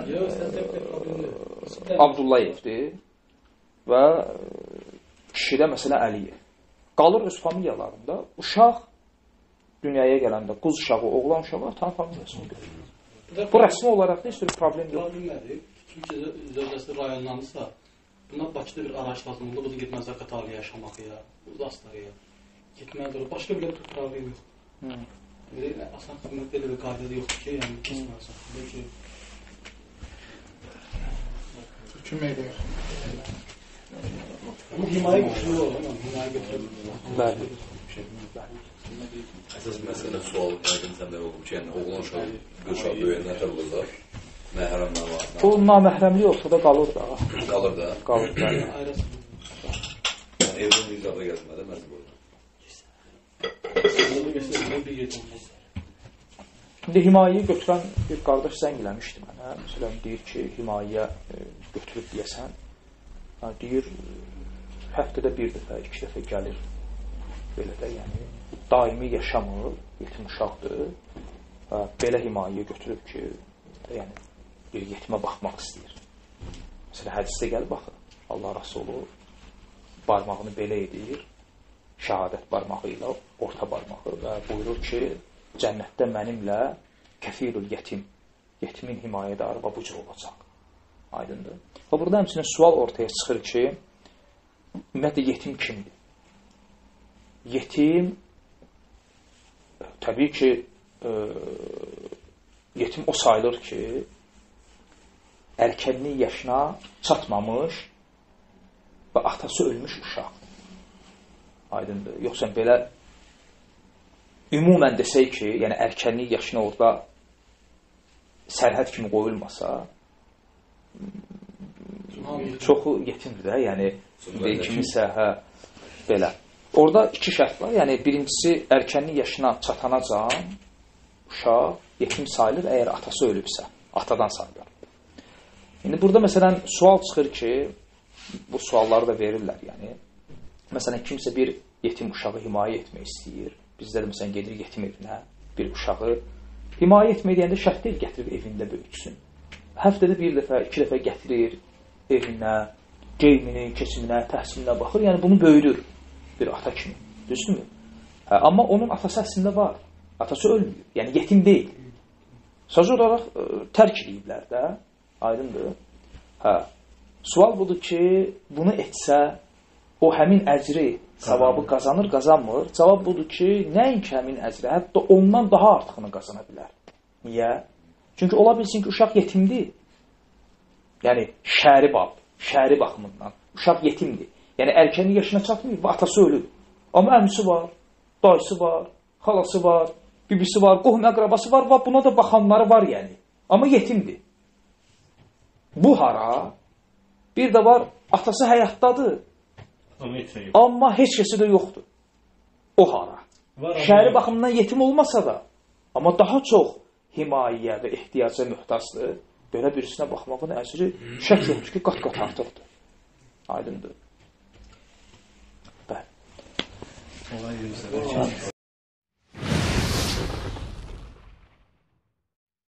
Abdullayevdir və kişidə, məsələn, Əliyev. Qalır öz familiyalarında, uşaq dünyaya gələndə, quz uşağı, oğlan uşağı atan familiyasını görür. Bu rəsmi olaraq da heç bir problem yox. Problem nədir? Türkiyə zövcəsi rayonlanırsa, bunlar Bakıda bir araç lazımdır, bu da getməzlər Qatarlıya yaşamaq ya, Uzastarıya. Getməlidir, başqa bir problem yox. Belə asan xidmət elə bir qaydada yoxdur ki, yəni keçməlisən. Belki Kim edir? bu himayə götürülür, himayə götürülür. Bəli. Əsas məsələ sual qədim səndə olub ki, yəni oğlan uşağı, qız uşağı böyüyəndən tər olacaq, məhrəmlər var. O naməhrəmlik ortada qalır da. Qalır da. Qalır da. Yəni evdən icabə gəlmədə məcbur olur. İndi himayəyi götürən bir qardaş zəng eləmişdi mənə. Məsələn, deyir ki, himayəyə götürüb deyəsən. Deyir, həftədə bir dəfə, iki dəfə gəlir. Belə də, yəni, daimi yaşamır, yetim uşaqdır. Belə himayəyə götürüb ki, yəni, bir yetimə baxmaq istəyir. Məsələn, hədisdə gəl baxır. Allah Rasulü barmağını belə edir, şəhadət barmağı ilə orta barmağı və buyurur ki, cənnətdə mənimlə kəfirül yetim, yetimin himayədarı və bu cür olacaq. Aydındır. Və burada həmçinin sual ortaya çıxır ki, ümumiyyətlə yetim kimdir? Yetim, təbii ki, e, yetim o sayılır ki, erkənlik yaşına çatmamış və atası ölmüş uşaq. Aydındır. Yoxsa belə ümumən desək ki, yəni erkənlik yaşına orada sərhəd kimi qoyulmasa, çoxu yetimdir də, yəni kiminsə, hə, belə. Orada iki şərt var. Yəni, birincisi, erkənlik yaşına çatanacan uşaq yetim sayılır, əgər atası ölübsə. Atadan sayılır. İndi burada, məsələn, sual çıxır ki, bu sualları da verirlər, yəni. Məsələn, kimsə bir yetim uşağı himayə etmək istəyir. Bizdə də, məsələn, gedir yetim evinə bir uşağı. Himayə etmək deyəndə şərt deyil, gətirib evində böyütsün. Həftədə bir dəfə, iki dəfə gətirir evinə, geyimini, keçiminə, təhsilinə baxır. Yəni, bunu böyüdür. Bir ata kimi, düzdürmü? Hə, amma onun atası əslində var. Atası ölmüyor. Yəni yetim deyil. Sadəcə olaraq ə, tərk ediblər də. Aydındır. Hə. Sual budur ki, bunu etsə, o həmin əcri, savabı qazanır, qazanmır. Cavab budur ki, nəinki həmin əcri, hətta ondan daha artıqını qazana bilər. Niyə? Çünki ola bilsin ki, uşaq yetimdir. Yəni, şəri bab, şəri baxımından. Uşaq yetimdir. Yəni, erkənlik yaşına çatmıyor və atası ölür. Amma əmisi var, dayısı var, xalası var, bibisi var, qohum əqrabası var və buna da baxanları var yəni. Amma yetimdir. Bu hara? Bir də var, atası həyatdadır. Amma heç kəsi də yoxdur. O hara? Şəhəri baxımından yetim olmasa da, amma daha çox himayiyə və ehtiyaca mühtacdır. Belə birisinə baxmağın əcri şək yoxdur ki, qat-qat artıqdır. Aydındır. Bəli.